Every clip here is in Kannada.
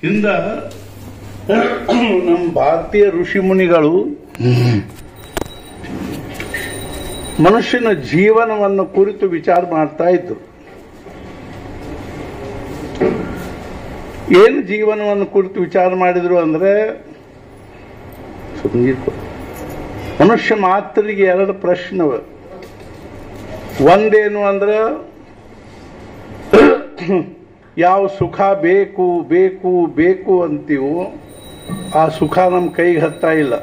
ಇಂದ ನಮ್ಮ ಭಾರತೀಯ ಋಷಿ ಮುನಿಗಳು ಮನುಷ್ಯನ ಜೀವನವನ್ನು ಕುರಿತು ವಿಚಾರ ಮಾಡ್ತಾ ಇದ್ರು. ಏನು ಜೀವನವನ್ನು ಕುರಿತು ವಿಚಾರ ಮಾಡಿದ್ರು ಅಂದ್ರೆ, ಮನುಷ್ಯ ಮಾತ್ರರಿಗೆ ಎರಡು ಪ್ರಶ್ನೆ. ಒಂದೇನು ಅಂದ್ರೆ, ಯಾವ ಸುಖ ಬೇಕು ಬೇಕು ಬೇಕು ಅಂತೀವೋ ಆ ಸುಖ ನಮ್ಮ ಕೈಗೆ ಹತ್ತಾ ಇಲ್ಲ.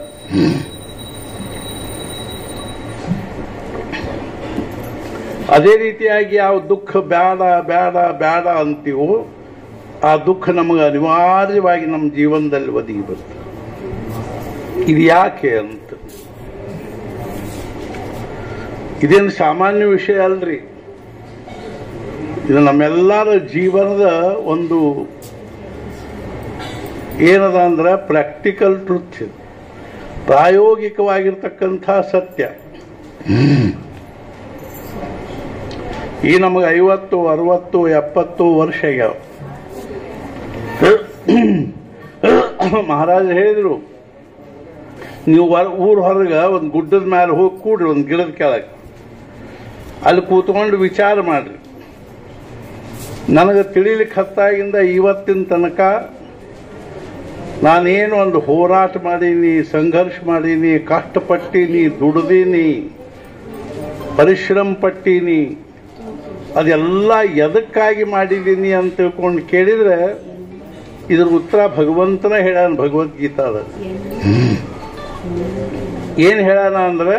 ಅದೇ ರೀತಿಯಾಗಿ ಯಾವ ದುಃಖ ಬೇಡ ಬೇಡ ಬೇಡ ಅಂತೀವೋ ಆ ದುಃಖ ನಮಗೆ ಅನಿವಾರ್ಯವಾಗಿ ನಮ್ಮ ಜೀವನದಲ್ಲಿ ಒದಗಿ ಬರ್ತದೆ. ಇದು ಯಾಕೆ ಅಂತ, ಇದೇನು ಸಾಮಾನ್ಯ ವಿಷಯ ಅಲ್ರಿ. ಇದು ನಮ್ಮೆಲ್ಲರ ಜೀವನದ ಒಂದು ಏನದ ಅಂದ್ರೆ ಪ್ರಾಕ್ಟಿಕಲ್ ಟ್ರುತ್, ಪ್ರಾಯೋಗಿಕವಾಗಿರ್ತಕ್ಕಂಥ ಸತ್ಯ. ಈ ನಮಗೆ 50, 60, 70 ವರ್ಷ ಆಗ್ಯಾವ. ಮಹಾರಾಜ ಹೇಳಿದ್ರು, ನೀವು ಊರ ಹೊರಗೆ ಒಂದು ಗುಡ್ಡದ ಮೇಲೆ ಹೋಗಿ ಕೂಡ್ರಿ, ಒಂದು ಗಿಡದ ಕೆಳಗೆ, ಅಲ್ಲಿ ಕೂತ್ಕೊಂಡು ವಿಚಾರ ಮಾಡ್ರಿ. ನನಗೆ ತಿಳಿಲಿಕ್ಕೆ ಹತ್ತಾಗಿಂದ ಇವತ್ತಿನ ತನಕ ನಾನೇನು ಒಂದು ಹೋರಾಟ ಮಾಡೀನಿ, ಸಂಘರ್ಷ ಮಾಡೀನಿ, ಕಷ್ಟಪಟ್ಟೀನಿ, ದುಡ್ದೀನಿ, ಪರಿಶ್ರಮ ಪಟ್ಟೀನಿ, ಅದೆಲ್ಲ ಎದಕ್ಕಾಗಿ ಮಾಡಿದ್ದೀನಿ ಅಂತ ತಿಳ್ಕೊಂಡು ಕೇಳಿದ್ರೆ ಇದ್ರ ಉತ್ತರ ಭಗವಂತನ ಹೇಳ್ಯಾನ ಭಗವದ್ಗೀತಾದ. ಏನು ಹೇಳ್ಯಾನ ಅಂದ್ರೆ,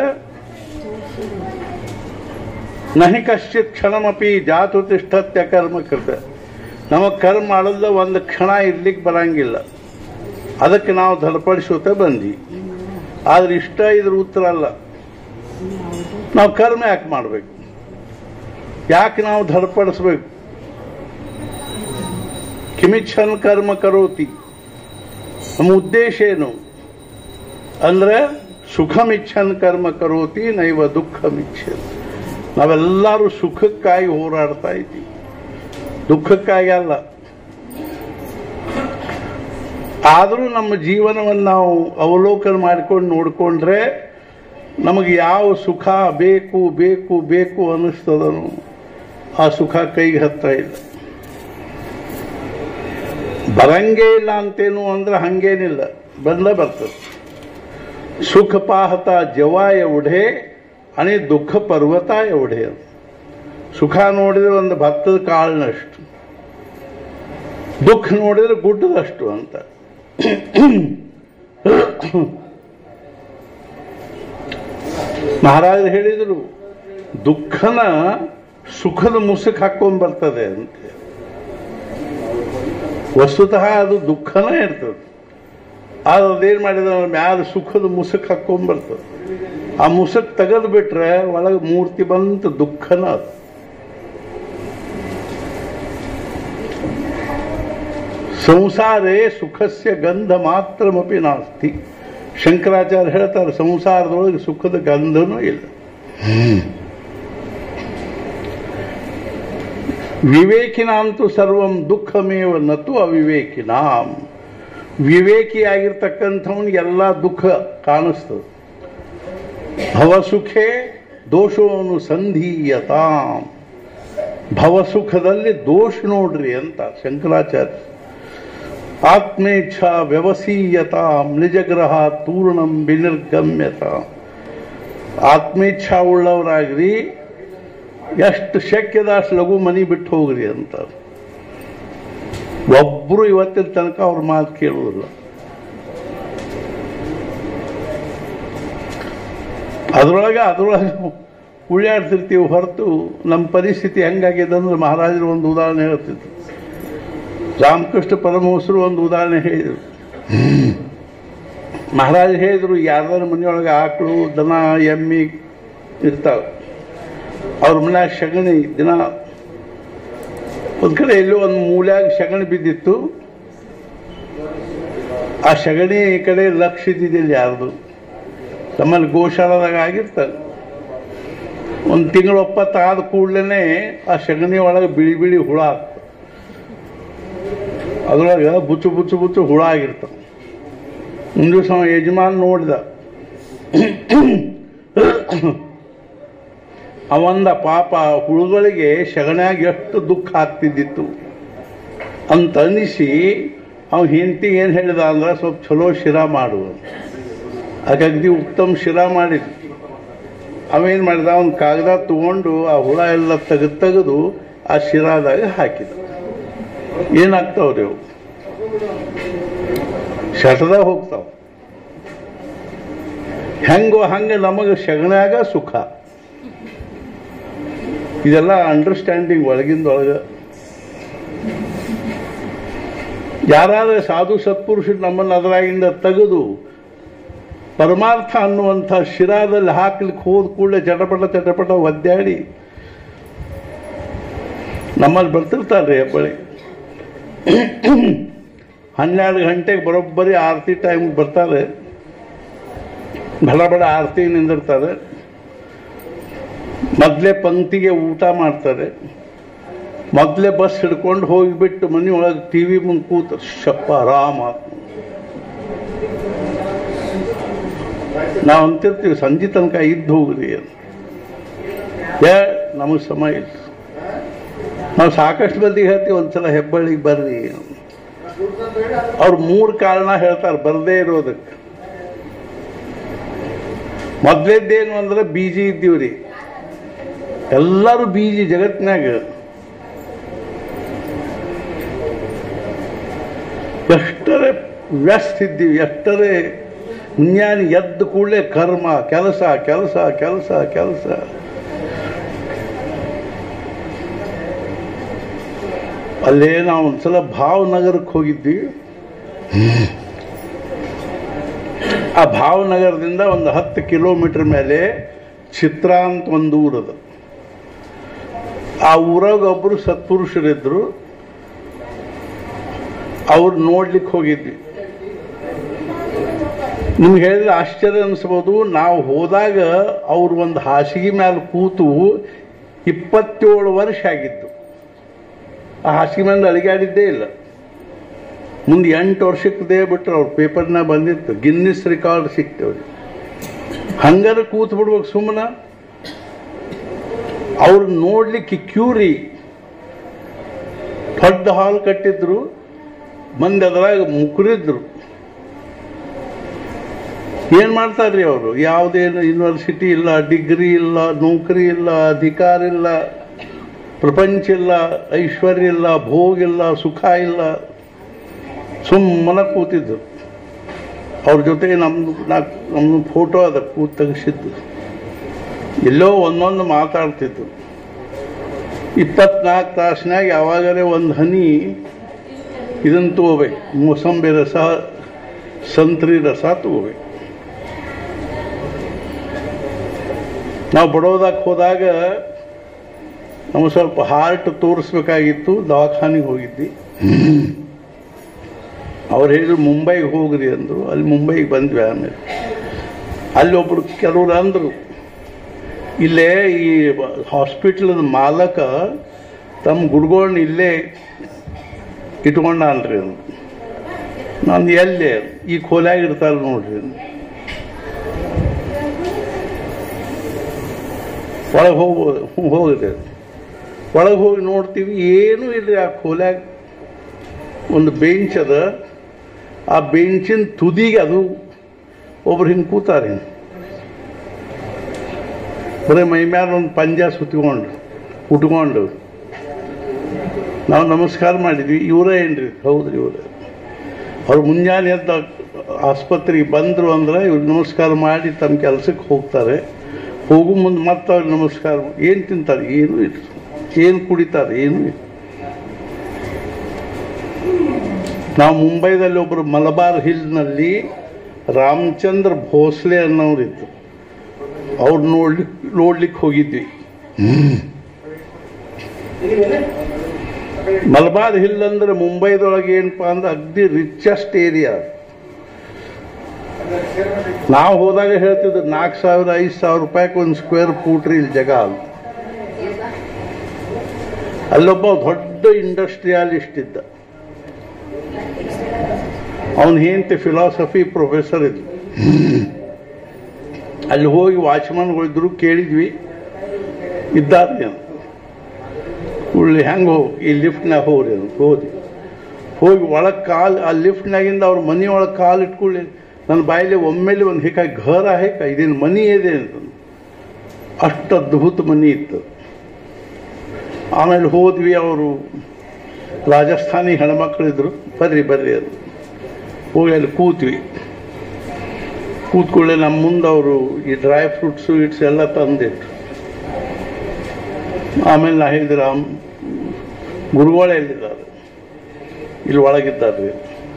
ನಹಿ ಕಶ್ಚಿತ್ ಕ್ಷಣಮಪಿ ಜಾತು ತಿಷ್ಠತ್ಯ ಕರ್ಮ ಕೃತ. ನಮಗೆ ಕರ್ಮ ಮಾಡಲ್ದ ಒಂದು ಕ್ಷಣ ಇರ್ಲಿಕ್ಕೆ ಬರಂಗಿಲ್ಲ, ಅದಕ್ಕೆ ನಾವು ಧರ್ಪಡಿಸುತ್ತಾ ಬಂದ್ವಿ. ಆದ್ರೆ ಇಷ್ಟ ಇದ್ರ ಉತ್ತರ ಅಲ್ಲ. ನಾವು ಕರ್ಮ ಯಾಕೆ ಮಾಡಬೇಕು, ಯಾಕೆ ನಾವು ಧರ್ಪಡಿಸ್ಬೇಕು? ಕಿಮಿಚ್ಛನ್ ಕರ್ಮ ಕರೋತಿ. ನಮ್ಮ ಉದ್ದೇಶ ಏನು ಅಂದ್ರೆ, ಸುಖಮಿಚ್ಛನ್ ಕರ್ಮ ಕರೋತಿ ನೈವ ದುಃಖಮಿಚ್ಛನ್. ನಾವೆಲ್ಲರೂ ಸುಖಕ್ಕಾಗಿ ಹೋರಾಡ್ತಾ ಇದ್ದೀವಿ, ದುಃಖಕ್ಕಾಗಿ ಅಲ್ಲ. ಆದರೂ ನಮ್ಮ ಜೀವನವನ್ನು ನಾವು ಅವಲೋಕನ ಮಾಡಿಕೊಂಡು ನೋಡಿಕೊಂಡ್ರೆ ನಮಗೆ ಯಾವ ಸುಖ ಬೇಕು ಬೇಕು ಬೇಕು ಅನ್ನಿಸ್ತದನೋ ಆ ಸುಖ ಕೈಗೆ ಹತ್ತಾ ಇಲ್ಲ. ಬರಂಗೇ ಇಲ್ಲ ಅಂತೇನು ಅಂದ್ರೆ ಹಂಗೇನಿಲ್ಲ, ಬಂದ ಬರ್ತದೆ. ಸುಖ ಪಾಹತ ಜವಾಯ ಉಢೆ ಅನೇ ದುಃಖ ಪರ್ವತಾಯ ಉಢೆ. ಸುಖ ನೋಡಿದ್ರೆ ಒಂದು ಭತ್ತದ ಕಾಳಿನಷ್ಟು, ದುಃಖ ನೋಡಿದ್ರೆ ಗುಡ್ಡದಷ್ಟು ಅಂತ. ಮಹಾರಾಜರು ಹೇಳಿದರು, ದುಃಖನ ಸುಖದ ಮುಸುಕ್ ಹಾಕೊಂಡ್ ಬರ್ತದೆ ಅಂತ. ವಸ್ತುತಃ ಅದು ದುಃಖನೇ ಇರ್ತದೆ, ಆದ್ರೆ ಅದೇನ್ ಮಾಡಿದ ಮ್ಯಾಲ ಸುಖದ ಮುಸುಕ್ ಹಾಕೊಂಡ್ ಬರ್ತದೆ. ಆ ಮುಸುಕ್ ತೆಗೆದು ಬಿಟ್ರೆ ಒಳಗೆ ಮೂರ್ತಿ ಬಂತ ದುಃಖನ ಅದು. ಸಂಸಾರೇ ಸುಖಸ್ಯ ಗಂಧ ಮಾತ್ರಮಪಿ ನಾಸ್ತಿ. ಶಂಕರಾಚಾರ್ಯ ಹೇಳ್ತಾರೆ, ಸಂಸಾರದೊಳಗೆ ಸುಖದ ಗಂಧನೂ ಇಲ್ಲ. ವಿವೇಕಿನಾಂತೂ ಸರ್ವಂ ದುಃಖಮೇವ ನತು ಅವಿವೇಕಿನಾಂ. ವಿವೇಕಿಯಾಗಿರ್ತಕ್ಕಂಥವನಿಗೆ ಎಲ್ಲ ದುಃಖ ಕಾಣಿಸ್ತದೆ. ಭವಸುಖೇ ದೋಷವನ್ನು ಸಂಧೀಯತಾಂ. ಭವಸುಖದಲ್ಲಿ ದೋಷ ನೋಡ್ರಿ ಅಂತ ಶಂಕರಾಚಾರ್ಯ. ಆತ್ಮೇಚ್ಛಾ ವ್ಯವಸೀಯತಾಂ ನಿಜಗ್ರಹ ತೂರ್ಣಂ ವಿನಿರ್ಗಮ್ಯತಾಂ. ಆತ್ಮೇಚ್ಛಾ ಉಳ್ಳವರಾಗ್ರಿ, ಎಷ್ಟು ಶಕ್ಯದ ಅಷ್ಟು ಲಘು ಮನಿ ಬಿಟ್ಟು ಹೋಗ್ರಿ ಅಂತ. ಒಬ್ರು ಇವತ್ತಿನ ತನಕ ಅವ್ರ ಮಾತು ಕೇಳುವುದಿಲ್ಲ. ಅದ್ರೊಳಗೆ ಉಳ್ಳಾಡ್ತಿರ್ತೀವಿ ಹೊರತು ನಮ್ಮ ಪರಿಸ್ಥಿತಿ ಹೆಂಗಾಗಿದೆ ಅಂದ್ರೆ, ಮಹಾರಾಜರು ಒಂದು ಉದಾಹರಣೆ ಹೇಳ್ತಿದ್ರು, ರಾಮಕೃಷ್ಣ ಪರಮಹಂಸರು ಒಂದು ಉದಾಹರಣೆ ಹೇಳಿದರು. ಮಹಾರಾಜ ಹೇಳಿದ್ರು, ಯಾರ್ದಾರ ಮನೆಯೊಳಗೆ ಆಕಳು ದನ ಎಮ್ಮಿ ಇರ್ತಾವೆ, ಅವ್ರ ಮನ್ಯಾಗ ಸಗಣಿ ದಿನ ಒಂದ್ ಕಡೆ ಎಲ್ಲೋ ಒಂದು ಮೂಲ್ಯಾಗ ಸಗಣಿ ಬಿದ್ದಿತ್ತು. ಆ ಸಗಣಿ ಈ ಕಡೆ ಲಕ್ಷ ಇದ್ದಿದ್ದಿಲ್ಲ ಯಾರ್ದು. ನಮ್ಮಲ್ಲಿ ಗೋಶಾಲದಾಗ ಆಗಿರ್ತಾರೆ, ಒಂದು ತಿಂಗಳು ಒಪ್ಪತ್ತಾದ ಕೂಡಲೇ ಆ ಸಗಣಿ ಒಳಗೆ ಬಿಳಿ ಬಿಳಿ ಹುಳ ಆಗ್ತದೆ. ಅದ್ರೊಳಗೆ ಬುಚ್ಚು ಬುಚ್ಚು ಬುಚ್ಚು ಹುಳ ಆಗಿರ್ತಾವೆ. ಒಂದು ದಿವಸ ಯಜಮಾನ್ ನೋಡಿದ, ಅವಂದ ಪಾಪ ಹುಳುಗಳಿಗೆ ಸಗಣ್ಯಾಗ ಎಷ್ಟು ದುಃಖ ಆಗ್ತಿದ್ದಿತ್ತು ಅಂತ ಅನಿಸಿ ಅವ್ನು ಹೆಂಡತಿಗೆ ಏನು ಹೇಳಿದ ಅಂದ್ರೆ, ಸ್ವಲ್ಪ ಚಲೋ ಶಿರಾ ಮಾಡು. ಹಾಗಾಗಿ ಉತ್ತಮ ಶಿರಾ ಮಾಡಿದ. ಅವೇನು ಮಾಡಿದ, ಅವ್ನು ಕಾಗದ ತಗೊಂಡು ಆ ಹುಳ ಎಲ್ಲ ತೆಗೆದು ಆ ಶಿರಾದಾಗ ಹಾಕಿದ. ಏನಾಗ್ತಾವ್ರಿ ಅವು? ಶಟದಾಗ ಹೋಗ್ತಾವ. ಹೆಂಗೋ ಹಂಗೆ ನಮಗೆ ಸಗಣ್ಯಾಗ ಸುಖ. ಇದೆಲ್ಲ ಅಂಡರ್ಸ್ಟ್ಯಾಂಡಿಂಗ್ ಒಳಗಿಂದೊಳಗೆ. ಯಾರಾದ್ರೆ ಸಾಧು ಸತ್ಪುರುಷರು ನಮ್ಮನ್ನು ಅದರಾಗಿಂದ ತೆಗೆದು ಪರಮಾರ್ಥ ಅನ್ನುವಂಥ ಶಿರಾದಲ್ಲಿ ಹಾಕ್ಲಿಕ್ಕೆ ಹೋದ ಕೂಡಲೇ ಚಟಪಟ ಒದ್ದಾಡಿ ನಮ್ಮಲ್ಲಿ ಬರ್ತಿರ್ತಾರೆ ಹೆಬ್ಬಳ್ಳಿ. 12 ಗಂಟೆಗೆ ಬರೋಬ್ಬರಿ ಆರತಿ ಟೈಮ್ಗೆ ಬರ್ತಾರೆ. ಬಡ ಆರತಿ ನಿಂದಿರ್ತಾರೆ. ಮೊದಲೇ ಪಂಕ್ತಿಗೆ ಊಟ ಮಾಡ್ತಾರೆ. ಮೊದಲೇ ಬಸ್ ಹಿಡ್ಕೊಂಡು ಹೋಗಿಬಿಟ್ಟು ಮನೆಯೊಳಗೆ TV ಮುಂದೆ ಕೂತ ಶಪ್ಪ ಆರಾಮ. ನಾವು ಅಂತಿರ್ತೀವಿ ಸಂಜೆ ತನಕ ಇದ್ದು ಹೋಗ್ರಿ ಅಂತ. ನಮಗೆ ಸಮಯ ಇಲ್ಲ. ನಾವು ಸಾಕಷ್ಟು ಮಂದಿಗೆ ಹೇಳ್ತೀವಿ ಒಂದ್ಸಲ ಹೆಬ್ಬಳ್ಳಿಗೆ ಬರ್ರಿ. ಅವ್ರು 3 ಕಾರಣ ಹೇಳ್ತಾರೆ ಬರದೇ ಇರೋದಕ್ಕೆ. ಮೊದಲೇದ್ದೇನು ಅಂದ್ರೆ ಬೀಜಿ ಇದ್ದೀವ್ರಿ. ಎಲ್ಲರೂ ಬೀಜಿ ಜಗತ್ತಿನಾಗ. ಎಷ್ಟರೇ ವ್ಯಸ್ತ ಇದ್ದೀವಿ, ಎಷ್ಟರೇ ಮುಂಜಾನೆ ಎದ್ದು ಕೂಡಲೇ ಕರ್ಮ, ಕೆಲಸ ಕೆಲಸ ಕೆಲಸ ಕೆಲಸ. ಅಲ್ಲೇ ನಾವು ಒಂದ್ಸಲ ಭಾವನಗರಕ್ಕೆ ಹೋಗಿದ್ವಿ. ಆ ಭಾವನಗರದಿಂದ ಒಂದು 10 ಕಿಲೋಮೀಟರ್ ಮೇಲೆ ಚಿತ್ರ ಅಂತ ಒಂದು ಊರದ. ಆ ಊರಾಗ ಒಬ್ಬರು ಸತ್ಪುರುಷರಿದ್ರು. ಅವ್ರು ನೋಡ್ಲಿಕ್ಕೆ ಹೋಗಿದ್ವಿ. ನಿಮ್ಗೆ ಹೇಳಿದ್ರೆ ಆಶ್ಚರ್ಯ ಅನಿಸ್ಬೋದು. ನಾವು ಹೋದಾಗ ಅವ್ರು ಒಂದು ಹಾಸಿಗೆ ಮೇಲೆ ಕೂತು 27 ವರ್ಷ ಆಗಿತ್ತು. ಆ ಹಾಸಿಗೆ ಮೇಲೆ ಅಳಿಗಾಡಿದ್ದೇ ಇಲ್ಲ. ಮುಂದೆ 8 ವರ್ಷಕ್ಕದೇ ಬಿಟ್ರೆ ಅವ್ರ ಪೇಪರ್ನಾಗ ಬಂದಿತ್ತು, ಗಿನ್ನಿಸ್ ರೆಕಾರ್ಡ್ ಸಿಕ್ತವ್ರಿ. ಹಂಗಾರೆ ಕೂತ್ ಬಿಡ್ಬೇಕು ಸುಮ್ಮನೆ. ಅವ್ರು ನೋಡ್ಲಿಕ್ಕೆ ಕ್ಯೂರಿ. ದೊಡ್ಡ ಹಾಲ್ ಕಟ್ಟಿದ್ರು, ಮಂದಿ ಅದರಾಗ ಮುಕುರಿದ್ರು. ಏನ್ ಮಾಡ್ತಾರ್ರಿ ಅವರು? ಯಾವುದೇನು ಯೂನಿವರ್ಸಿಟಿ ಇಲ್ಲ, ಡಿಗ್ರಿ ಇಲ್ಲ, ನೌಕರಿ ಇಲ್ಲ, ಅಧಿಕಾರ ಇಲ್ಲ, ಪ್ರಪಂಚ ಇಲ್ಲ, ಐಶ್ವರ್ಯ ಇಲ್ಲ, ಭೋಗ ಇಲ್ಲ, ಸುಖ ಇಲ್ಲ. ಸುಮ್ಮನೆ ಕೂತಿದ್ರು. ಅವ್ರ ಜೊತೆ ನಮ್ದು ಫೋಟೋ ಅದ ಕೂತ್ ತೆಗಿಸಿದ್ದು. ಎಲ್ಲೋ ಒಂದೊಂದು ಮಾತಾಡ್ತಿದ್ದು. 24 ತಾಸಿನಾಗ ಯಾವಾಗಲೇ ಒಂದು ಹನಿ ಇದನ್ನು ತಗೋಬೇಕು, ಮೋಸಂಬಿ ರಸ, ಸಂತ್ರಿ ರಸ ತಗೋಬೇಕು. ನಾವು ಬಡೋದಕ್ಕೆ ಹೋದಾಗ ನಮಗೆ ಸ್ವಲ್ಪ ಹಾರ್ಟ್ ತೋರಿಸ್ಬೇಕಾಗಿತ್ತು. ದವಾಖಾನೆಗೆ ಹೋಗಿದ್ವಿ. ಅವ್ರು ಹೇಳಿದ್ರು ಮುಂಬೈಗೆ ಹೋಗ್ರಿ ಅಂದರು. ಅಲ್ಲಿ ಮುಂಬೈಗೆ ಬಂದ್ವಿ. ಆಮೇಲೆ ಅಲ್ಲಿ ಒಬ್ರು ಕೆಲವ್ರು ಅಂದರು, ಇಲ್ಲೇ ಈ ಹಾಸ್ಪಿಟ್ಲದ ಮಾಲಕ ತಮ್ಮ ಗುಡ್ಗಳನ್ನ ಇಲ್ಲೇ ಇಟ್ಕೊಂಡ ಅನ್ರಿ ಅಂದ್ರು. ನಾನು ಎಲ್ಲೇ ಈ ಕೋಲ್ಯಾಗ ಇರ್ತಾರೆ ನೋಡ್ರಿ. ಒಳಗೆ ಹೋಗ್ಬೋದು, ಹೋಗಿದೆ. ಒಳಗೆ ಹೋಗಿ ನೋಡ್ತೀವಿ, ಏನೂ ಇಲ್ರಿ. ಆ ಕೋಲ್ಯಾಗ ಒಂದು ಬೆಂಚ್ ಅದ. ಆ ಬೆಂಚಿನ ತುದಿಗೆ ಅದು ಒಬ್ರು ಹಿಂಗೆ ಕೂತಾರೆ. ಬರೀ ಮೈ ಮ್ಯಾಲ ಒಂದು ಪಂಜ ಸುತ್ಕೊಂಡು ಉಟ್ಕೊಂಡು ನಾವು ನಮಸ್ಕಾರ ಮಾಡಿದ್ವಿ. ಇವರೇ ಏನ್ರಿ? ಹೌದ್ರಿ ಇವರೇ. ಅವ್ರು ಮುಂಜಾನೆ ಎದ್ದ ಆಸ್ಪತ್ರೆಗೆ ಬಂದರು ಅಂದ್ರೆ ಇವ್ರು ನಮಸ್ಕಾರ ಮಾಡಿ ತಮ್ಮ ಕೆಲಸಕ್ಕೆ ಹೋಗ್ತಾರೆ. ಹೋಗು ಮುಂದೆ ಮತ್ತೆ ಅವ್ರಿಗೆ ನಮಸ್ಕಾರ. ಏನು ತಿಂತಾರೆ? ಏನೂ ಇಲ್ಲ. ಏನು ಕುಡಿತಾರೆ? ಏನೂ ಇಲ್ಲ. ನಾವು ಮುಂಬೈದಲ್ಲಿ ಒಬ್ಬರು ಮಲಬಾರ್ ಹಿಲ್ನಲ್ಲಿ ರಾಮಚಂದ್ರ ಭೋಸ್ಲೆ ಅನ್ನೋರಿದ್ರು. ಅವ್ರು ನೋಡ್ಲಿಕ್ಕೆ ಹೋಗಿದ್ವಿ. ಮಲಬಾರ್ ಹಿಲ್ ಅಂದ್ರೆ ಮುಂಬೈದೊಳಗೆ ಏನಪ್ಪ ಅಂದ್ರೆ ಅಗ್ದಿ ರಿಚೆಸ್ಟ್ ಏರಿಯಾ. ನಾವು ಹೋದಾಗ ಹೇಳ್ತಿದ್ರು 4,000-5,000 ರೂಪಾಯಿಗೆ ಒಂದು ಸ್ಕ್ವೇರ್ ಫೂಟ್ ರೀ ಇಲ್ಲಿ ಜಾಗ ಅಂತ. ಅಲ್ಲೊಬ್ಬ ದೊಡ್ಡ ಇಂಡಸ್ಟ್ರಿಯಾಲಿಸ್ಟ್ ಇದ್ದ. ಅವನು ಹೆಂಡತಿ ಫಿಲಾಸಫಿ ಪ್ರೊಫೆಸರ್ ಇದ್ಲು. ಅಲ್ಲಿ ಹೋಗಿ ವಾಚ್ಮನ್ಗಳಿದ್ರು, ಕೇಳಿದ್ವಿ ಇದ್ದಾರೆ ಉಳ್ಳಿ ಹೆಂಗೆ ಹೋಗಿ ಈ ಲಿಫ್ಟ್ನಾಗ ಹೋಗ್ರಿ ಅಂತ ಹೋಗಿ ಒಳಗೆ ಕಾಲು ಆ ಲಿಫ್ಟ್ನಾಗಿಂದ ಅವ್ರ ಮನೆ ಒಳಗೆ ಕಾಲು ಇಟ್ಕೊಳ್ಳಿ ನನ್ನ ಬಾಯಲ್ಲಿ ಒಮ್ಮೆಲೆ ಒಂದು ಹೇಕ ಘರ ಹೇಕ ಇದೇನು ಮನಿ ಇದೆ ಅಂತ. ಅಷ್ಟು ಅದ್ಭುತ ಮನಿ ಇತ್ತು. ಆಮೇಲೆ ಹೋದ್ವಿ, ಅವರು ರಾಜಸ್ಥಾನಿ ಹೆಣ್ಮಕ್ಳಿದ್ರು, ಬರ್ರಿ ಅದು ಹೋಗಿ ಅಲ್ಲಿ ಕೂತ್ಕೊಳ್ಳಿ ನಮ್ಮ ಮುಂದೆ ಅವರು ಈ ಡ್ರೈ ಫ್ರೂಟ್ಸು ಇಟ್ಸ್ ಎಲ್ಲ ತಂದಿಟ್ರು. ಆಮೇಲೆ ನಾ ಹೇಳಿದ್ರೆ ಗುರುಗಳು ಎಲ್ಲಿದ್ದಾರೆ? ಇಲ್ಲಿ ಒಳಗಿದ್ದಾರೆ.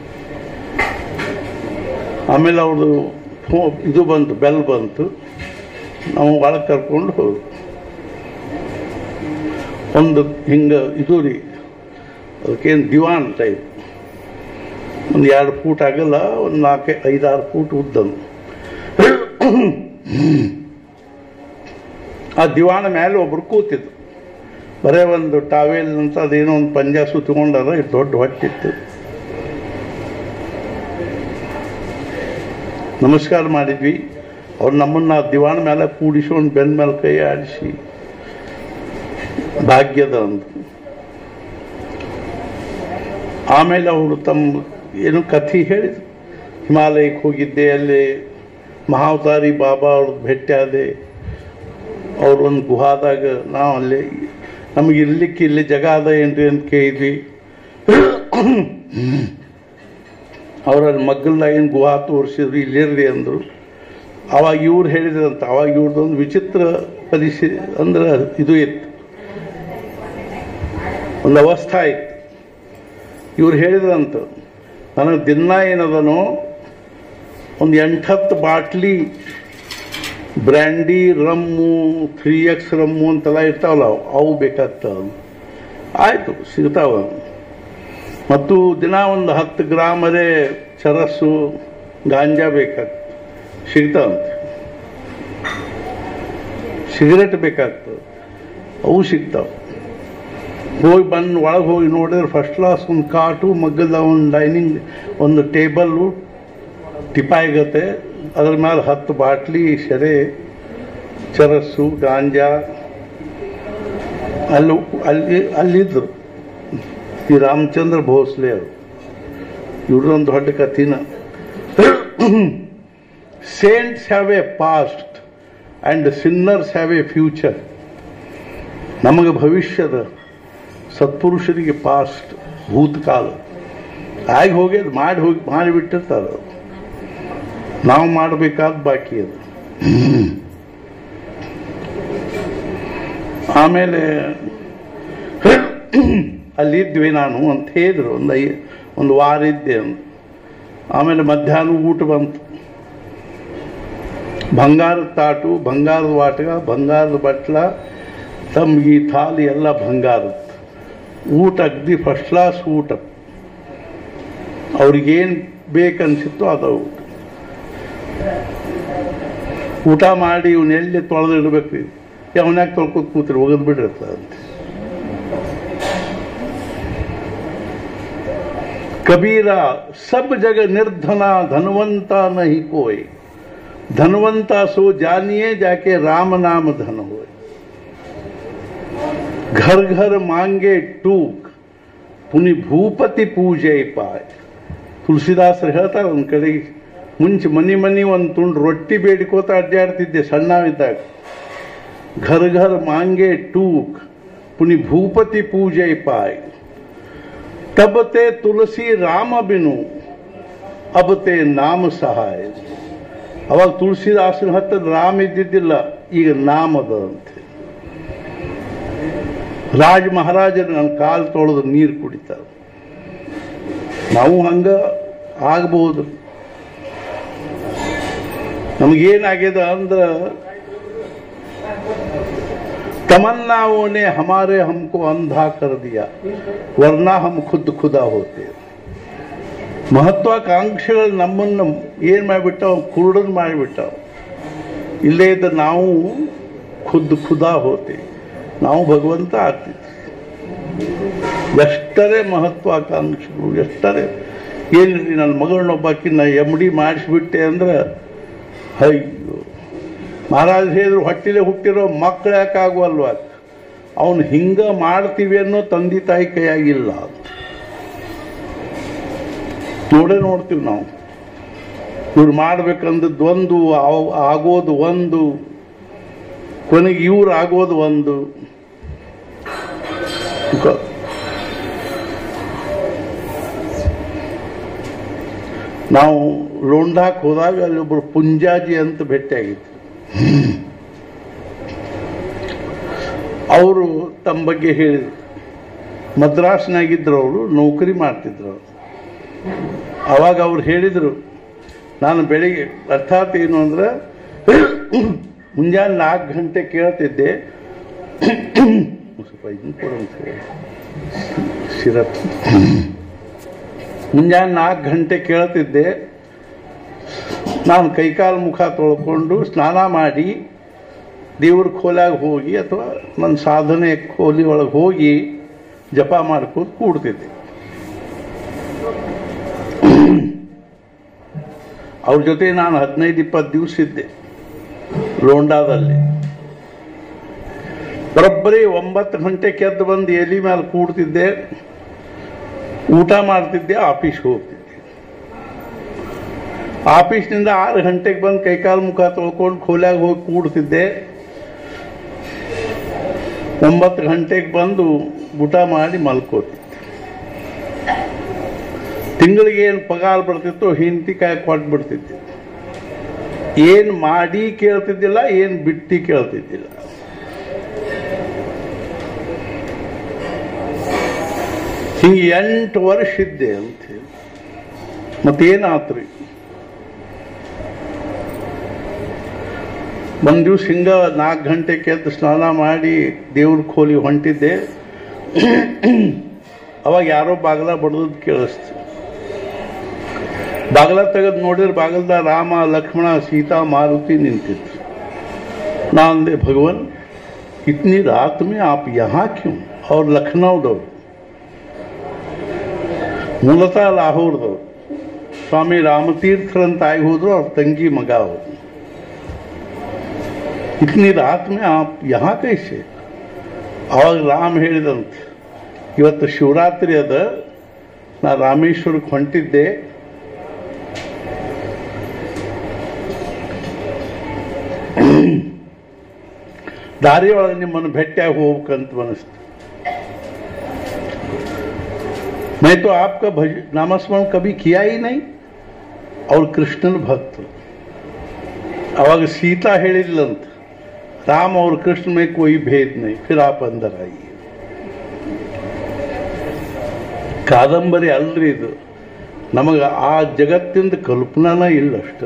ಆಮೇಲೆ ಅವ್ರದ್ದು ಇದು ಬಂತು, ಬೆಲ್ ಬಂತು, ನಾವು ಒಳಗೆ ಕರ್ಕೊಂಡು ಹೋದ್ರು. ಒಂದು ಹಿಂಗೆ ಇದು ರೀ, ಅದಕ್ಕೇನು ದಿವಾನ್ ಟೈಪ್, ಒಂದು 2 ಫೂಟ್ ಆಗಲ್ಲ, ಒಂದು 4-5-6 ಫೂಟ್ ಉದ್ದನು. ಆ ದಿವಾನ ಮೇಲೆ ಒಬ್ರು ಕೂತಿದ್ರು, ಬರೇ ಒಂದು ಟಾವೆಲ್ ಅಂತ ಅದೇನೋ ಒಂದು ಪಂಜ ಸುತ್ತಕೊಂಡಾರ, ಇದು ದೊಡ್ಡ ಹೊಟ್ಟಿತ್ತು. ನಮಸ್ಕಾರ ಮಾಡಿದ್ವಿ. ಅವ್ರು ನಮ್ಮನ್ನು ಆ ದಿವಾನ ಮೇಲೆ ಕೂಡಿಸ್ಕೊಂಡು ಬೆನ್ನ ಮೇಲೆ ಕೈ ಆಡಿಸಿ ಭಾಗ್ಯದ ಅಂತ. ಆಮೇಲೆ ಅವರು ತಮ್ಮ ಏನು ಕಥೆ ಹೇಳಿದ್ರು. ಹಿಮಾಲಯಕ್ಕೆ ಹೋಗಿದ್ದೆ, ಅಲ್ಲಿ ಮಹಾವತಾರಿ ಬಾಬಾ ಅವ್ರದ್ದು ಭೇಟಿ ಆದೆ. ಅವ್ರು ಒಂದು ಗುಹಾದಾಗ ನಾವು ಅಲ್ಲಿ ನಮಗೆ ಇರ್ಲಿಕ್ಕೆ ಇಲ್ಲಿ ಜಾಗ ಅದ ಏನ್ರಿ ಅಂತ ಕೇಳಿದ್ವಿ. ಅವರಲ್ಲಿ ಮಗ್ಗಲ್ದಾಗ ಏನು ಗುಹಾ ತೋರಿಸಿದ್ರು, ಇಲ್ಲಿರ್ರಿ ಅಂದರು. ಅವಾಗ ಇವ್ರು ಹೇಳಿದ್ರಂತ, ಅವಾಗ ಇವ್ರದ್ದೊಂದು ವಿಚಿತ್ರ ಪರಿಸ್ಥಿತಿ ಅಂದ್ರೆ ಇದು ಇತ್ತು, ಒಂದು ಅವಸ್ಥಾ ಇತ್ತು. ಇವ್ರು ಹೇಳಿದ್ರಂತ, ನನಗೆ ದಿನ ಏನದನೋ ಒಂದು 8-10 bottle brandy, rum, 3X rum ಅಂತೆಲ್ಲ ಇರ್ತಾವಲ್ಲ, ಅವು ಬೇಕಾಗ್ತಾವ. ಆಯಿತು, ಸಿಗ್ತಾವ. ಮತ್ತು ದಿನ ಒಂದು 10 ಗ್ರಾಮರೇ ಚರಸ್ಸು, ಗಾಂಜಾ ಬೇಕಾಗ್ತದೆ, ಸಿಗ್ತಾವಂತೆ. ಸಿಗರೇಟ್ ಬೇಕಾಗ್ತದೆ, ಅವು ಸಿಗ್ತಾವೆ. ಹೋಗಿ ಒಳಗೆ ಹೋಗಿ ನೋಡಿದ್ರೆ ಫಸ್ಟ್ ಕ್ಲಾಸ್ ಒಂದು ಕಾಟು, ಮಗ್ಗದ ಒಂದು ಡೈನಿಂಗ್, ಒಂದು ಟೇಬಲ್ಲು ಟಿಪಾಯಿಗತ್ತೆ, ಅದ್ರ ಮೇಲೆ 10 ಬಾಟ್ಲಿ ಸೆರೆ, ಚರಸ್ಸು, ಗಾಂಜಾ. ಅಲ್ಲಿದ್ದರು ಈ ರಾಮಚಂದ್ರ ಭೋಸ್ಲೆ ಅವರು. ಇವ್ರದೊಂದು ದೊಡ್ಡ ಕಥಿನ. Saints have a past and sinners have a future. ನಮಗೆ ಭವಿಷ್ಯದ, ಸತ್ಪುರುಷರಿಗೆ ಪಾಸ್ಟ್, ಭೂತಕಾಲ ಆಗಿ ಹೋಗ್ಯದು, ಮಾಡಿಬಿಟ್ಟಿರ್ತಾರೆ. ನಾವು ಮಾಡಬೇಕಾದ ಬಾಕಿ ಅದು. ಆಮೇಲೆ ಅಲ್ಲಿದ್ವಿ ನಾನು ಅಂತ ಹೇಳಿದ್ರು. ಒಂದು ವಾರ ಇದ್ದೆ ಅಂತ. ಆಮೇಲೆ ಮಧ್ಯಾಹ್ನ ಊಟ ಬಂತು. ಬಂಗಾರದ ತಾಟು, ಬಂಗಾರದ ವಾಟಗ, ಬಂಗಾರದ ಬಟ್ಲ, ತಮ್ಗಿ, ಥಾಲಿ ಎಲ್ಲ ಬಂಗಾರದ. ಊಟ ಅಗ್ದಿ ಫಸ್ಟ್ ಕ್ಲಾಸ್ ಊಟ. ಅವ್ರಿಗೇನು ಬೇಕನ್ಸಿತ್ತು ಅದು ಊಟ ಮಾಡಿ ಇವನ್ನೆಲ್ಲಿ ತೊಳೆದಿಡ್ಬೇಕು, ಅವನ್ಯಾಕೆ ತೊಳ್ಕೊತ ಕೂತ್ರಿ, ಒಗದ್ ಬಿಡಿರ್ತದಂತೆ. ಕಬೀರ ಸಬ್ ಜಗ ನಿರ್ಧನ ಧನವಂತ ನಹಿ ಕೋಯ್, ಧನವಂತ ಸೋ ಜಾನಿಯೇ ಜಾಕೆ ರಾಮ ನಾಮ ಧನ ಹೋಯ್. घर घर मांगे टूक पुनि ಭೂಪತಿ ಪೂಜೆ ಪಾಯ್. ತುಳಸಿದಾಸರು ಹೇಳ್ತಾರೆ, ಒಂದು ಕಡೆ ಮುಂಚೆ ಮನಿ ಒಂದು ತುಂಡು ರೊಟ್ಟಿ ಬೇಡಿಕೋತ ಅಡ್ಡಾಡ್ತಿದ್ದೆ ಸಣ್ಣವಿದ್ದಾಗ. घर घर मांगे टूक पुनि ಭೂಪತಿ ಪೂಜೆ ಪಾಯ್. तब ते तुलसी राम बिनु अब ते नाम सहाय. ಅವಾಗ ತುಳಸಿದಾಸನ ಹತ್ತಿರ ರಾಮ ಇದ್ದಿದ್ದಿಲ್ಲ, ಈಗ ನಾಮ ಅದ ಅಂತೆ. ರಾಜ ಮಹಾರಾಜರು ನನ್ನ ಕಾಲು ತೊಳೆದು ನೀರು ಕುಡಿತಾರೆ. ನಾವು ಹಂಗ ಆಗ್ಬೋದು. ನಮಗೇನಾಗ್ಯದ ಅಂದ್ರೆ, तमन्नाओं ने हमारे हमको अंधा कर दिया वरना हम खुद खुदा होते. ಮಹತ್ವಾಕಾಂಕ್ಷೆಗಳು ನಮ್ಮನ್ನು ಏನು ಮಾಡಿಬಿಟ್ಟಾವ, ಕುರುಡನ್ ಮಾಡಿಬಿಟ್ಟಾವ. ಇಲ್ಲೇ ಇದ್ದ ನಾವು ಖುದಾ ಹೋತೆ, ನಾವು ಭಗವಂತ ಆಗ್ತಿದ್ವಿ. ಎಷ್ಟರೇ ಮಹತ್ವಾಕಾಂಕ್ಷೆಗಳು, ಎಷ್ಟರೇ ಏನಿರಲಿ ನನ್ನ ಮಗಳನ್ನೊಬ್ಬಾಕಿನ್ನ MD ಮಾಡಿಸ್ಬಿಟ್ಟೆ ಅಂದ್ರೆ ಅಯ್ಯೋ ಮಹಾರಾಜ್ ಹೇಳಿದ್ರು ಹೊಟ್ಟಿಲೆ ಹುಟ್ಟಿರೋ ಮಕ್ಕಳು ಯಾಕೆ ಆಗುವಲ್ವ ಅವನು ಹಿಂಗ ಮಾಡ್ತೀವಿ ಅನ್ನೋ ತಂದೆ ತಾಯಿ ಕೈಯಾಗಿಲ್ಲ ನೋಡ್ತೀವಿ ನಾವು. ಇವ್ರು ಮಾಡ್ಬೇಕಂದದ್ದು ಒಂದು, ಆಗೋದು ಒಂದು, ಕೊನೆಗೆ ಇವ್ರು ಆಗೋದು ಒಂದು. ನಾವು ಲೋಂಡಾಕ್ ಹೋದಾಗ ಅಲ್ಲಿ ಒಬ್ರು ಪುಂಜಾಜಿ ಅಂತ ಭೇಟಿಯಾಗಿತ್ತು. ಅವರು ತಮ್ಮ ಬಗ್ಗೆ ಹೇಳಿದರು. ಮದ್ರಾಸ್ನಾಗಿದ್ರು, ಅವರು ನೌಕರಿ ಮಾಡ್ತಿದ್ರು. ಅವಾಗ ಅವ್ರು ಹೇಳಿದರು, ನಾನು ಬೆಳಿಗ್ಗೆ ಅರ್ಥಾತ್ ಏನು ಅಂದ್ರೆ ಮುಂಜಾನೆ 4 ಗಂಟೆ ಕೇಳ್ತಿದ್ದೆ, ಸ್ವಲ್ಪ ಇದನ್ನು ಕೊಡಂತ ಸಿರಪ್. ಮುಂಜಾನೆ 4 ಗಂಟೆ ಕೇಳ್ತಿದ್ದೆ. ನಾನು ಕೈಕಾಲು ಮುಖ ತೊಳ್ಕೊಂಡು ಸ್ನಾನ ಮಾಡಿ ದೇವ್ರ ಖೋಲಾಗ ಹೋಗಿ ಅಥವಾ ನನ್ನ ಸಾಧನೆ ಖೋಲಿ ಒಳಗೆ ಹೋಗಿ ಜಪ ಮಾಡ್ಕೊಂಡು ಕೂಡ್ತಿದ್ದೆ. ಅವ್ರ ಜೊತೆ ನಾನು 15-20 ದಿವಸ ಇದ್ದೆ ಲೋಂಡಾದಲ್ಲಿ. ಬರೋಬ್ಬರಿ 9 ಗಂಟೆಗೆ ಎದ್ದು ಬಂದು ಎಲಿ ಮೇಲೆ ಕೂಡ್ತಿದ್ದೆ, ಊಟ ಮಾಡ್ತಿದ್ದೆ, ಆಫೀಸ್ಗೆ ಹೋಗ್ತಿದ್ದೆ. ಆಫೀಸ್ನಿಂದ 6 ಗಂಟೆಗೆ ಬಂದು ಕೈಕಾಲು ಮುಖ ತೊಳ್ಕೊಂಡು ಖೋಲ್ಯಾಗ ಹೋಗಿ ಕೂಡ್ತಿದ್ದೆ. 9 ಗಂಟೆಗೆ ಬಂದು ಊಟ ಮಾಡಿ ಮಲ್ಕೋತಿದ್ದೆ. ತಿಂಗಳಿಗೆ ಏನು ಪಗಾರ ಬರ್ತಿತ್ತು ಹಿಂತಿ ಕಾಯಿ ಕೊಟ್ಬಿಡ್ತಿದ್ದೆ. ಏನು ಮಾಡಿ ಕೇಳ್ತಿದ್ದಿಲ್ಲ, ಏನು ಬಿಟ್ಟು ಕೇಳ್ತಿದ್ದಿಲ್ಲ. ಹಿಂಗೆ 8 ವರ್ಷ ಇದ್ದೆ ಅಂತ ಹೇಳಿ. ಮತ್ತೇನಾತ್ರಿ, ಒಂದು ದಿವ್ಸ ಹಿಂಗ 4 ಗಂಟೆಗೆ ಎದ್ದು ಸ್ನಾನ ಮಾಡಿ ದೇವ್ರ ಖೋಲಿ ಹೊಂಟಿದ್ದೆ. ಅವಾಗ ಯಾರೋ ಬಾಗಿಲ ಬಡ್ದದ್ದು ಕೇಳಿಸ್ತು. बागला तेगद नोडिर बागलदा राम लक्ष्मण सीता मारुति निंतिದ್ರು. ನಾನು ಅಂದೆ, भगवान इतनी रात में आप यहाँ क्यों? और लखनऊ दौड़ ಮೂಲತಃ ಲಾಹೋರ್ದವ್ರು, ಸ್ವಾಮಿ ರಾಮತೀರ್ಥರಂತ ಆಗಿ ಹೋದ್ರು, ಅವ್ರ ತಂಗಿ ಮಗ ಅವರು. इतनी रात में आप यहाँ कैसे? ಅವಾಗ ರಾಮ್ ಹೇಳಿದಂತೆ, ಇವತ್ತು ಶಿವರಾತ್ರಿ ಅದ, ನಾ ರಾಮೇಶ್ವರಕ್ಕೆ ಹೊಂಟಿದ್ದೆ, ದಾರಿಯೊಳಗೆ ನಿಮ್ಮನ್ನು ಭೇಟಿಯಾಗಿ ಹೋಗ್ಬೇಕಂತ ಅನಿಸ್ತು. मैं तो आपका नामस्मरण कभी किया ही नहीं और कृष्णन भक्त. अवाग सीता ಹೇಳಿದ್ಲಂತ, राम और कृष्ण में कोई भेद नहीं, फिर आप अंदर आइए. ಕಾದಂಬರಿ ಅಲ್ರಿ ಇದು, ನಮಗೆ ಆ ಜಗತ್ತಿಂದ ಕಲ್ಪನಾನ ಇಲ್ಲ ಅಷ್ಟ.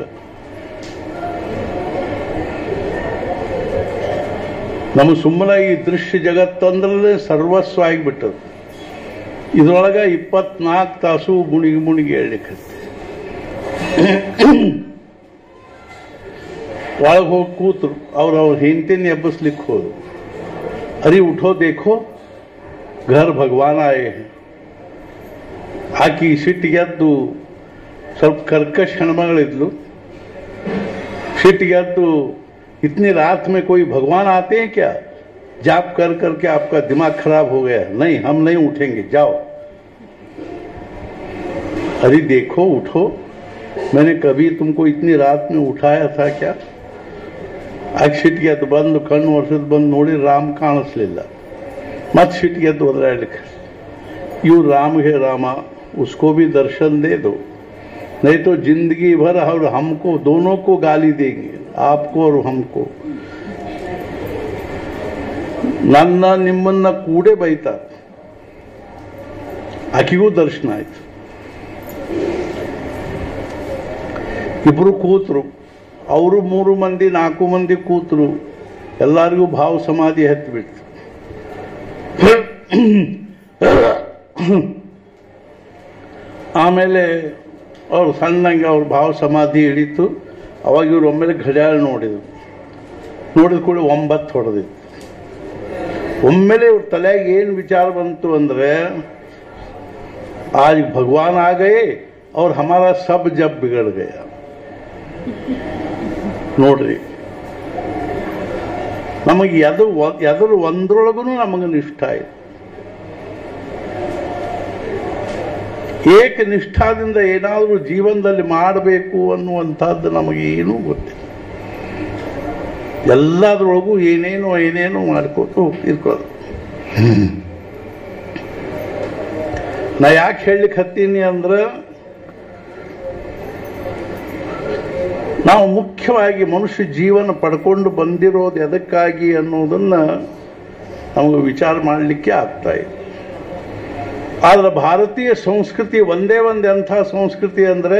ನಮಗೆ ಸುಮ್ಮನೆ ಈ ದೃಶ್ಯ ಜಗತ್ತಂದ್ರಲ್ಲೇ ಸರ್ವಸ್ವ ಆಗಿಬಿಟ್ಟದು. ಇದರೊಳಗೆ 24 ತಾಸು ಮುಣಿಗಿ ಹೇಳಲಿಕ್ಕತ್ತೆ. ಒಳಗೆ ಹೋಗಿ ಕೂತರು, ಅವ್ರ ಹೆಂಡತಿನ ಎಬ್ಬಿಸ್ಲಿಕ್ಕೆ ಹೋದ್ರು. ಅರೆ ಉಠೋ ದೇಖೋ घर भगवान आए हैं. ಆಕಿ ಸಿಟ್ಟಿಗೆದ್ದು, ಸ್ವಲ್ಪ ಕರ್ಕಶ ಹೆಣ್ಮಗಳಿದ್ಲು, ಸಿಟ್ಟಿಗೆದ್ದು, इतनी रात में कोई भगवान आते हैं क्या? जाप कर करके आपका दिमाग खराब हो गया. नहीं, हम नहीं उठेंगे, जाओ. अरे देखो, उठो, मैंने कभी तुमको इतनी रात में उठाया था क्या? ಸಿಟ್ಟಿಗೆದ್ದು ಬಂದು ಕಣ್ಣು ವರ್ಷದ ಬಂದು ನೋಡಿ ರಾಮ್ ಕಾಣಿಸ್ಲಿಲ್ಲ. ಮತ್ತೆ ಸಿಟ್ಟಿಗೆದ್ದು ಒದರಾಡ್ಲಿಕ್ಕೆ, ಇವ್ರು राम है रामा, उसको भी दर्शन दे दो, नहीं तो जिंदगी भर और हमको दोनों को गाली देंगे, आपको और हमको. ನನ್ನ ನಿಮ್ಮನ್ನ ಕೂಡೇ ಬೈತಾರೆ. ಆಕಿಗೂ ದರ್ಶನ ಆಯ್ತು. ಇಬ್ರು ಕೂತರು, ಅವರು 3 ಮಂದಿ 4 ಮಂದಿ ಕೂತರು. ಎಲ್ಲರಿಗೂ ಭಾವ ಸಮಾಧಿ ಹತ್ತಿಬಿಡ್ತು. ಆಮೇಲೆ ಅವ್ರು ಸಣ್ಣಂಗೆ ಅವ್ರ ಭಾವ ಸಮಾಧಿ ಹಿಡಿತು. ಅವಾಗ ಇವ್ರು ಒಮ್ಮೆಲೆ ಘಡಿಯಾಳ ನೋಡಿದ ಕೂಡ 9 ಹೊಡೆದಿತ್ತು. ಒಮ್ಮೆಲೆ ಇವ್ರ ತಲೆಯಾಗ ಏನು ವಿಚಾರ ಬಂತು ಅಂದರೆ, आज भगवान आ गए, और हमारा सब जब बिगड़ गया ನೋಡ್ರಿ ನಮಗೆ ಎದ್ರ ಒಂದ್ರೊಳಗೂ ನಮಗೆ ನಿಷ್ಠ ಇದೆ. ಏಕನಿಷ್ಠಾದಿಂದ ಏನಾದರೂ ಜೀವನದಲ್ಲಿ ಮಾಡಬೇಕು ಅನ್ನುವಂಥದ್ದು ನಮಗೆ ಏನೂ ಗೊತ್ತಿಲ್ಲ. ಎಲ್ಲದರೊಳಗೂ ಏನೇನೋ ಮಾಡ್ಕೋತ ಹೋಗ್ತಿರ್ಕೋದು. ನಾ ಯಾಕೆ ಹೇಳಲಿಕ್ಕೆ ಹತ್ತೀನಿ ಅಂದ್ರೆ, ನಾವು ಮುಖ್ಯವಾಗಿ ಮನುಷ್ಯ ಜೀವನ ಪಡ್ಕೊಂಡು ಬಂದಿರೋದು ಎದಕ್ಕಾಗಿ ಅನ್ನೋದನ್ನು ನಮಗೆ ವಿಚಾರ ಮಾಡಲಿಕ್ಕೆ ಆಗ್ತಾ ಇದೆ. ಆದರೆ ಭಾರತೀಯ ಸಂಸ್ಕೃತಿ ಒಂದೇ ಎಂಥ ಸಂಸ್ಕೃತಿ ಅಂದರೆ,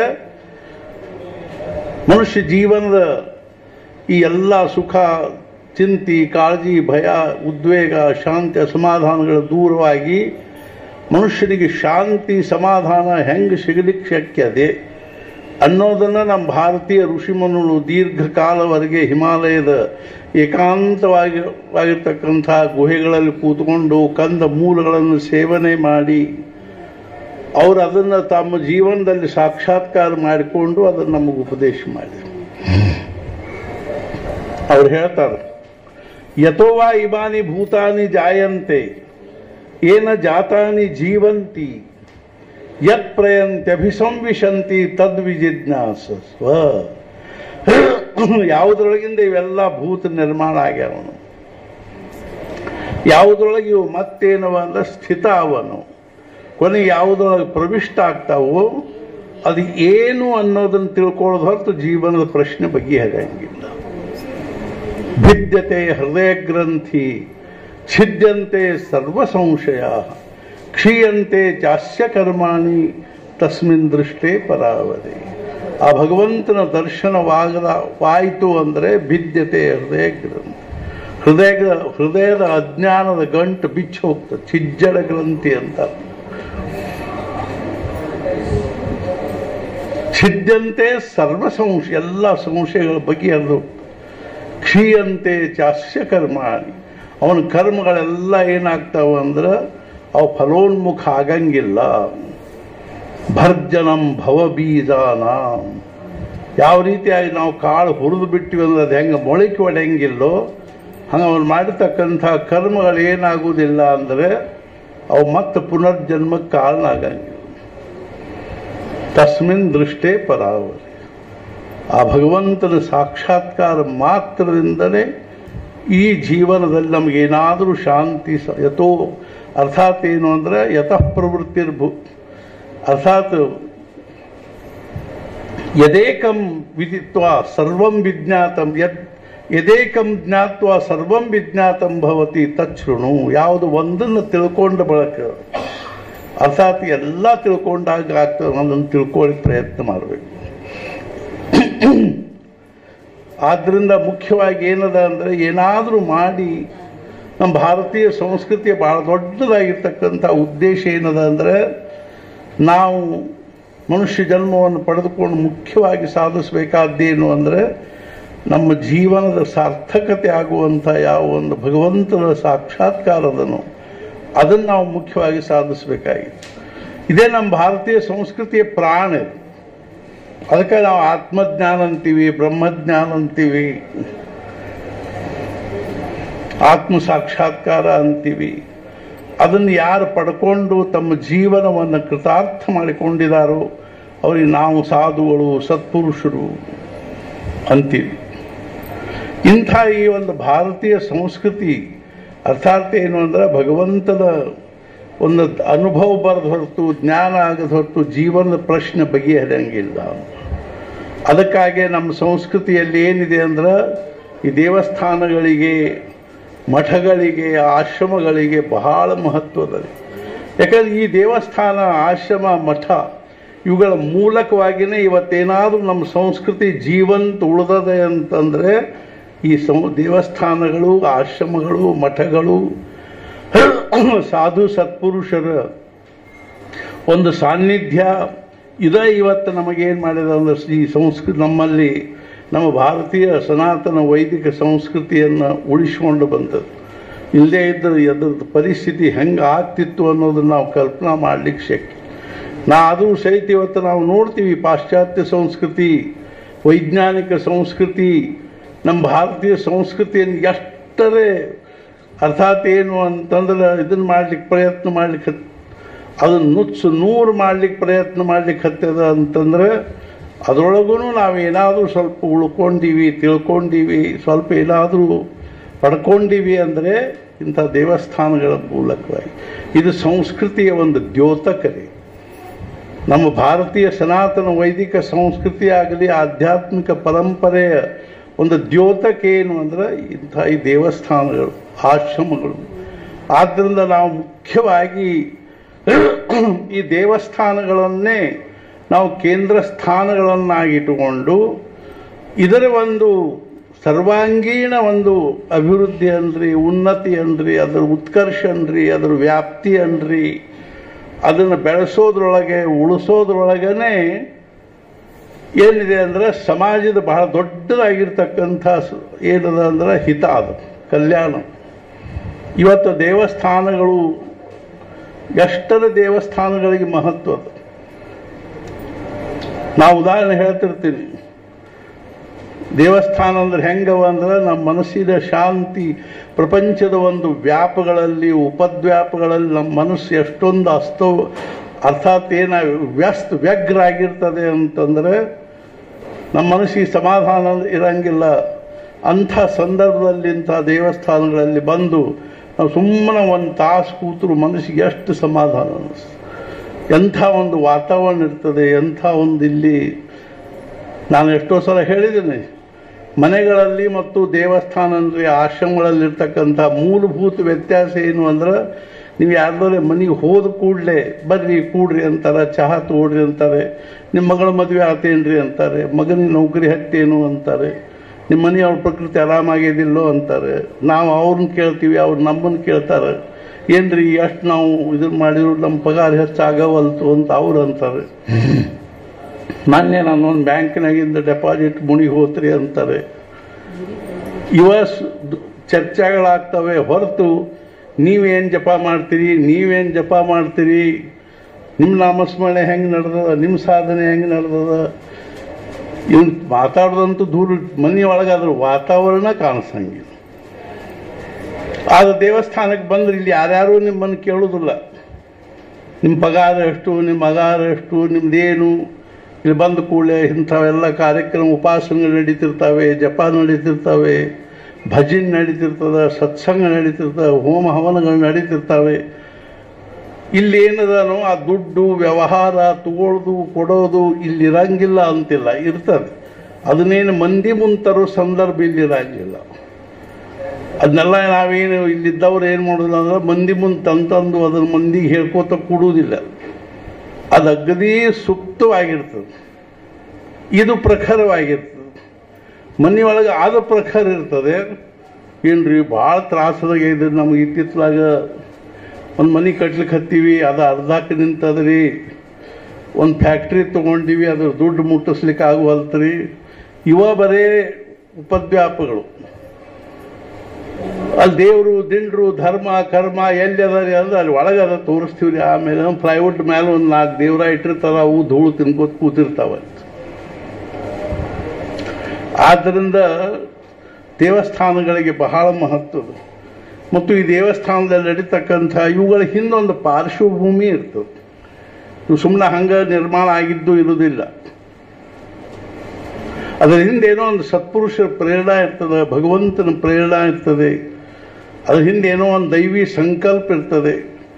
ಮನುಷ್ಯ ಜೀವನದ ಈ ಎಲ್ಲ ಸುಖ, ಚಿಂತೆ, ಕಾಳಜಿ, ಭಯ, ಉದ್ವೇಗ, ಶಾಂತಿ, ಅಸಮಾಧಾನಗಳ ದೂರವಾಗಿ ಮನುಷ್ಯನಿಗೆ ಶಾಂತಿ ಸಮಾಧಾನ ಹೆಂಗೆ ಸಿಗಲಿಕ್ಕೆ ಶಕ್ಯ ಅದೇ ಅನ್ನೋದನ್ನು ನಮ್ಮ ಭಾರತೀಯ ಋಷಿಮುನಿಗಳು ದೀರ್ಘಕಾಲವರೆಗೆ ಹಿಮಾಲಯದ ಏಕಾಂತವಾಗಿರ್ತಕ್ಕಂಥ ಗುಹೆಗಳಲ್ಲಿ ಕೂತ್ಕೊಂಡು ಕಂದ ಮೂಲಗಳನ್ನು ಸೇವನೆ ಮಾಡಿ ಅವರು ಅದನ್ನು ತಮ್ಮ ಜೀವನದಲ್ಲಿ ಸಾಕ್ಷಾತ್ಕಾರ ಮಾಡಿಕೊಂಡು ಅದನ್ನು ನಮಗೆ ಉಪದೇಶ ಮಾಡಿದರು. ಅವ್ರು ಹೇಳ್ತಾರೆ, ಯಥೋವಾ ಇಮಾನಿ ಭೂತಾನಿ ಜಾಯಂತೆ ಏನ ಜಾತಾನಿ ಜೀವಂತಿ ಯತ್ ಪ್ರಯಂತ್ಯಭಿಸಂವಿಶಂತಿ ತದ್ವಿಜಿಜ್ಞಾಸಸ್ವ. ಯಾವುದರೊಳಗಿಂದ ಇವೆಲ್ಲ ಭೂತ ನಿರ್ಮಾಣ ಆಗ್ಯಾವನು, ಯಾವುದರೊಳಗೆ ಇವು ಮತ್ತೇನವ ಅಂದ್ರೆ ಸ್ಥಿತ ಅವನು, ಕೊನೆಗೆ ಯಾವುದರೊಳಗೆ ಪ್ರವಿಷ್ಟ ಆಗ್ತಾವೋ ಅದು ಏನು ಅನ್ನೋದನ್ನು ತಿಳ್ಕೊಳ್ಳೋದು ಹೊರತು ಜೀವನದ ಪ್ರಶ್ನೆ ಬಗೆಹರಿಯಂಗಿಲ್ಲ. ಭಿದ್ಯತೆ ಹೃದಯ ಗ್ರಂಥಿ ಛಿದ್ಯಂತೆ ಸರ್ವ ಸಂಶಯ ಕ್ಷೀಯಂತೆ ಚಾಸ್ಯ ಕರ್ಮಾಣಿ ತಸ್ಮಿನ್ ದೃಷ್ಟೇ ಪರಾವಧಿ. ಆ ಭಗವಂತನ ದರ್ಶನವಾಯಿತು ಅಂದರೆ ಭಿದ್ಯತೆ ಹೃದಯ ಗ್ರಂಥಿ, ಹೃದಯದ ಅಜ್ಞಾನದ ಗಂಟು ಬಿಚ್ಚಿ ಹೋಗ್ತದೆ. ಛಿಜ್ಜಡ ಗ್ರಂಥಿ ಅಂತ. ಛಿದ್ಯಂತೆ ಸರ್ವ ಸಂಶಯ, ಎಲ್ಲ ಸಂಶಯಗಳ ಬಗೆಹರಿದು ಕ್ಷೀಯಂತೆ ಚಾಸ್ಯ ಕರ್ಮಾಣಿ, ಅವನ ಕರ್ಮಗಳೆಲ್ಲ ಏನಾಗ್ತಾವ ಅಂದ್ರೆ ಅವು ಫಲೋನ್ಮುಖ ಆಗಂಗಿಲ್ಲ. ಭರ್ಜನಂ ಭವಬೀಜಾನ, ಯಾವ ರೀತಿಯಾಗಿ ನಾವು ಕಾಳು ಹುರಿದು ಬಿಟ್ಟಿವಿ ಅಂದ್ರೆ ಅದು ಹೆಂಗೆ ಮೊಳಕೆ ಒಡೆಯಂಗಿಲ್ಲೋ ಹಂಗೆ ಅವನು ಮಾಡಿರ್ತಕ್ಕಂಥ ಕರ್ಮಗಳು ಏನಾಗುವುದಿಲ್ಲ ಅಂದರೆ ಅವು ಮತ್ತೆ ಪುನರ್ಜನ್ಮಕ್ಕೆ ಕಾರಣ ಆಗಂಗಿಲ್ಲ. ತಸ್ಮಿನ್ ದೃಷ್ಟೇ ಪರಾವರಿ. ಆ ಭಗವಂತನ ಸಾಕ್ಷಾತ್ಕಾರ ಮಾತ್ರದಿಂದಲೇ ಈ ಜೀವನದಲ್ಲಿ ನಮಗೇನಾದರೂ ಶಾಂತಿ ಯಥೋ ಅರ್ಥಾತ್ ಏನು ಅಂದರೆ ಯತಃ ಪ್ರವೃತ್ತಿರ್ಭು ಅರ್ಥಾತ್ ಯದೇಕಂ ವಿದಿತ್ವ ಸರ್ವಂ ವಿಜ್ಞಾತಂ ಯದೇಕಂ ಜ್ಞಾತ್ವ ಸರ್ವಂ ವಿಜ್ಞಾತಂ ಭವತಿ ತಚ್ಛೃಣು. ಯಾವುದು ಒಂದನ್ನು ತಿಳ್ಕೊಂಡ ಬಳಕ ಅರ್ಥಾತ್ ಎಲ್ಲ ತಿಳ್ಕೊಂಡಾಗ ಆಗ್ತದೆ, ಅದನ್ನು ತಿಳ್ಕೊಳ್ಳಿಕ್ಕೆ ಪ್ರಯತ್ನ ಮಾಡಬೇಕು. ಆದ್ದರಿಂದ ಮುಖ್ಯವಾಗಿ ಏನದ ಅಂದರೆ, ಏನಾದರೂ ಮಾಡಿ ನಮ್ಮ ಭಾರತೀಯ ಸಂಸ್ಕೃತಿಯ ಭಾಳ ದೊಡ್ಡದಾಗಿರ್ತಕ್ಕಂಥ ಉದ್ದೇಶ ಏನದ ಅಂದರೆ, ನಾವು ಮನುಷ್ಯ ಜನ್ಮವನ್ನು ಪಡೆದುಕೊಂಡು ಮುಖ್ಯವಾಗಿ ಸಾಧಿಸಬೇಕಾದ್ದೇನು ಅಂದರೆ, ನಮ್ಮ ಜೀವನದ ಸಾರ್ಥಕತೆ ಆಗುವಂಥ ಯಾವ ಒಂದು ಭಗವಂತನ ಸಾಕ್ಷಾತ್ಕಾರದನು ಅದನ್ನು ನಾವು ಮುಖ್ಯವಾಗಿ ಸಾಧಿಸಬೇಕಾಗಿದೆ. ಇದೇ ನಮ್ಮ ಭಾರತೀಯ ಸಂಸ್ಕೃತಿಯ ಪ್ರಾಣ. ಅದಕ್ಕೆ ನಾವು ಆತ್ಮಜ್ಞಾನ ಅಂತೀವಿ, ಬ್ರಹ್ಮಜ್ಞಾನ ಅಂತೀವಿ, ಆತ್ಮ ಸಾಕ್ಷಾತ್ಕಾರ ಅಂತೀವಿ. ಅದನ್ನು ಯಾರು ಪಡ್ಕೊಂಡು ತಮ್ಮ ಜೀವನವನ್ನು ಕೃತಾರ್ಥ ಮಾಡಿಕೊಂಡಿದ್ದಾರೋ ಅವರಿಗೆ ನಾವು ಸಾಧುಗಳು, ಸತ್ಪುರುಷರು ಅಂತೀವಿ. ಇಂಥ ಈ ಒಂದು ಭಾರತೀಯ ಸಂಸ್ಕೃತಿ ಅರ್ಥಾತ್ ಏನು ಅಂದರೆ, ಭಗವಂತನ ಒಂದು ಅನುಭವ ಬರೆದು ಹೊರತು, ಜ್ಞಾನ ಆಗದ ಹೊರತು ಜೀವನದ ಪ್ರಶ್ನೆ ಬಗೆಹರಿಯಂಗಿಲ್ಲ. ಅದಕ್ಕಾಗಿ ನಮ್ಮ ಸಂಸ್ಕೃತಿಯಲ್ಲಿ ಏನಿದೆ ಅಂದ್ರೆ, ಈ ದೇವಸ್ಥಾನಗಳಿಗೆ, ಮಠಗಳಿಗೆ, ಆಶ್ರಮಗಳಿಗೆ ಬಹಳ ಮಹತ್ವದಲ್ಲಿ. ಯಾಕಂದರೆ ಈ ದೇವಸ್ಥಾನ, ಆಶ್ರಮ, ಮಠ ಇವುಗಳ ಮೂಲಕವಾಗಿಯೇ ಇವತ್ತೇನಾದರೂ ನಮ್ಮ ಸಂಸ್ಕೃತಿ ಜೀವಂತ ಉಳಿದದೆ ಅಂತಂದರೆ ಈ ದೇವಸ್ಥಾನಗಳು, ಆಶ್ರಮಗಳು, ಮಠಗಳು, ಸಾಧು ಸತ್ಪುರುಷರ ಒಂದು ಸಾನ್ನಿಧ್ಯ ಇದೇ ಇವತ್ತು ನಮಗೇನು ಮಾಡಿದ ಅಂದ್ರೆ, ಈ ಸಂಸ್ಕೃತಿ ನಮ್ಮಲ್ಲಿ ನಮ್ಮ ಭಾರತೀಯ ಸನಾತನ ವೈದಿಕ ಸಂಸ್ಕೃತಿಯನ್ನು ಉಳಿಸಿಕೊಂಡು ಬಂದದ್ದು. ಇಲ್ಲದೇ ಇದ್ದರೆ ಅದರದ್ದು ಪರಿಸ್ಥಿತಿ ಹೆಂಗೆ ಆಗ್ತಿತ್ತು ಅನ್ನೋದನ್ನು ನಾವು ಕಲ್ಪನಾ ಮಾಡಲಿಕ್ಕೆ ಶಕ್ಯ. ಆದರೂ ಸಹಿತ ಇವತ್ತು ನಾವು ನೋಡ್ತೀವಿ ಪಾಶ್ಚಾತ್ಯ ಸಂಸ್ಕೃತಿ, ವೈಜ್ಞಾನಿಕ ಸಂಸ್ಕೃತಿ ನಮ್ಮ ಭಾರತೀಯ ಸಂಸ್ಕೃತಿಯನ್ನು ಎಷ್ಟರೇ ಅರ್ಥಾತ್ ಏನು ಅಂತಂದ್ರೆ ಇದನ್ನು ಮಾಡ್ಲಿಕ್ಕೆ ಪ್ರಯತ್ನ ಮಾಡ್ಲಿಕ್ಕೆ ಅದನ್ನು ನುಚ್ಚು ನೂರು ಮಾಡ್ಲಿಕ್ಕೆ ಪ್ರಯತ್ನ ಮಾಡ್ಲಿಕ್ಕೆ ಹತ್ತದ ಅಂತಂದ್ರೆ ಅದರೊಳಗೂ ನಾವೇನಾದರೂ ಸ್ವಲ್ಪ ಉಳ್ಕೊಂಡೀವಿ, ತಿಳ್ಕೊಂಡೀವಿ, ಸ್ವಲ್ಪ ಏನಾದರೂ ಪಡ್ಕೊಂಡೀವಿ ಅಂದರೆ ಇಂಥ ದೇವಸ್ಥಾನಗಳ ಮೂಲಕವಾಗಿ. ಇದು ಸಂಸ್ಕೃತಿಯ ಒಂದು ದ್ಯೋತಕರಿ. ನಮ್ಮ ಭಾರತೀಯ ಸನಾತನ ವೈದಿಕ ಸಂಸ್ಕೃತಿ ಆಗಲಿ ಆಧ್ಯಾತ್ಮಿಕ ಪರಂಪರೆಯ ಒಂದು ದ್ಯೋತಕ ಏನು ಅಂದರೆ ಇಂಥ ಈ ದೇವಸ್ಥಾನಗಳು, ಆಶ್ರಮಗಳು. ಆದ್ದರಿಂದ ನಾವು ಮುಖ್ಯವಾಗಿ ಈ ದೇವಸ್ಥಾನಗಳನ್ನೇ ನಾವು ಕೇಂದ್ರ ಸ್ಥಾನಗಳನ್ನಾಗಿಟ್ಟುಕೊಂಡು ಇದರ ಒಂದು ಸರ್ವಾಂಗೀಣ ಒಂದು ಅಭಿವೃದ್ಧಿ ಅನ್ರಿ, ಉನ್ನತಿ ಅನ್ರಿ, ಅದರ ಉತ್ಕರ್ಷ ಅನ್ರಿ, ಅದರ ವ್ಯಾಪ್ತಿ ಅನ್ರಿ, ಅದನ್ನು ಬೆಳೆಸೋದ್ರೊಳಗೆ ಉಳಿಸೋದ್ರೊಳಗನೆ ಏನಿದೆ ಅಂದರೆ ಸಮಾಜದ ಬಹಳ ದೊಡ್ಡದಾಗಿರ್ತಕ್ಕಂಥ ಏನದ ಅಂದ್ರೆ ಹಿತ, ಅದು ಕಲ್ಯಾಣ. ಇವತ್ತು ದೇವಸ್ಥಾನಗಳು ಎಷ್ಟರ ದೇವಸ್ಥಾನಗಳಿಗೆ ಮಹತ್ವ. ನಾವು ಉದಾಹರಣೆ ಹೇಳ್ತಿರ್ತೀನಿ, ದೇವಸ್ಥಾನ ಅಂದ್ರೆ ಹೆಂಗವ ಅಂದ್ರೆ ನಮ್ಮ ಮನಸ್ಸಿನ ಶಾಂತಿ, ಪ್ರಪಂಚದ ಒಂದು ವ್ಯಾಪಗಳಲ್ಲಿ ಉಪದ್ವ್ಯಾಪಗಳಲ್ಲಿ ನಮ್ಮ ಮನಸ್ಸು ಎಷ್ಟೊಂದು ಅರ್ಥಾತ್ ಏನ ವ್ಯಗ್ರ ಆಗಿರ್ತದೆ ಅಂತಂದರೆ ನಮ್ಮ ಮನಸ್ಸಿಗೆ ಸಮಾಧಾನ ಇರಂಗಿಲ್ಲ. ಅಂಥ ಸಂದರ್ಭದಲ್ಲಿ ಇಂಥ ದೇವಸ್ಥಾನಗಳಲ್ಲಿ ಬಂದು ನಾವು ಸುಮ್ಮನೆ ಒಂದು ತಾಸು ಕೂತರು ಮನಸ್ಸಿಗೆ ಎಷ್ಟು ಸಮಾಧಾನ ಅನ್ನಿಸ್ತದೆ. ಎಂಥ ಒಂದು ವಾತಾವರಣ ಇರ್ತದೆ, ಎಂಥ ಒಂದು ಇಲ್ಲಿ ನಾನು ಎಷ್ಟೋ ಸಲ ಹೇಳಿದ್ದೇನೆ, ಮನೆಗಳಲ್ಲಿ ಮತ್ತು ದೇವಸ್ಥಾನ ಅಂದರೆ ಆಶ್ರಮಗಳಲ್ಲಿರ್ತಕ್ಕಂಥ ಮೂಲಭೂತ ವ್ಯತ್ಯಾಸ ಏನು ಅಂದ್ರೆ, ನೀವು ಯಾರ್ದಾರೆ ಮನೆಗೆ ಹೋದ ಕೂಡಲೇ ಬರ್ರಿ ಕೂಡ್ರಿ ಅಂತಾರೆ, ಚಹಾ ತಗೊಳ್ರಿ ಅಂತಾರೆ, ನಿಮ್ಮ ಮಗಳ ಮದುವೆ ಆತೇನ್ರಿ ಅಂತಾರೆ, ಮಗನಿಗೆ ನೌಕರಿ ಹತ್ತೇನು ಅಂತಾರೆ, ನಿಮ್ಮ ಮನೆಯವ್ರ ಪ್ರಕೃತಿ ಆರಾಮಾಗಿದಿಲ್ಲೋ ಅಂತಾರೆ. ನಾವು ಅವ್ರನ್ನ ಕೇಳ್ತೀವಿ, ಅವ್ರು ನಮ್ಮನ್ನು ಕೇಳ್ತಾರೆ, ಏನ್ರಿ ಎಷ್ಟು ನಾವು ಇದನ್ನು ಮಾಡಿದ್ರು ನಮ್ಮ ಪಗಾರ ಹೆಚ್ಚಾಗವಲ್ತು ಅಂತ ಅವ್ರು ಅಂತಾರೆ. ಮೊನ್ನೆ ನಾನು ಒಂದು ಬ್ಯಾಂಕಿನಾಗಿಂದ ಡೆಪಾಸಿಟ್ ಮುಣಿಗೆ ಹೋತ್ರಿ ಅಂತಾರೆ. ಇವ ಚರ್ಚೆಗಳಾಗ್ತವೆ ಹೊರತು ನೀವೇನು ಜಪ ಮಾಡ್ತೀರಿ, ನೀವೇನು ಜಪ ಮಾಡ್ತೀರಿ, ನಿಮ್ಮ ನಾಮಸ್ಮರಣೆ ಹೆಂಗೆ ನಡೆದದ, ನಿಮ್ಮ ಸಾಧನೆ ಹೆಂಗೆ ನಡೆದದ, ಇವನು ಮಾತಾಡೋದಂತೂ ದೂರ ಮನೆಯೊಳಗಾದ್ರೂ ವಾತಾವರಣ ಕಾಣಿಸಂಗಿಲ್ಲ. ಆದ್ರೆ ದೇವಸ್ಥಾನಕ್ಕೆ ಬಂದ್ರೆ ಇಲ್ಲಿ ಯಾರ್ಯಾರು ನಿಮ್ಮನ್ನು ಕೇಳೋದಿಲ್ಲ, ನಿಮ್ಮ ಪಗಾರ ಎಷ್ಟು, ನಿಮ್ಮ ಅಗಾರ ಎಷ್ಟು, ನಿಮ್ದೇನು. ಇಲ್ಲಿ ಬಂದ ಕೂಡಲೇ ಇಂಥವೆಲ್ಲ ಕಾರ್ಯಕ್ರಮ, ಉಪಾಸನೆಗಳು ನಡೀತಿರ್ತವೆ, ಜಪ ನಡೀತಿರ್ತವೆ, ಭಜನೆ ನಡೀತಿರ್ತದೆ, ಸತ್ಸಂಗ ನಡೀತಿರ್ತವೆ, ಹೋಮ ಹವನಗಳು ನಡೀತಿರ್ತವೆ. ಇಲ್ಲಿ ಏನದನೋ ಆ ದುಡ್ಡು ವ್ಯವಹಾರ ತಗೊಳ್ಳೋದು ಕೊಡೋದು ಇಲ್ಲಿರಂಗಿಲ್ಲ ಅಂತಿಲ್ಲ, ಇರ್ತದೆ. ಅದನ್ನೇನು ಮಂದಿ ಮುಂತರೋ ಸಂದರ್ಭ ಇಲ್ಲಿರಂಗಿಲ್ಲ. ಅದನ್ನೆಲ್ಲ ನಾವೇನು ಇಲ್ಲಿದ್ದವ್ರು ಏನು ಮಾಡೋದಿಲ್ಲ ಅಂದ್ರೆ ಮಂದಿ ಮುಂದೆ ತಂತಂದು ಅದನ್ನು ಮಂದಿಗೆ ಹೇಳ್ಕೋತ ಕೊಡುವುದಿಲ್ಲ. ಅದು ಅಗದಿ ಸೂಕ್ತವಾಗಿರ್ತದೆ, ಇದು ಪ್ರಖರವಾಗಿರ್ತದೆ. ಮನೆಯೊಳಗೆ ಆದ ಪ್ರಖರ ಇರ್ತದೆ. ಏನ್ರಿ ಭಾಳ ತ್ರಾಸದಾಗ ಇದೆ ನಮ್ಗೆ. ಇತ್ತಿತ್ತಲಾಗ ಒಂದು ಮನೆ ಕಟ್ಲಿಕ್ಕೆ ಹತ್ತೀವಿ, ಅದು ಅರ್ಧಕ್ಕೆ ನಿಂತದ್ರಿ. ಒಂದು ಫ್ಯಾಕ್ಟ್ರಿ ತೊಗೊಂಡಿವಿ, ಅದ್ರ ದುಡ್ಡು ಮುಟ್ಟಿಸ್ಲಿಕ್ಕೆ ಆಗುವಲ್ತ್ರಿ. ಇವ ಬರೇ ಉಪದ್ವ್ಯಾಪಗಳು. ಅಲ್ಲಿ ದೇವರು ದಿಂಡ್ರು ಧರ್ಮ ಕರ್ಮ ಎಲ್ಲಿ ಅದಾರಿ ಅಂದ್ರೆ ಅಲ್ಲಿ ಒಳಗದ ತೋರಿಸ್ತೀವ್ರಿ. ಆಮೇಲೆ ಪ್ರೈವೇಟ್ ಮೇಲೆ ಒಂದು 4 ದೇವ್ರ ಇಟ್ಟಿರ್ತಾರ, ಅವು ಧೂಳು ತಿನ್ಕೋತ ಕೂತಿರ್ತಾವ. ಆದ್ದರಿಂದ ದೇವಸ್ಥಾನಗಳಿಗೆ ಬಹಳ ಮಹತ್ವದ. ಮತ್ತು ಈ ದೇವಸ್ಥಾನದಲ್ಲಿ ನಡೀತಕ್ಕಂಥ ಇವುಗಳ ಹಿಂದೊಂದು ಪಾರ್ಶ್ವಭೂಮಿ ಇರ್ತದೆ. ಇವು ಸುಮ್ಮನೆ ಹಂಗೆ ನಿರ್ಮಾಣ ಆಗಿದ್ದು ಇರುವುದಿಲ್ಲ. ಅದರ ಹಿಂದೇನೋ ಒಂದು ಸತ್ಪುರುಷರ ಪ್ರೇರಣಾ ಇರ್ತದೆ, ಭಗವಂತನ ಪ್ರೇರಣಾ ಇರ್ತದೆ. ಅದ್ರ ಹಿಂದೇನೋ ಒಂದು ದೈವಿ ಸಂಕಲ್ಪ ಇರ್ತದೆ.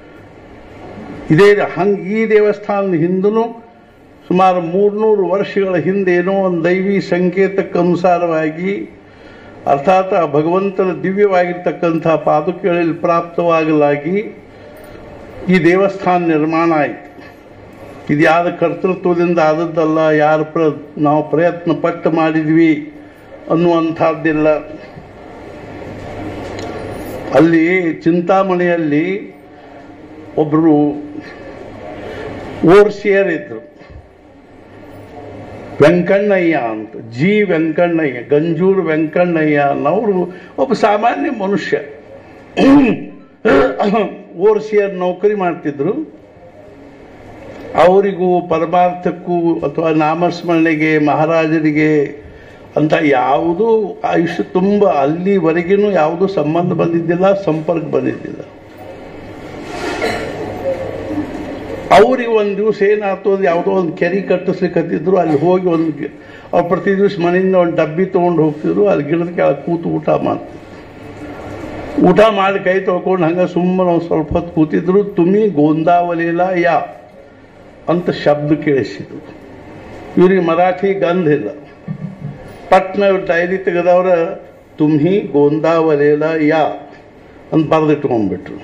ಈ ದೇವಸ್ಥಾನದ ಹಿಂದೂ ಸುಮಾರು 300 ವರ್ಷಗಳ ಹಿಂದೇನೋ ಒಂದು ದೈವಿ ಸಂಕೇತಕ್ಕೆ ಅನುಸಾರವಾಗಿ, ಅರ್ಥಾತ್ ಆ ಭಗವಂತನ ದಿವ್ಯವಾಗಿರ್ತಕ್ಕಂಥ ಪಾದುಕೆಗಳಲ್ಲಿ ಪ್ರಾಪ್ತವಾಗಲಾಗಿ ಈ ದೇವಸ್ಥಾನ ನಿರ್ಮಾಣ ಆಯಿತು. ಇದು ಯಾರ ಕರ್ತೃತ್ವದಿಂದ ಆದದ್ದಲ್ಲ, ನಾವು ಪ್ರಯತ್ನ ಪಟ್ಟು ಮಾಡಿದ್ವಿ ಅನ್ನುವಂಥದ್ದಿಲ್ಲ. ಅಲ್ಲಿ ಚಿಂತಾಮಣಿಯಲ್ಲಿ ಒಬ್ಬರು ಓರ್ಸಿಯರ್ ಇದ್ರು, ವೆಂಕಣ್ಣಯ್ಯ ಅಂತ, ಜಿ ವೆಂಕಣ್ಣಯ್ಯ, ಗಂಜೂರು ವೆಂಕಣ್ಣಯ್ಯ ಅನ್ನೋರು ಒಬ್ಬ ಸಾಮಾನ್ಯ ಮನುಷ್ಯ. ಓರ್ಸಿಯರ್ ನೌಕರಿ ಮಾಡ್ತಿದ್ರು. ಅವರಿಗೂ ಪರಮಾರ್ಥಕ್ಕೂ ಅಥವಾ ನಾಮಸ್ಮರಣೆಗೆ ಮಹಾರಾಜರಿಗೆ ಅಂತ ಯಾವುದೂ ಆಯುಷ್ಯ ತುಂಬ ಅಲ್ಲಿವರೆಗಿನೂ ಯಾವುದೂ ಸಂಬಂಧ ಬಂದಿದ್ದಿಲ್ಲ, ಸಂಪರ್ಕ ಬಂದಿದ್ದಿಲ್ಲ. ಅವ್ರಿಗೆ ಒಂದು ದಿವಸ ಏನಾಯ್ತು ಅಂದ್ರೆ ಯಾವುದೋ ಒಂದು ಕೆರೆ ಕಟ್ಟಿಸ್ಲಿಕ್ಕತ್ತಿದ್ರು. ಅಲ್ಲಿ ಹೋಗಿ ಅವ್ರು ಪ್ರತಿ ದಿವಸ ಮನೆಯಿಂದ ಒಂದು ಡಬ್ಬಿ ತೊಗೊಂಡು ಹೋಗ್ತಿದ್ರು. ಅಲ್ಲಿ ಗಿಡದ ಕೆಳಗೆ ಕೂತು ಊಟ ಮಾಡ್ತಿದ್ರು. ಊಟ ಮಾಡಿ ಕೈ ತೊಳ್ಕೊಂಡು ಹಂಗೆ ಸುಮ್ಮನೆ ಒಂದು ಸ್ವಲ್ಪ ಹೊತ್ತು ಕೂತಿದ್ರು. ತುಮಿ ಗೋಂದಾವಲಿಲ ಯಾ ಅಂತ ಶಬ್ದ ಕೇಳಿಸಿದ್ರು. ಇವ್ರಿಗೆ ಮರಾಠಿ ಗಂಧ ಇಲ್ಲ. ಪಟ್ನ ಡೈರಿ ತೆಗೆದವ್ರ ತುಮ್ಹಿ ಗೋಂದಾವಲೇಲ ಯಾ ಅಂತ ಬರೆದಿಟ್ಕೊಂಡ್ಬಿಟ್ರು.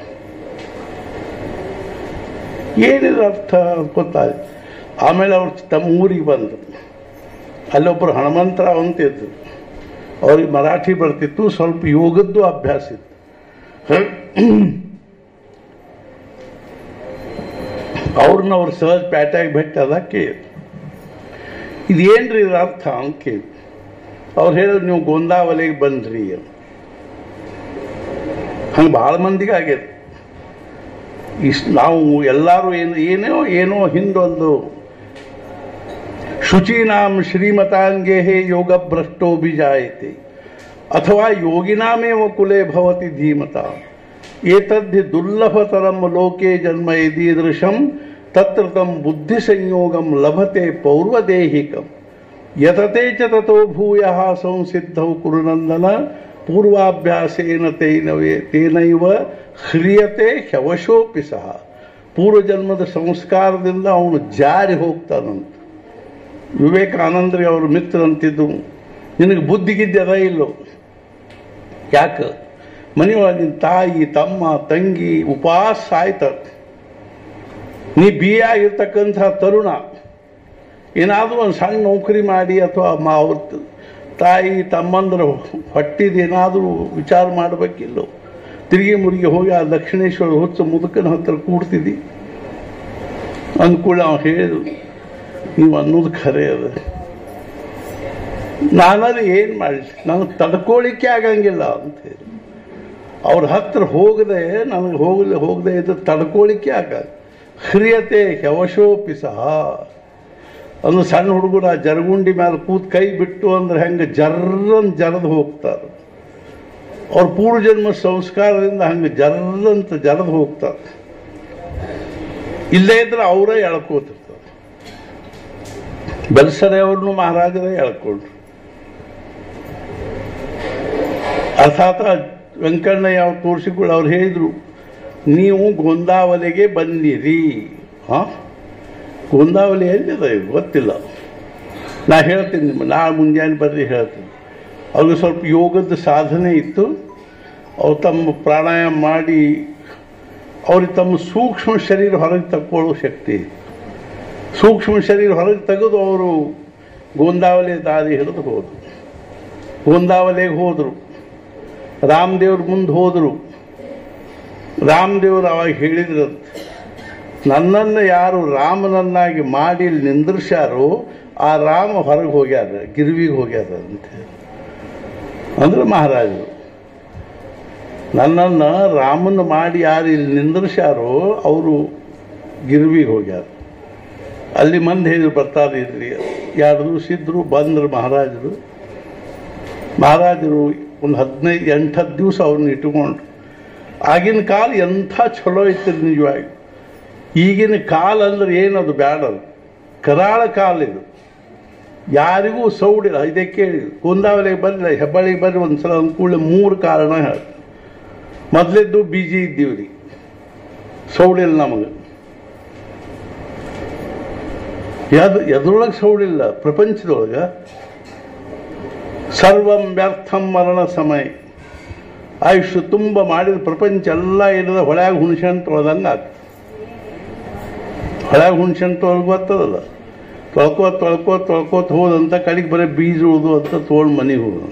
ಏನಿದ್ರ ಅರ್ಥ ಗೊತ್ತಾಯ್ತು. ಆಮೇಲೆ ಅವ್ರು ತಮ್ಮ ಊರಿಗೆ ಬಂದರು. ಅಲ್ಲೊಬ್ಬರು ಹನುಮಂತರಾವ್ ಅಂತಿದ್ರು. ಅವ್ರಿಗೆ ಮರಾಠಿ ಬರ್ತಿತ್ತು, ಸ್ವಲ್ಪ ಯೋಗದ್ದು ಅಭ್ಯಾಸ ಇತ್ತು. ಅವ್ರನ್ನ ಅವ್ರು ಸಹಜ ಪ್ಯಾಟ್ಯಾಗಿ ಭೇಟಿ ಅದಕ್ಕೆ ಇದೇನ್ರಿ ಇದ್ರ ಅರ್ಥ ಅಂತ ಕೇಳಿ ಅವ್ರು ಹೇಳಿದ್ರು, ನೀವು ಗೋಂದಾವಲಿಗೆ ಬಂದ್ರಿ. ಹಂಗೆ ಭಾಳ ಮಂದಿಗೆ ಆಗ್ಯದ. ನಾವು ಎಲ್ಲರೂ ಏನೋ ಹಿಂದೊಂದು ಶುಚೀನಾಂ ಶ್ರೀಮತಾಂಗೆ ಯೋಗ ಭ್ರಷ್ಟೋ ಬಿಜಾಯತೆ ಅಥವಾ ಯೋಗಿನಾಮೇವ ಕುಲೆ ಭವತಿ ಧೀಮತ ಏತದ್ಧಿ ದುರ್ಲಭತರಂ ಲೋಕೆ ಜನ್ಮ ಯದೀದೃಶಂ ತತ್ರ ತಂ ಬುದ್ಧಿ ಸಂಯೋಗಂ ಲಭತೆ ಪೌರ್ವದೇಹಿಕಂ ಯತತೆ ಚ ತತೋ ಭೂಯಃ ಸಂಸಿದ್ಧೌ ಕುರುನಂದನ ಪೂರ್ವಾಭ್ಯಾಸೇನ ತೇನೈವ ಹ್ರಿಯತೆ ಹ್ಯವಶೋಪಿ ಸಹ. ಪೂರ್ವಜನ್ಮದ ಸಂಸ್ಕಾರದಿಂದ ಅವನು ಜಾರಿ ಹೋಗ್ತಾನಂತ. ವಿವೇಕಾನಂದರಿಗೆ ಅವರು ಮಿತ್ರ ಅಂತಿದ್ದು, ನಿನಗೆ ಬುದ್ಧಿಗಿದ್ದೆ ಅದ ಇಲ್ಲೋ? ಯಾಕೆ ಮನೆಯೊಳಗಿನ ತಾಯಿ ತಮ್ಮ ತಂಗಿ ಉಪವಾಸ ಸಾಯ್ತಾರೆ. ನೀ ಬಿ ಎ ಆಗಿರ್ತಕ್ಕಂಥ ತರುಣ ಏನಾದರೂ ಒಂದು ಸಣ್ಣ ನೌಕರಿ ಮಾಡಿ ಅಥವಾ ಅವ್ರ ತಾಯಿ ತಮ್ಮಂದ್ರ ಹೊಟ್ಟಿದೇನಾದರೂ ವಿಚಾರ ಮಾಡಬೇಕಿಲ್ಲೋ? ತಿರುಗಿ ಮುರುಗಿ ಹೋಗಿ ಆ ದಕ್ಷಿಣೇಶ್ವರ ಹುಚ್ಚ ಮುದುಕನ ಹತ್ರ ಕೂಡ್ತಿದ್ದಿ ಅಂದ್ಕೂಡ ಅವ್ನು ಹೇಳಿದ್ರು, ನೀವು ಅನ್ನೋದು ಖರೆ ಅದ. ನಾನಾದ್ರೆ ಏನು ಮಾಡಲಿ, ನನಗೆ ತಡ್ಕೊಳ್ಳಿಕ್ಕೆ ಆಗಂಗಿಲ್ಲ ಅಂತ ಹೇಳಿ ಅವ್ರ ಹತ್ರ ನನಗೆ ಹೋಗದೆ ಇದ್ರೆ ತಡ್ಕೊಳ್ಳಿಕ್ಕೆ ಆಗ ಹ್ರಿಯತೆ ಹವಶೋಪಿ ಸಹ. ಅಂದ್ರೆ ಸಣ್ಣ ಹುಡುಗರು ಆ ಜರಗುಂಡಿ ಮೇಲೆ ಕೂತ್ ಕೈ ಬಿಟ್ಟು ಅಂದ್ರೆ ಹೆಂಗೆ ಜರದು ಹೋಗ್ತಾರೆ. ಅವ್ರ ಪೂರ್ವಜನ್ಮ ಸಂಸ್ಕಾರದಿಂದ ಹಂಗೆ ಜರದು ಹೋಗ್ತಾರೆ. ಇಲ್ಲೇ ಇದ್ರೆ ಅವರೇ ಎಳ್ಕೋತಿರ್ತಾರೆ. ಬೆಲ್ಸರೆ ಅವ್ರನ್ನು ಮಹಾರಾಜರೇ ಎಳ್ಕೊಂಡ್ರು. ಅರ್ಥಾತ್ ವೆಂಕಣ್ಣಯ್ಯ ಅವ್ರು ತೋರಿಸಿಕೊಂಡು ಅವ್ರು ಹೇಳಿದ್ರು, ನೀವು ಗೋಂದಾವಲಿಗೆ ಬಂದಿರಿ. ಗೋಂದಾವಲಿ ಎಲ್ಲಿದೆ ಗೊತ್ತಿಲ್ಲ, ನಾ ಹೇಳ್ತೀನಿ ನಿಮ್ಮ ನಾಳೆ ಮುಂಜಾನೆ ಬರ್ರಿ ಹೇಳ್ತೀನಿ. ಅವ್ರಿಗೆ ಸ್ವಲ್ಪ ಯೋಗದ ಸಾಧನೆ ಇತ್ತು. ಅವ್ರು ತಮ್ಮ ಪ್ರಾಣಾಯಾಮ ಮಾಡಿ ಅವ್ರಿಗೆ ತಮ್ಮ ಸೂಕ್ಷ್ಮ ಶರೀರ ಹೊರಗೆ ತಕ್ಕೊಳ್ಳೋ ಶಕ್ತಿ ಇತ್ತು. ಸೂಕ್ಷ್ಮ ಶರೀರ ಹೊರಗೆ ತೆಗೆದು ಅವರು ಗೋಂದಾವಲಿ ದಾರಿ ಹಿಡಿದು ಹೋದರು. ಗೋಂದಾವಲಿಗೆ ಹೋದರು. ರಾಮದೇವ್ರ ಮುಂದೆ ಹೋದರು. ರಾಮದೇವರು ಅವಾಗ ಹೇಳಿದ್ರು, ನನ್ನನ್ನು ಯಾರು ರಾಮನನ್ನಾಗಿ ಮಾಡಿ ನಿಂದ್ರಿಸ್ಯಾರೋ ಆ ರಾಮ ಹೊರಗೆ ಹೋಗ್ಯಾರ, ಗಿರ್ವಿಗೆ ಹೋಗ್ಯಾರ ಅಂತ ಅಂದ್ರೆ ಮಹಾರಾಜರು. ನನ್ನನ್ನು ರಾಮನ ಮಾಡಿ ಯಾರು ಇಲ್ಲಿ ನಿಂದ್ರಿಸ್ಯಾರೋ ಅವರು ಗಿರ್ವಿಗೆ ಹೋಗ್ಯಾರ. ಅಲ್ಲಿ ಮಂದಿ ಹೇಳಿದ್ರು ಬರ್ತಾರೆ ಇದ್ರಿ. 2 ದಿವಸ ಇದ್ರು. ಬಂದರು ಮಹಾರಾಜರು. ಒಂದು 8-10 ದಿವಸ ಅವ್ರನ್ನ ಇಟ್ಟುಕೊಂಡ್ರು. ಆಗಿನ ಕಾಲ ಎಂಥ ಚಲೋ ಇತ್ತು ನಿಜವಾಗಿ. ಈಗಿನ ಕಾಲ ಅಂದ್ರೆ ಏನದು ಬ್ಯಾಡ, ಕರಾಳ ಕಾಲ ಇದು. ಯಾರಿಗೂ ಸೌಡಿಲ್ಲ. ಇದೇ ಕೇಳಿ ಗೋಂದಾವಲಿಗೆ ಬರಲಿಲ್ಲ, ಹೆಬ್ಬಳ್ಳಿಗೆ ಬರ್ರಿ ಒಂದ್ಸಲ ಅಂದ್ಕೂಡಲೇ 3 ಕಾರಣ ಹೇಳ್ತಾರೆ. ಮೊದಲಿದ್ದು ಬಿಜಿ ಇದ್ದೀವ್ರಿ, ಸೌಡಿಲ್ಲ ನಮಗೆ. ಎದ್ರೊಳಗೆ ಸೌಡಿಲ್ಲ ಪ್ರಪಂಚದೊಳಗೆ. ಸರ್ವಂ ವ್ಯರ್ಥಂ ಮರಣ ಸಮಯ. ಆಯುಷ್ಯ ತುಂಬ ಮಾಡಿದ ಪ್ರಪಂಚ ಎಲ್ಲ ಇಲ್ಲದ ಹೊಳ್ಯಾಗ ಹುಣ್ಸೆಹಣ್ಣು ತೊಳೆದಂಗೆ ಆಗ್ತದೆ. ಹೊಳ್ಯಾಗ ಹುಣ್ಸೆಹಣ್ಣು ತೊಳೆದು ಗೊತ್ತದಲ್ಲ, ತೊಳ್ಕೋತ ಹೋದಂತ ಕಡೆಗೆ ಬರೀ ಬೀಜ ಉಳಿದು ಅಂತ ತೊಗೊಂಡು ಮನೆಗೆ ಹೋದ.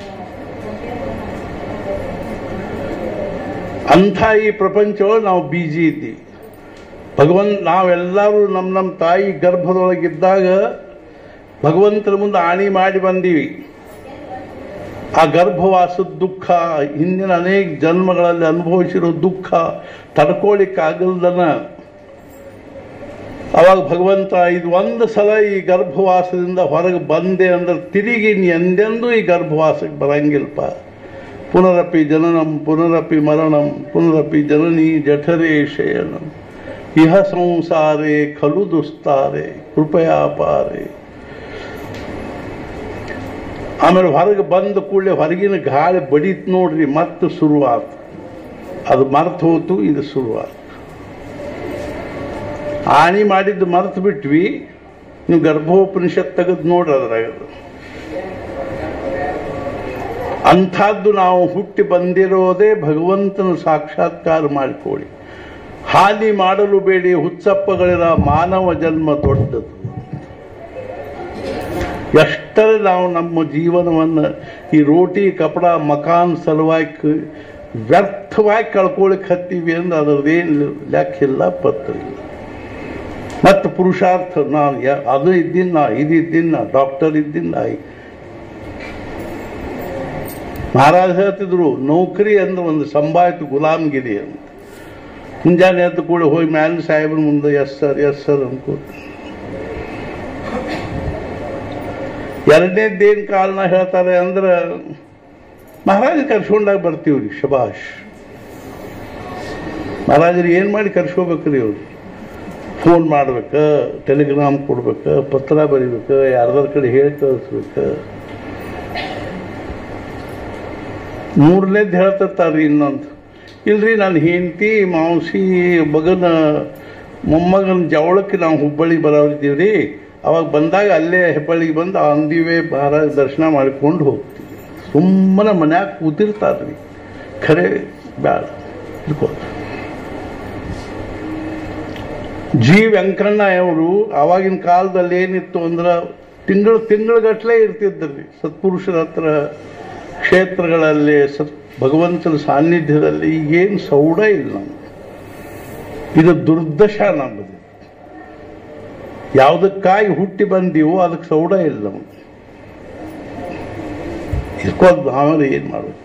ಅಂಥ ಈ ಪ್ರಪಂಚದೊಳಗೆ ನಾವು ಬೀಜಿ ಇದ್ದೀವಿ. ನಾವೆಲ್ಲರೂ ನಮ್ಮ ತಾಯಿ ಗರ್ಭದೊಳಗಿದ್ದಾಗ ಭಗವಂತನ ಮುಂದೆ ಆಣಿ ಮಾಡಿ ಬಂದೀವಿ. ಆ ಗರ್ಭವಾಸದ ದುಃಖ, ಹಿಂದಿನ ಅನೇಕ ಜನ್ಮಗಳಲ್ಲಿ ಅನುಭವಿಸಿರೋ ದುಃಖ ತಡ್ಕೊಳ್ಳಿಕ್ಕಾಗಲ್ದನ ಅವಾಗ ಭಗವಂತ ಇದು ಒಂದು ಸಲ ಈ ಗರ್ಭವಾಸದಿಂದ ಹೊರಗೆ ಬಂದೆ ಅಂದ್ರೆ ತಿರುಗಿ ನೀ ಎಂದೆಂದೂ ಈ ಗರ್ಭವಾಸಕ್ಕೆ ಬರಂಗಿಲ್ಪ. ಪುನರಪಿ ಜನನಂ ಪುನರಪಿ ಮರಣಂ ಪುನರಪಿ ಜನನಿ ಜಠರೇ ಶಯನಂ ಇಹ ಸಂಸಾರೇ ಖಲು ದುಸ್ತಾರೆ ಕೃಪಯಾ ಪಾರೆ. ಆಮೇಲೆ ಹೊರಗೆ ಬಂದ ಕೂಡಲೇ ಹೊರಗಿನ ಗಾಳಿ ಬಡೀತು ನೋಡ್ರಿ, ಮತ್ತೆ ಶುರುವಾತು. ಅದು ಮರ್ತು ಹೋತು, ಇದು ಶುರುವಾತು. ಆಣಿ ಮಾಡಿದ್ದು ಮರ್ತು ಬಿಟ್ವಿ. ನೀವು ಗರ್ಭೋಪನಿಷತ್ ತೆಗೆದು ನೋಡ್ರಿ, ಅದ್ರಾಗ ಅಂಥದ್ದು ನಾವು ಹುಟ್ಟಿ ಬಂದಿರೋದೇ ಭಗವಂತನ ಸಾಕ್ಷಾತ್ಕಾರ ಮಾಡಿಕೊಳ್ಳಿ. ಹಾನಿ ಮಾಡಲು ಬೇಡಿ ಹುಚ್ಚಪ್ಪಗಳಿರ ಮಾನವ ಜನ್ಮ ದೊಡ್ಡದು. ಎಷ್ಟರೇ ನಾವು ನಮ್ಮ ಜೀವನವನ್ನು ಈ ರೋಟಿ ಕಪಡ ಮಕಾನ್ ಸಲುವಾಗಿ ವ್ಯರ್ಥವಾಗಿ ಕಳ್ಕೊಳಕ್ಕೆ ಹತ್ತೀವಿ ಅಂದ್ರೆ ಅದರದ್ದೇನು ಲೆಕ್ಕಿಲ್ಲ, ಪತ್ರ ಇಲ್ಲ. ಮತ್ತು ಪುರುಷಾರ್ಥ ನಾನು ಅದು ಇದ್ದೀನಿ, ಇದು ಇದ್ದೀನಿ, ಡಾಕ್ಟರ್ ಇದ್ದೀನಿ. ಮಹಾರಾಜ ಹೇಳ್ತಿದ್ರು, ನೌಕರಿ ಅಂದ್ರೆ ಒಂದು ಸಂಭಾವಿತ ಗುಲಾಮ್ಗಿರಿ ಅಂತ. ಮುಂಜಾನೆ ಎದ್ದು ಕೂಡ ಹೋಗಿ ಮ್ಯಾಲಿನ ಸಾಹೇಬ್ರ ಮುಂದೆ ಎಸ್ ಸರ್ ಅನ್ಕೋತ. ಎರಡನೇದ್ದೇನು ಕಾರಣ ಹೇಳ್ತಾರೆ ಅಂದ್ರೆ, ಮಹಾರಾಜ ಕರ್ಸ್ಕೊಂಡಾಗ ಬರ್ತೀವ್ರಿ, ಶಬಾಷ್. ಮಹಾರಾಜರು ಏನು ಮಾಡಿ ಕರ್ಸ್ಕೋಬೇಕ್ರಿ ಅವ್ರು? ಫೋನ್ ಮಾಡ್ಬೇಕ, ಟೆಲಿಗ್ರಾಮ್ ಕೊಡ್ಬೇಕ, ಪತ್ರ ಬರಿಬೇಕ, ಯಾರ್ದಾರ ಕಡೆ ಹೇಳಿ ಕಳಿಸ್ಬೇಕ. ಮೂರನೇದ್ದು ಹೇಳ್ತಿರ್ತಾರ್ರಿ ಇನ್ನೊಂದು, ಇಲ್ರಿ ನಾನು ಹೆಂಡತಿ ಮಾಂಸಿ ಮಗನ ಮೊಮ್ಮಗನ ಜವಳಕ್ಕೆ ನಾವು ಹುಬ್ಬಳ್ಳಿಗೆ ಬರೋರಿದ್ದೀವ್ರಿ, ಅವಾಗ ಬಂದಾಗ ಅಲ್ಲೇ ಹೆಬ್ಬಳ್ಳಿಗೆ ಬಂದು ಅಂದಿವೇ ಮಹಾರಾಜ ದರ್ಶನ ಮಾಡಿಕೊಂಡು ಹೋಗ್ತೀವಿ. ಸುಮ್ಮನೆ ಮನ್ಯಾಗ ಕೂತಿರ್ತಾರ್ರಿ, ಖರೆ ಬ್ಯಾಡ ಇರ್ಕೋ. ಜಿ ವೆಂಕಣ್ಣ ಅವರು ಆವಾಗಿನ ಕಾಲದಲ್ಲಿ ಏನಿತ್ತು ಅಂದ್ರೆ ತಿಂಗಳಗಟ್ಟಲೆ ಇರ್ತಿದ್ರಿ ಸತ್ಪುರುಷರ ಹತ್ರ, ಕ್ಷೇತ್ರಗಳಲ್ಲಿ ಭಗವಂತನ ಸಾನ್ನಿಧ್ಯದಲ್ಲಿ. ಈಗೇನು ಸೌಡ ಇಲ್ಲ ನಮ್ಗೆ. ಇದು ದುರ್ದಶ ನಮ್ಮದು. ಯಾವುದಕ್ಕಾಗಿ ಹುಟ್ಟಿ ಬಂದೀವೋ ಅದಕ್ಕೆ ಸೌಡ ಇಲ್ಲ ನಮಗೆ. ಇರ್ಕೋದು ಆಮೇಲೆ ಏನು ಮಾಡಬೇಕು?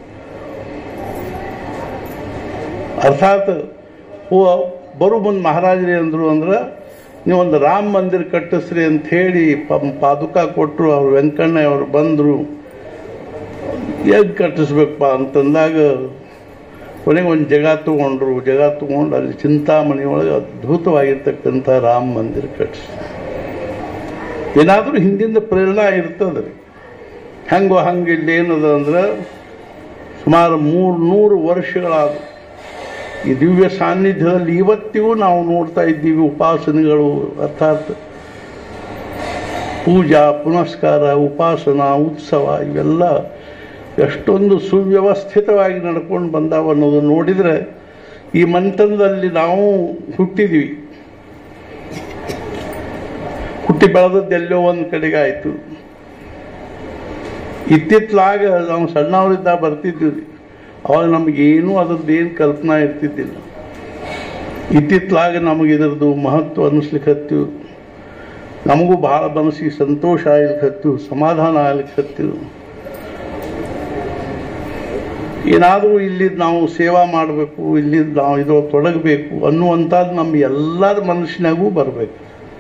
ಅರ್ಥಾತ್ ಬರು ಮುಂದೆ ಮಹಾರಾಜರೇ ಅಂದರು ಅಂದ್ರೆ, ನೀವೊಂದು ರಾಮ ಮಂದಿರ ಕಟ್ಟಿಸ್ರಿ ಅಂತ ಹೇಳಿ ಪಾದುಕ ಕೊಟ್ಟರು. ಅವ್ರು ವೆಂಕಣ್ಣ ಅವರು ಬಂದರು, ಹೇಗೆ ಕಟ್ಟಿಸ್ಬೇಕಪ್ಪ ಅಂತಂದಾಗ ಕೊನೆಗೆ ಒಂದು ಜಾಗ ತಗೊಂಡು ಅಲ್ಲಿ ಚಿಂತಾಮಣಿ ಒಳಗೆ ಅದ್ಭುತವಾಗಿರ್ತಕ್ಕಂಥ ರಾಮ ಮಂದಿರ ಕಟ್ಟಿಸಿ. ಏನಾದರೂ ಹಿಂದಿಂದ ಪ್ರೇರಣಾ ಇರ್ತದೆ ರೀ. ಹಂಗೆ ಇಲ್ಲಿ ಏನದ ಅಂದ್ರೆ, ಸುಮಾರು 300 ವರ್ಷಗಳಾದ ಈ ದಿವ್ಯ ಸಾನ್ನಿಧ್ಯದಲ್ಲಿ ಇವತ್ತಿಗೂ ನಾವು ನೋಡ್ತಾ ಇದ್ದೀವಿ ಉಪಾಸನೆಗಳು. ಅರ್ಥಾತ್ ಪೂಜಾ ಪುನಸ್ಕಾರ, ಉಪಾಸನಾ, ಉತ್ಸವ ಇವೆಲ್ಲ ಎಷ್ಟೊಂದು ಸುವ್ಯವಸ್ಥಿತವಾಗಿ ನಡ್ಕೊಂಡು ಬಂದಾವ ಅನ್ನೋದು ನೋಡಿದರೆ, ಈ ಮಂಥನದಲ್ಲಿ ನಾವು ಹುಟ್ಟಿದ್ವಿ. ಹುಟ್ಟಿ ಬೆಳೆದದ್ದು ಎಲ್ಲೋ ಒಂದು ಕಡೆಗೆ ಆಯಿತು. ಇತ್ತಿತ್ತಲಾಗ ನಾವು ಸಣ್ಣವರಿದ್ದ ಬರ್ತಿದ್ವಿ. ಅವಾಗ ನಮಗೇನೂ ಅದರದ್ದೇನು ಕಲ್ಪನಾ ಇರ್ತಿದ್ದಿಲ್ಲ. ಇತ್ತಿತ್ತಲಾಗ ನಮಗೆ ಇದರದ್ದು ಮಹತ್ವ ಅನ್ನಿಸ್ಲಿಕ್ಕತ್ತೀವಿ. ನಮಗೂ ಭಾಳ ಮನಸ್ಸಿಗೆ ಸಂತೋಷ ಆಗ್ಲಿಕ್ಕತ್ತೀವಿ, ಸಮಾಧಾನ ಆಗ್ಲಿಕ್ಕತ್ತೀವಿ. ಏನಾದರೂ ಇಲ್ಲಿದ್ದು ನಾವು ಸೇವಾ ಮಾಡಬೇಕು, ಇಲ್ಲಿದ್ದು ನಾವು ಇದ್ರೊಳಗೆ ತೊಡಗಬೇಕು ಅನ್ನುವಂಥದ್ದು ನಮ್ಮ ಎಲ್ಲರ ಮನಸ್ಸಿನಾಗೂ ಬರಬೇಕು.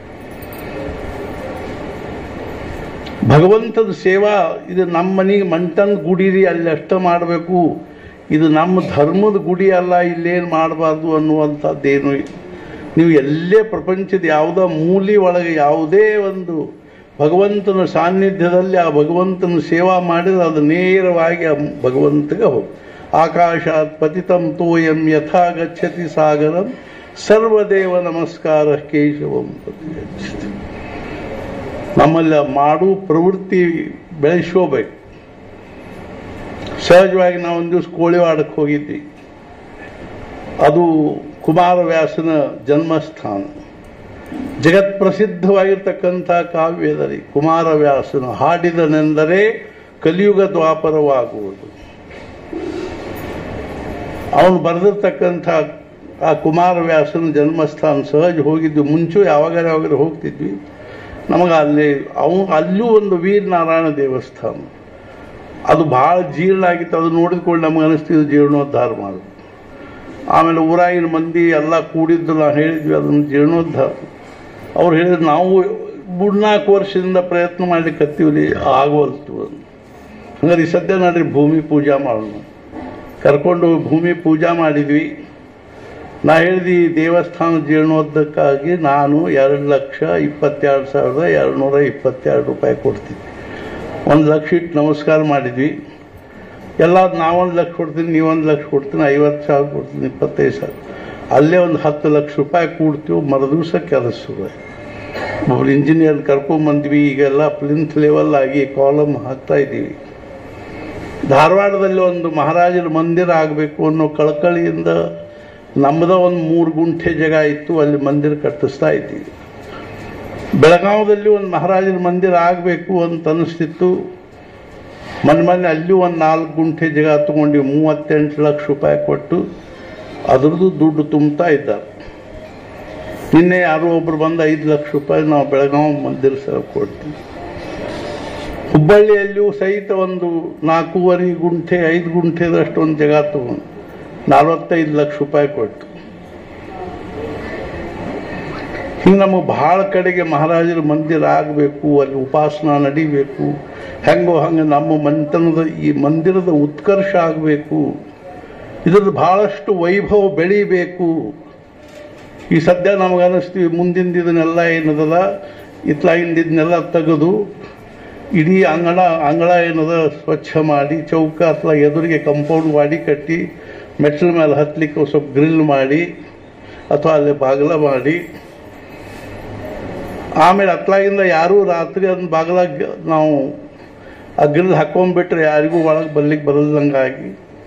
ಭಗವಂತದ ಸೇವಾ ಇದು ನಮ್ಮ ಮನೆಗೆ ಮಂಟನ್ ಗುಡಿರಿ, ಅಲ್ಲಿ ಅಷ್ಟ ಮಾಡಬೇಕು, ಇದು ನಮ್ಮ ಧರ್ಮದ ಗುಡಿ ಅಲ್ಲ, ಇಲ್ಲೇನು ಮಾಡಬಾರ್ದು ಅನ್ನುವಂಥದ್ದೇನು. ನೀವು ಎಲ್ಲೇ ಪ್ರಪಂಚದ ಯಾವುದೋ ಮೂಲೆ ಒಳಗೆ ಯಾವುದೇ ಒಂದು ಭಗವಂತನ ಸಾನ್ನಿಧ್ಯದಲ್ಲಿ ಆ ಭಗವಂತನ ಸೇವಾ ಮಾಡಿದ್ರೆ ಅದು ನೇರವಾಗಿ ಆ ಭಗವಂತಗೆ ಹೋಗಿ. ಆಕಾಶಾತ್ ಪತಿತಂ ತೋಯಂ ಯಥಾ ಗಚ್ಚತಿ ಸಾಗರಂ ಸರ್ವದೇವ ನಮಸ್ಕಾರ ಕೇಶವಂ ಪ್ರತಿ ಗಚ್ಚತಿ. ನಮ್ಮಲ್ಲಿ ಮಾಡು ಪ್ರವೃತ್ತಿ ಬೆಳೆಸ್ಕೋಬೇಕು. ಸಹಜವಾಗಿ ನಾವು ಒಂದು ದಿವಸ ಕೋಳಿವಾಡಕ್ಕೆ ಹೋಗಿದ್ವಿ. ಅದು ಕುಮಾರವ್ಯಾಸನ ಜನ್ಮಸ್ಥಾನ. ಜಗತ್ ಪ್ರಸಿದ್ಧವಾಗಿರ್ತಕ್ಕಂಥ ಕಾವ್ಯದಲ್ಲಿ ಕುಮಾರವ್ಯಾಸನ ಹಾಡಿದನೆಂದರೆ ಕಲಿಯುಗ ದ್ವಾಪರವಾಗುವುದು. ಅವನು ಬರೆದಿರ್ತಕ್ಕಂಥ ಆ ಕುಮಾರವ್ಯಾಸನ ಜನ್ಮಸ್ಥಾನ ಸಹಜ ಹೋಗಿದ್ವಿ. ಮುಂಚೆ ಯಾವಾಗಾರ ಹೋಗ್ತಿದ್ವಿ. ನಮಗೆ ಅಲ್ಲೂ ಒಂದು ವೀರನಾರಾಯಣ ದೇವಸ್ಥಾನ. ಅದು ಭಾಳ ಜೀರ್ಣ ಆಗಿತ್ತು. ಅದು ನೋಡಿದ್ಕೊಂಡು ನಮಗೆ ಅನಿಸ್ತಿದ್ದು ಜೀರ್ಣೋದ್ಧಾರ ಮಾಡೋದು. ಆಮೇಲೆ ಊರಾಗಿನ ಮಂದಿ ಎಲ್ಲ ಕೂಡಿದ್ದು ನಾವು ಹೇಳಿದ್ವಿ ಅದನ್ನು ಜೀರ್ಣೋದ್ಧಾರ. ಅವ್ರು ಹೇಳಿದ್ರು ನಾವು 3-4 ವರ್ಷದಿಂದ ಪ್ರಯತ್ನ ಮಾಡ್ಲಿಕ್ಕತ್ತೀವ್ರಿ, ಆಗೋಲ್ತು. ಹಂಗಾರೆ ಈ ಸದ್ಯ ನೋಡ್ರಿ ಭೂಮಿ ಪೂಜಾ ಮಾಡೋಣ. ಕರ್ಕೊಂಡು ಭೂಮಿ ಪೂಜಾ ಮಾಡಿದ್ವಿ. ನಾ ಹೇಳಿದ್ವಿ ದೇವಸ್ಥಾನ ಜೀರ್ಣೋದ್ಧಕ್ಕಾಗಿ ನಾನು 2,22,222 ರೂಪಾಯಿ ಕೊಡ್ತೀನಿ. 1 ಲಕ್ಷ ಇಟ್ಟು ನಮಸ್ಕಾರ ಮಾಡಿದ್ವಿ. ಎಲ್ಲ ನಾವು 1 ಲಕ್ಷ ಕೊಡ್ತೀನಿ, ನೀವು 1 ಲಕ್ಷ ಕೊಡ್ತೀನಿ, 50,000 ಕೊಡ್ತೀನಿ, 25,000. ಅಲ್ಲೇ ಒಂದು 10 ಲಕ್ಷ ರೂಪಾಯಿ ಕೂಡ್ತೀವಿ. ಮರುದಿವಸ ಕೆಲಸ ಶುರು. ಒಬ್ಬರು ಇಂಜಿನಿಯರ್ ಕರ್ಕೊಂಬಂದ್ವಿ. ಈಗೆಲ್ಲ ಪ್ಲಿಂತ್ ಲೆವೆಲ್ ಆಗಿ ಕಾಲಮ್ ಹಾಕ್ತಾ ಇದ್ದೀವಿ. ಧಾರವಾಡದಲ್ಲಿ ಒಂದು ಮಹಾರಾಜರ ಮಂದಿರ ಆಗಬೇಕು ಅನ್ನೋ ಕಳಕಳಿಯಿಂದ ನಮ್ಮದ ಒಂದು 3 ಗುಂಠೆ ಜಾಗ ಇತ್ತು, ಅಲ್ಲಿ ಮಂದಿರ ಕಟ್ಟಿಸ್ತಾ ಇದ್ದೀವಿ. ಬೆಳಗಾವದಲ್ಲಿ ಒಂದು ಮಹಾರಾಜರ ಮಂದಿರ ಆಗಬೇಕು ಅಂತ ಅನಿಸ್ತಿತ್ತು. ಮೊನ್ನೆ ಅಲ್ಲಿ ಒಂದು 4 ಗುಂಠೆ ಜಾಗ ತಗೊಂಡು 38 ಲಕ್ಷ ರೂಪಾಯಿ ಕೊಟ್ಟು ಅದ್ರದ್ದು ದುಡ್ಡು ತುಂಬ್ತಾ ಇದ್ದಾರೆ. ನಿನ್ನೆ ಯಾರೋ ಒಬ್ರು ಬಂದು 5 ಲಕ್ಷ ರೂಪಾಯಿ ನಾವು ಬೆಳಗಾವಿ ಮಂದಿರ ಸಹ ಕೊಡ್ತೀವಿ. ಹುಬ್ಬಳ್ಳಿಯಲ್ಲಿಯೂ ಸಹಿತ ಒಂದು 4.5 ಗುಂಠೆ 5 ಗುಂಠೆದಷ್ಟು ಒಂದು ಜಾಗ ತಗೊಂಡು 45 ಲಕ್ಷ ರೂಪಾಯಿ ಕೊಟ್ಟು. ಹಿಂಗೆ ನಮಗೆ ಭಾಳ ಕಡೆಗೆ ಮಹಾರಾಜರ ಮಂದಿರ ಆಗಬೇಕು, ಅಲ್ಲಿ ಉಪಾಸನಾ ನಡಿಬೇಕು, ಹೆಂಗೋ ಹಂಗೆ ನಮ್ಮ ಮಂತನದ ಈ ಮಂದಿರದ ಉತ್ಕರ್ಷ ಆಗಬೇಕು, ಇದ್ರದ್ದು ಭಾಳಷ್ಟು ವೈಭವ ಬೆಳಿಬೇಕು. ಈ ಸದ್ಯ ನಮಗೆ ಅನ್ನಿಸ್ತೀವಿ ಮುಂದಿಂದ ಇದನ್ನೆಲ್ಲ ಏನದಲ್ಲ ಇತ್ಲಾಗಿಂದ ಇದನ್ನೆಲ್ಲ ತೆಗೆದು ಇಡೀ ಅಂಗಳ ಏನದ ಸ್ವಚ್ಛ ಮಾಡಿ, ಚೌಕ ಅಥವಾ ಎದುರಿಗೆ ಕಂಪೌಂಡ್ ಮಾಡಿ ಕಟ್ಟಿ, ಮೆಟ್ಲ ಮೇಲೆ ಹತ್ತಲಿಕ್ಕೆ ಸ್ವಲ್ಪ ಗ್ರಿಲ್ ಮಾಡಿ ಅಥವಾ ಅಲ್ಲಿ ಬಾಗಿಲ ಮಾಡಿ, ಆಮೇಲೆ ಹತ್ತಲಾಗಿಂದ ಯಾರೂ ರಾತ್ರಿ ಅದನ್ನ ಬಾಗಿಲಾಗ ನಾವು ಆ ಗ್ರಿಲ್ ಹಾಕೊಂಡ್ಬಿಟ್ರೆ ಯಾರಿಗೂ ಒಳಗೆ ಬರ್ಲಿಕ್ಕೆ ಬರಲ್ದಂಗಾಗಿ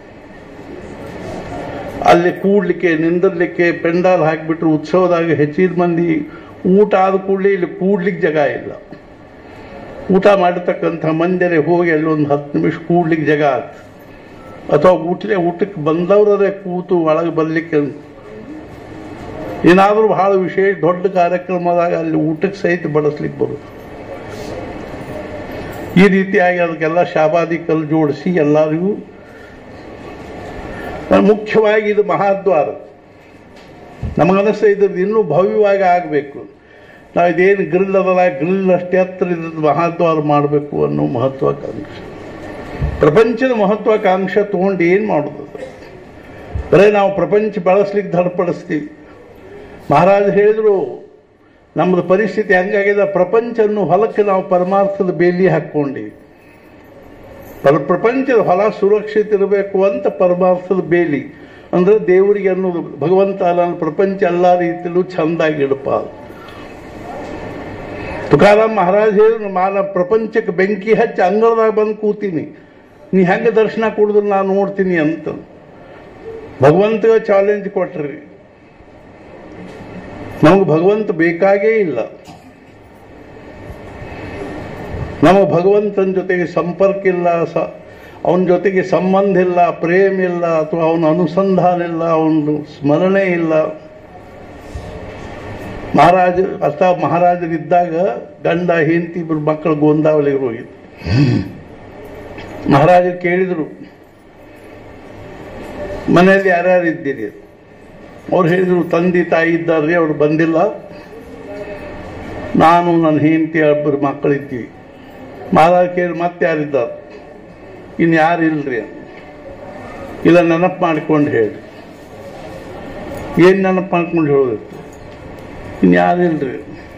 ಅಲ್ಲಿ ಕೂಡ್ಲಿಕ್ಕೆ ನಿಂದಿರ್ಲಿಕ್ಕೆ ಪೆಂಡಾಲ್ ಹಾಕಿಬಿಟ್ರು. ಉತ್ಸವದಾಗ ಹೆಚ್ಚಿನ ಮಂದಿ ಊಟ ಆದ ಕೂಡಲೇ ಇಲ್ಲಿ ಕೂಡ್ಲಿಕ್ಕೆ ಜಾಗ ಇಲ್ಲ. ಊಟ ಮಾಡಿರ್ತಕ್ಕಂಥ ಮಂದಿರೆ ಹೋಗಿ ಅಲ್ಲಿ ಒಂದು 10 ನಿಮಿಷ ಕೂಡ್ಲಿಕ್ಕೆ ಜಾಗ ಆಗ್ತದೆ. ಅಥವಾ ಊಟಕ್ಕೆ ಬಂದವರೇ ಕೂತು ಒಳಗೆ ಬರ್ಲಿಕ್ಕೆ ಏನಾದರೂ ಬಹಳ ವಿಶೇಷ ದೊಡ್ಡ ಕಾರ್ಯಕ್ರಮದಾಗ ಅಲ್ಲಿ ಊಟಕ್ಕೆ ಸಹಿತ ಬಡಿಸ್ಲಿಕ್ಕೆ ಬರುತ್ತೆ. ಈ ರೀತಿಯಾಗಿ ಅದಕ್ಕೆಲ್ಲ ಶಾಬಾದಿ ಕಲ್ಲು ಜೋಡಿಸಿ ಎಲ್ಲರಿಗೂ ಮುಖ್ಯವಾಗಿ ಇದು ಮಹಾದ್ವಾರ ನಮಗನಿಸ್ತಾ ಇದ್ರದ್ದು ಇನ್ನೂ ಭವ್ಯವಾಗಿ ಆಗಬೇಕು. ನಾವು ಇದೇನು ಗ್ರಿಲ್ ಅದಲ್ಲ, ಗ್ರಿಲ್ ಅಷ್ಟೇ ಹತ್ರ ಇದ್ರದ್ದು ಮಹಾದ್ವಾರ ಮಾಡಬೇಕು ಅನ್ನೋ ಮಹತ್ವಾಕಾಂಕ್ಷೆ, ಪ್ರಪಂಚದ ಮಹತ್ವಾಕಾಂಕ್ಷೆ ತೊಗೊಂಡು ಏನು ಮಾಡೋದು? ಬರೀ ನಾವು ಪ್ರಪಂಚ ಬೆಳೆಸ್ಲಿಕ್ಕೆ ಧಡಪಡಿಸ್ತೀವಿ. ಮಹಾರಾಜ ಹೇಳಿದ್ರು ನಮ್ಮದು ಪರಿಸ್ಥಿತಿ ಹೆಂಗಾಗಿದೆ, ಪ್ರಪಂಚವನ್ನು ಹೊಲಕ್ಕೆ ನಾವು ಪರಮಾರ್ಥದ ಬೇಲಿ ಹಾಕ್ಕೊಂಡಿ, ಪ್ರಪಂಚದ ಹೊಲ ಸುರಕ್ಷಿತ ಇರಬೇಕು ಅಂತ ಪರಮಾರ್ಥದ ಬೇಲಿ ಅಂದ್ರೆ ದೇವರಿಗೆ ಅನ್ನೋದು ಭಗವಂತ ನಾನು ಪ್ರಪಂಚ ಎಲ್ಲ ರೀತಿಯಲ್ಲೂ ಚಂದಾಗಿಡಪ್ಪ. ತುಕಾರಾಮ್ ಮಹಾರಾಜ್ ಹೇಳಿದ್ರು ನಾನು ಪ್ರಪಂಚಕ್ಕೆ ಬೆಂಕಿ ಹಚ್ಚಿ ಅಂಗಳದಾಗ ಬಂದು ಕೂತೀನಿ, ನೀ ಹೆಂಗೆ ದರ್ಶನ ಕೊಡಿದ್ರು ನಾನು ನೋಡ್ತೀನಿ ಅಂತ ಭಗವಂತಗೆ ಚಾಲೆಂಜ್ ಕೊಟ್ರಿ. ನಮಗೆ ಭಗವಂತ ಬೇಕಾಗೇ ಇಲ್ಲ. ನಮಗೆ ಭಗವಂತನ ಜೊತೆಗೆ ಸಂಪರ್ಕ ಇಲ್ಲ, ಅವನ ಜೊತೆಗೆ ಸಂಬಂಧ ಇಲ್ಲ, ಪ್ರೇಮ ಇಲ್ಲ, ಅಥವಾ ಅವನ ಅನುಸಂಧಾನ ಇಲ್ಲ, ಅವನ ಸ್ಮರಣೆ ಇಲ್ಲ. ಮಹಾರಾಜರಿದ್ದಾಗ ಗಂಡ ಹೆಂಡತಿ ಇಬ್ಬರು ಮಕ್ಕಳು ಗೋಂದಾವಲಿಗೆ ಹೋಗಿದ್ರು. ಮಹಾರಾಜರು ಕೇಳಿದ್ರು ಮನೆಯಲ್ಲಿ ಯಾರ್ಯಾರು ಇದ್ದೀರಿ? ಅವ್ರು ಹೇಳಿದ್ರು ತಂದೆ ತಾಯಿ ಇದ್ದಾರೆ, ಅವ್ರು ಬಂದಿಲ್ಲ, ನಾನು ನನ್ನ ಹೆಂಡತಿ ಇಬ್ಬರು ಮಕ್ಕಳಿದ್ದೀವಿ. ಮಹಾರಾಜ ಕೇಳಿ ಮತ್ತೆ ಯಾರಿದ್ದಾರೆ? ಇನ್ನು ಯಾರು ಇಲ್ರಿ? ಇಲ್ಲ ನೆನಪು ಮಾಡ್ಕೊಂಡು ಹೇಳಿ. ಏನು ನೆನಪು ಮಾಡ್ಕೊಂಡು ಹೇಳೋದಿತ್ತು? ಇನ್ನು ಯಾರು ಇಲ್ರಿ?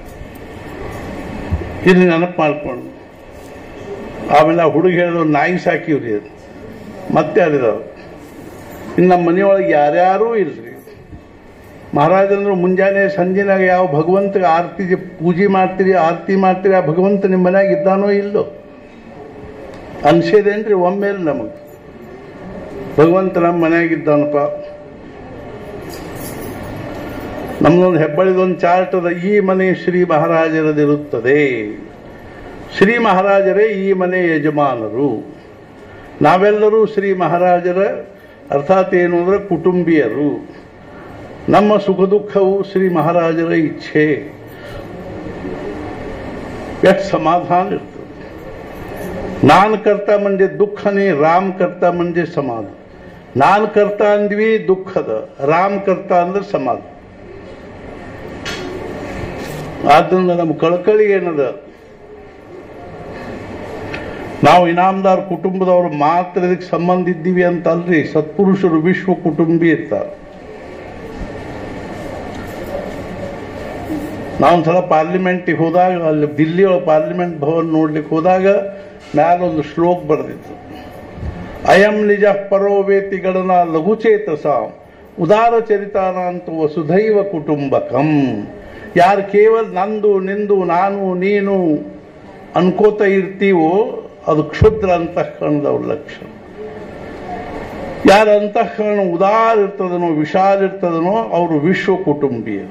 ಇಲ್ಲಿ ನೆನಪು ಮಾಡ್ಕೊಂಡು. ಆಮೇಲೆ ಆ ಹುಡುಗ ಹೇಳಿದ್ರು ನಾಯಿ ಸಾಕಿವ್ರಿ. ಅದು ಮತ್ತೆ ಯಾರಿದಾವೆ? ಇನ್ನು ನಮ್ಮ ಮನೆಯೊಳಗೆ ಯಾರ್ಯಾರೂ ಇಲ್ರಿ. ಮಹಾರಾಜಂದ್ರು ಮುಂಜಾನೆ ಸಂಜೆನಾಗ ಯಾವ ಭಗವಂತಗೆ ಪೂಜೆ ಮಾಡ್ತೀರಿ, ಆರತಿ ಮಾಡ್ತೀರಿ, ಆ ಭಗವಂತ ನಿಮ್ಮ ಮನ್ಯಾಗ ಇದ್ದಾನೋ ಇಲ್ಲೋ ಅನ್ಸೇದೇನ್ರಿ? ಒಮ್ಮೆ ನಮಗೆ ಭಗವಂತ ನಮ್ಮ ಮನ್ಯಾಗಿದ್ದಾನಪ್ಪ. ನಮ್ದೊಂದು ಹೆಬ್ಬಳಿದೊಂದು ಚಾರ್ಟ್ ಅದ, ಈ ಮನೆ ಶ್ರೀ ಮಹಾರಾಜರದಿರುತ್ತದೆ, ಶ್ರೀ ಮಹಾರಾಜರೇ ಈ ಮನೆ ಯಜಮಾನರು, ನಾವೆಲ್ಲರೂ ಶ್ರೀ ಮಹಾರಾಜರ ಅರ್ಥಾತ್ ಏನು ಅಂದ್ರೆ ಕುಟುಂಬಿಯರು, ನಮ್ಮ ಸುಖ ದುಃಖವು ಶ್ರೀ ಮಹಾರಾಜರ ಇಚ್ಛೆ. ಎಷ್ಟು ಸಮಾಧಾನ ಇರ್ತದೆ. ನಾನು ಕರ್ತ म्हणजे दुःख नाही, राम करता म्हणजे समाधान. ನಾನು ಕರ್ತ ಅಂದ್ವಿ ದುಃಖದ, ರಾಮ್ ಕರ್ತ ಅಂದ್ರೆ ಸಮಾಧಾನ. ಆದ್ದರಿಂದ ನಮ್ಮ ಕಳಕಳಿ ಏನದ, ನಾವು ಇನಾಮದಾರ್ ಕುಟುಂಬದವರು ಮಾತ್ರ ಇದಕ್ಕೆ ಸಂಬಂಧ ಇದ್ದೀವಿ ಅಂತ ಅಲ್ರಿ. ಸತ್ಪುರುಷರು ವಿಶ್ವ ಕುಟುಂಬಿ ಇರ್ತಾರೆ. ನಾವೊಂದ್ಸಲ ಪಾರ್ಲಿಮೆಂಟಿಗೆ ಹೋದಾಗ, ಅಲ್ಲಿ ದಿಲ್ಲಿಯೊಳಗೆ ಪಾರ್ಲಿಮೆಂಟ್ ಭವನ್ ನೋಡ್ಲಿಕ್ಕೆ ಹೋದಾಗ ಮ್ಯಾಲೊಂದು ಶ್ಲೋಕ ಬರೆದಿತ್ತು, ಅಯಂ ನಿಜ ಪರೋವೇತಿಗಳನ್ನ ಲಘುಚೇತಸ ಉದಾರ ಚರಿತಾನಂತೂ ವಸುಧೈವ ಕುಟುಂಬಕಂ. ಯಾರು ಕೇವಲ ನಂದು ನಿಂದು ನಾನು ನೀನು ಅನ್ಕೋತ ಇರ್ತೀವೋ ಅದು ಕ್ಷುದ್ರ ಅಂತಃಕರಣದವ್ರ ಲಕ್ಷಣ. ಯಾರ ಅಂತಃಕರಣ ಉದಾರ ಇರ್ತದನೋ ವಿಶಾಲ ಇರ್ತದನೋ ಅವರು ವಿಶ್ವ ಕುಟುಂಬಿಯರು.